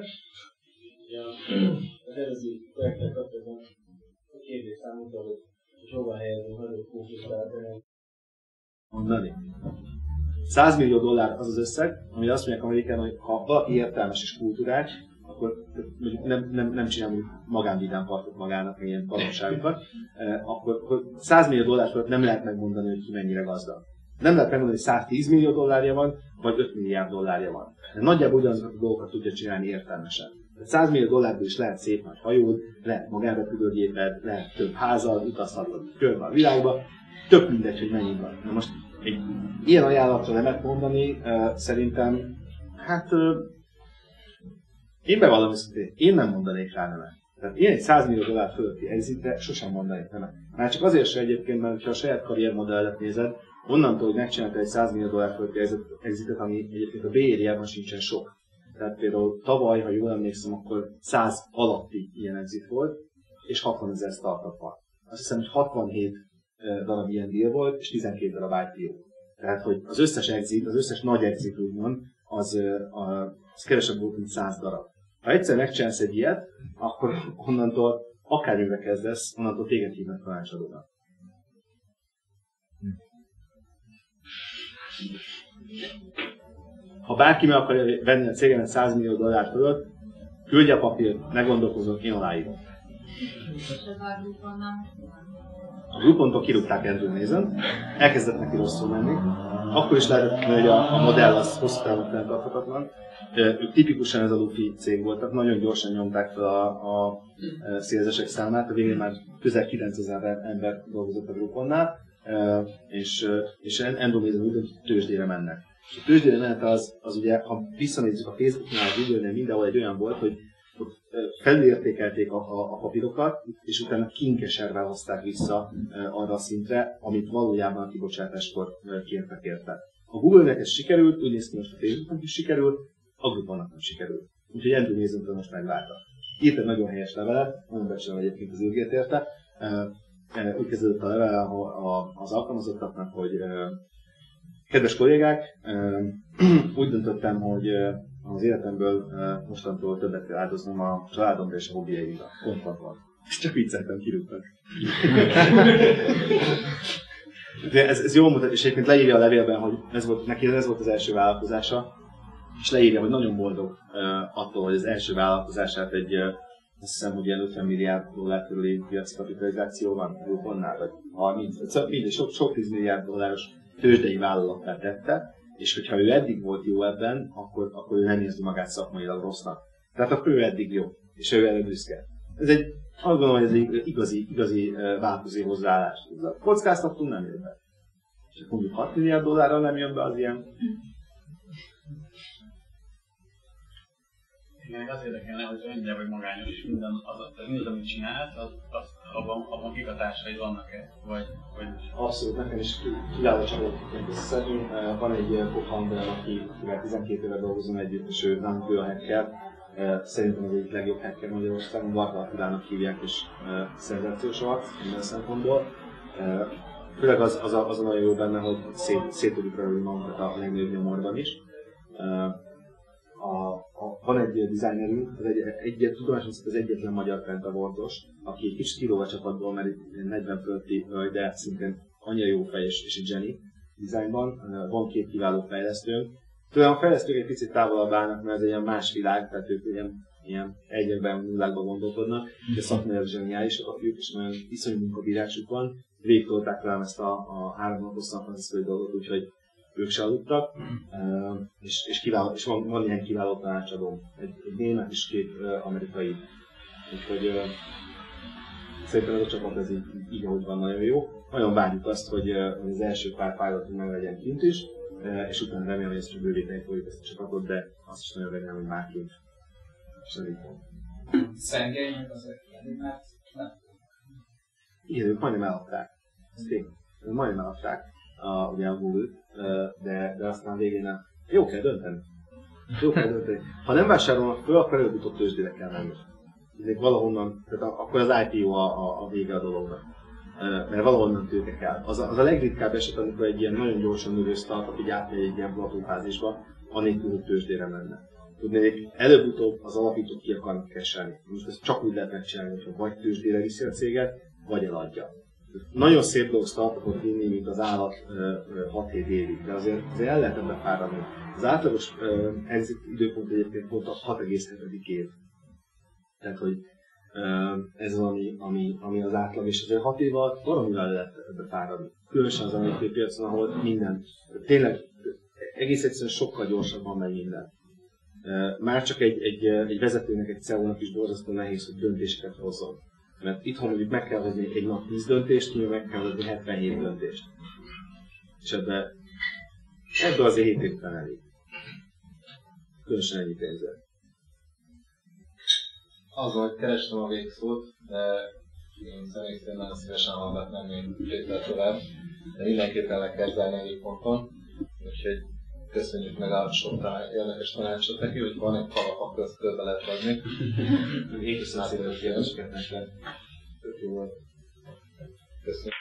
Az előző projektek kapcsolatban a kérdés számúta, hogy hova helyezünk nagyobb fókuszát. Mondani. 100 millió dollár az az összeg, amire azt mondják Amerikán, hogy ha valaki értelmes és kultúrás, akkor nem csinál magánvidám partot magának, ilyen baromságokat, akkor 100 millió dollár fölött nem lehet megmondani, hogy ki mennyire gazdag. Nem lehet megmondani, hogy 110 millió dollárja van, vagy 5 milliárd dollárja van. De nagyjából ugyanazokat a dolgokat tudja csinálni értelmesen. 100 millió dollárból is lehet szép nagy hajód, lehet magánrepülőgéped, lehet több házad, utazhatod körbe a világba, tök mindegy, hogy mennyi van. Na most egy ilyen ajánlatra nemet mondani, szerintem, hát én bevallom őszintén, én nem mondanék rá nemet. Tehát én egy 100 millió dollár fölötti exitre sosem mondanék nemet. Már csak azért sem egyébként, mert ha a saját karriermodellet nézed, onnantól, hogy megcsináltál egy 100 millió dollár fölötti exitet, ami egyébként a Bay Area-ban sincsen sok. Tehát például tavaly, ha jól emlékszem, akkor 100 alatti ilyen exit volt, és 60 000 startup van. Azt hiszem, hogy 67 darab ilyen deal volt, és 12 darab IPO. Tehát, hogy az összes exit, az összes nagy exit úgymond, az kevesebb volt, mint 100 darab. Ha egyszer megcsinálsz egy ilyet, akkor onnantól akármibe kezdesz, onnantól téged hívnak tanácsadónak. Ha bárki meg akarja venni a cégemet 100 millió dollár fölött, küldje a papírt, ne gondolkozok, én aláírom. A Groupontól kirúgták Andrew Mason, elkezdett neki rosszul menni, akkor is lehetett, hogy a modell az hosszú távon fenntarthatatlan. Ők tipikusan ez a lufi cég voltak, nagyon gyorsan nyomták fel a szélzesek számát, a végén már közel 9000 ember dolgozott a Grouponnál, és Andrew Mason úgy döntött, hogy tőzsdére mennek. A tőzsdére menet az ugye, ha visszanézzük a Facebooknál, a Google-nél mindenhol egy olyan volt, hogy felülértékelték a papírokat, és utána kinkeserrel hozták vissza arra a szintre, amit valójában a kibocsátáskor kértek érte. A Google-nek ez sikerült, úgy néz ki most a Facebooknak is sikerült, a Grouponnak nem sikerült. Úgyhogy Andrew Masontől most megválta. Írt egy nagyon helyes levelet, nagyon becsülöm egyébként az ürgét érte. Úgy kezdődött a levele az alkalmazottaknak, hogy kedves kollégák, úgy döntöttem, hogy az életemből mostantól többet kell áldoznom a családomra és a hobbiaimra. Pont van. És csak vicceltem, kirúgtak. De ez jól mutat, és egyébként leírja a levélben, hogy neki ez volt az első vállalkozása, és leírja, hogy nagyon boldog attól, hogy az első vállalkozását egy, azt hiszem, hogy ilyen 50 milliárd dollár körüli piaci kapitalizáció van, Grouponnál, vagy 30, mindegy, sok 10 milliárd dolláros tőzsdei vállalattá tette, És hogyha ő eddig volt jó ebben, akkor ő nem érzi magát szakmailag rossznak. Tehát akkor ő eddig jó, és ő erre büszke. Azt gondolom, hogy ez egy igazi változó hozzáállás. A kockáztatunk nem jön be. És mondjuk 6 milliárd dollárral nem jön be az ilyen. Igen, az érdekelne, hogy ennyire vagy magányos, és minden, amit csinálsz, abban kihatásai vannak-e? Vagy... Abszolút, nekem is kiváló csapatot összeszedünk. Van egy co-founder, akivel 12 éve dolgozom együtt, és ő nem ő a hacker. Szerintem az egyik legjobb hacker Magyarországon, Varga Attilának hívják, és szenzációs arc minden szempontból. Főleg az a nagyon jó benne, hogy szét tudjuk rajolni magunkat a legnagyobb nyomorban is. Van egy designerünk, tudomásom szerint az egyetlen magyar pentabordos, aki egy kicsit kilóg a csapatból, mert 40 fölötti, de szintén annyira jó fej és egy zseni designban. Van 2 kiváló fejlesztőnk. Tudom, a fejlesztők egy picit távolabb állnak, mert ez egy ilyen más világ, tehát ők ilyen egyben világban gondolkodnak, de szakmailag zseniálisak a fiúk, és nagyon iszonyú munkabírásuk van. Végigtolták velem ezt a 3 napos szakmai dolgot, úgyhogy ők se aludtak, és van ilyen kiváló tanácsadó, egy német és 2 amerikai. Úgyhogy szerintem ez a csapat ez így ahogy van nagyon jó. Nagyon várjuk azt, hogy az első pár pilotunk meg legyen kint is, és utána remélem, hogy ezt csak bővíteni fogjuk ezt a csapatot, de azt is nagyon remélem, hogy már kint. Szengely meg azért lenni, mert nem. Igen, ők majdnem eladták. Majdnem eladták ugye a Google-t, de aztán végén nem. Jó kell dönteni. Ha nem vásárolnak föl, akkor előbb-utóbb tőzsdére kell menni. Valahonnan, tehát akkor az IPO a vége a dolognak. Mert valahonnan tőke kell. Az a legritkább eset, amikor egy ilyen nagyon gyorsan növő startup így átmegy egy ilyen platófázisba, anélkül, hogy tőzsdére menne. Tudnék, előbb-utóbb az alapítók ki akarnak keselni. Most ezt csak úgy lehet megcsinálni, hogy vagy tőzsdére viszi a céget, vagy eladja. Nagyon szép dolog startupot vinni, mint az állat 6-7 évig, de azért el lehet ebben fáradni. Az átlagos exit időpont egyébként pont a 6,7. év. Tehát, hogy ez az, ami az átlag, és azért 6 év alatt valamivel lehet ebbe fáradni. Különösen az amerikai piacon, ahol minden, tényleg egész egyszerűen sokkal gyorsabban megy minden. Már csak egy vezetőnek, egy CEO-nak is borzasztó nehéz, hogy döntéseket hozzon. Mert itthon mondjuk meg kell hozni egy nap 10 döntést, mi meg kell hozni 77 döntést. És ebből azért 7 évben elég. Különösen ennyi pénzzel. Azon, hogy kerestem a végszót, de én személy szerint nagyon szívesen hallgatnám még Péter tovább, de mindenképpen le kell zárni egy ponton. Úgyhogy köszönjük meg a sok érdekes tanácsot neki, hogy van egy kalap, akkor ezt körbe lehet adni. Én köszönöm szépen a kérdéseket neked. Tök jó volt. Köszönjük.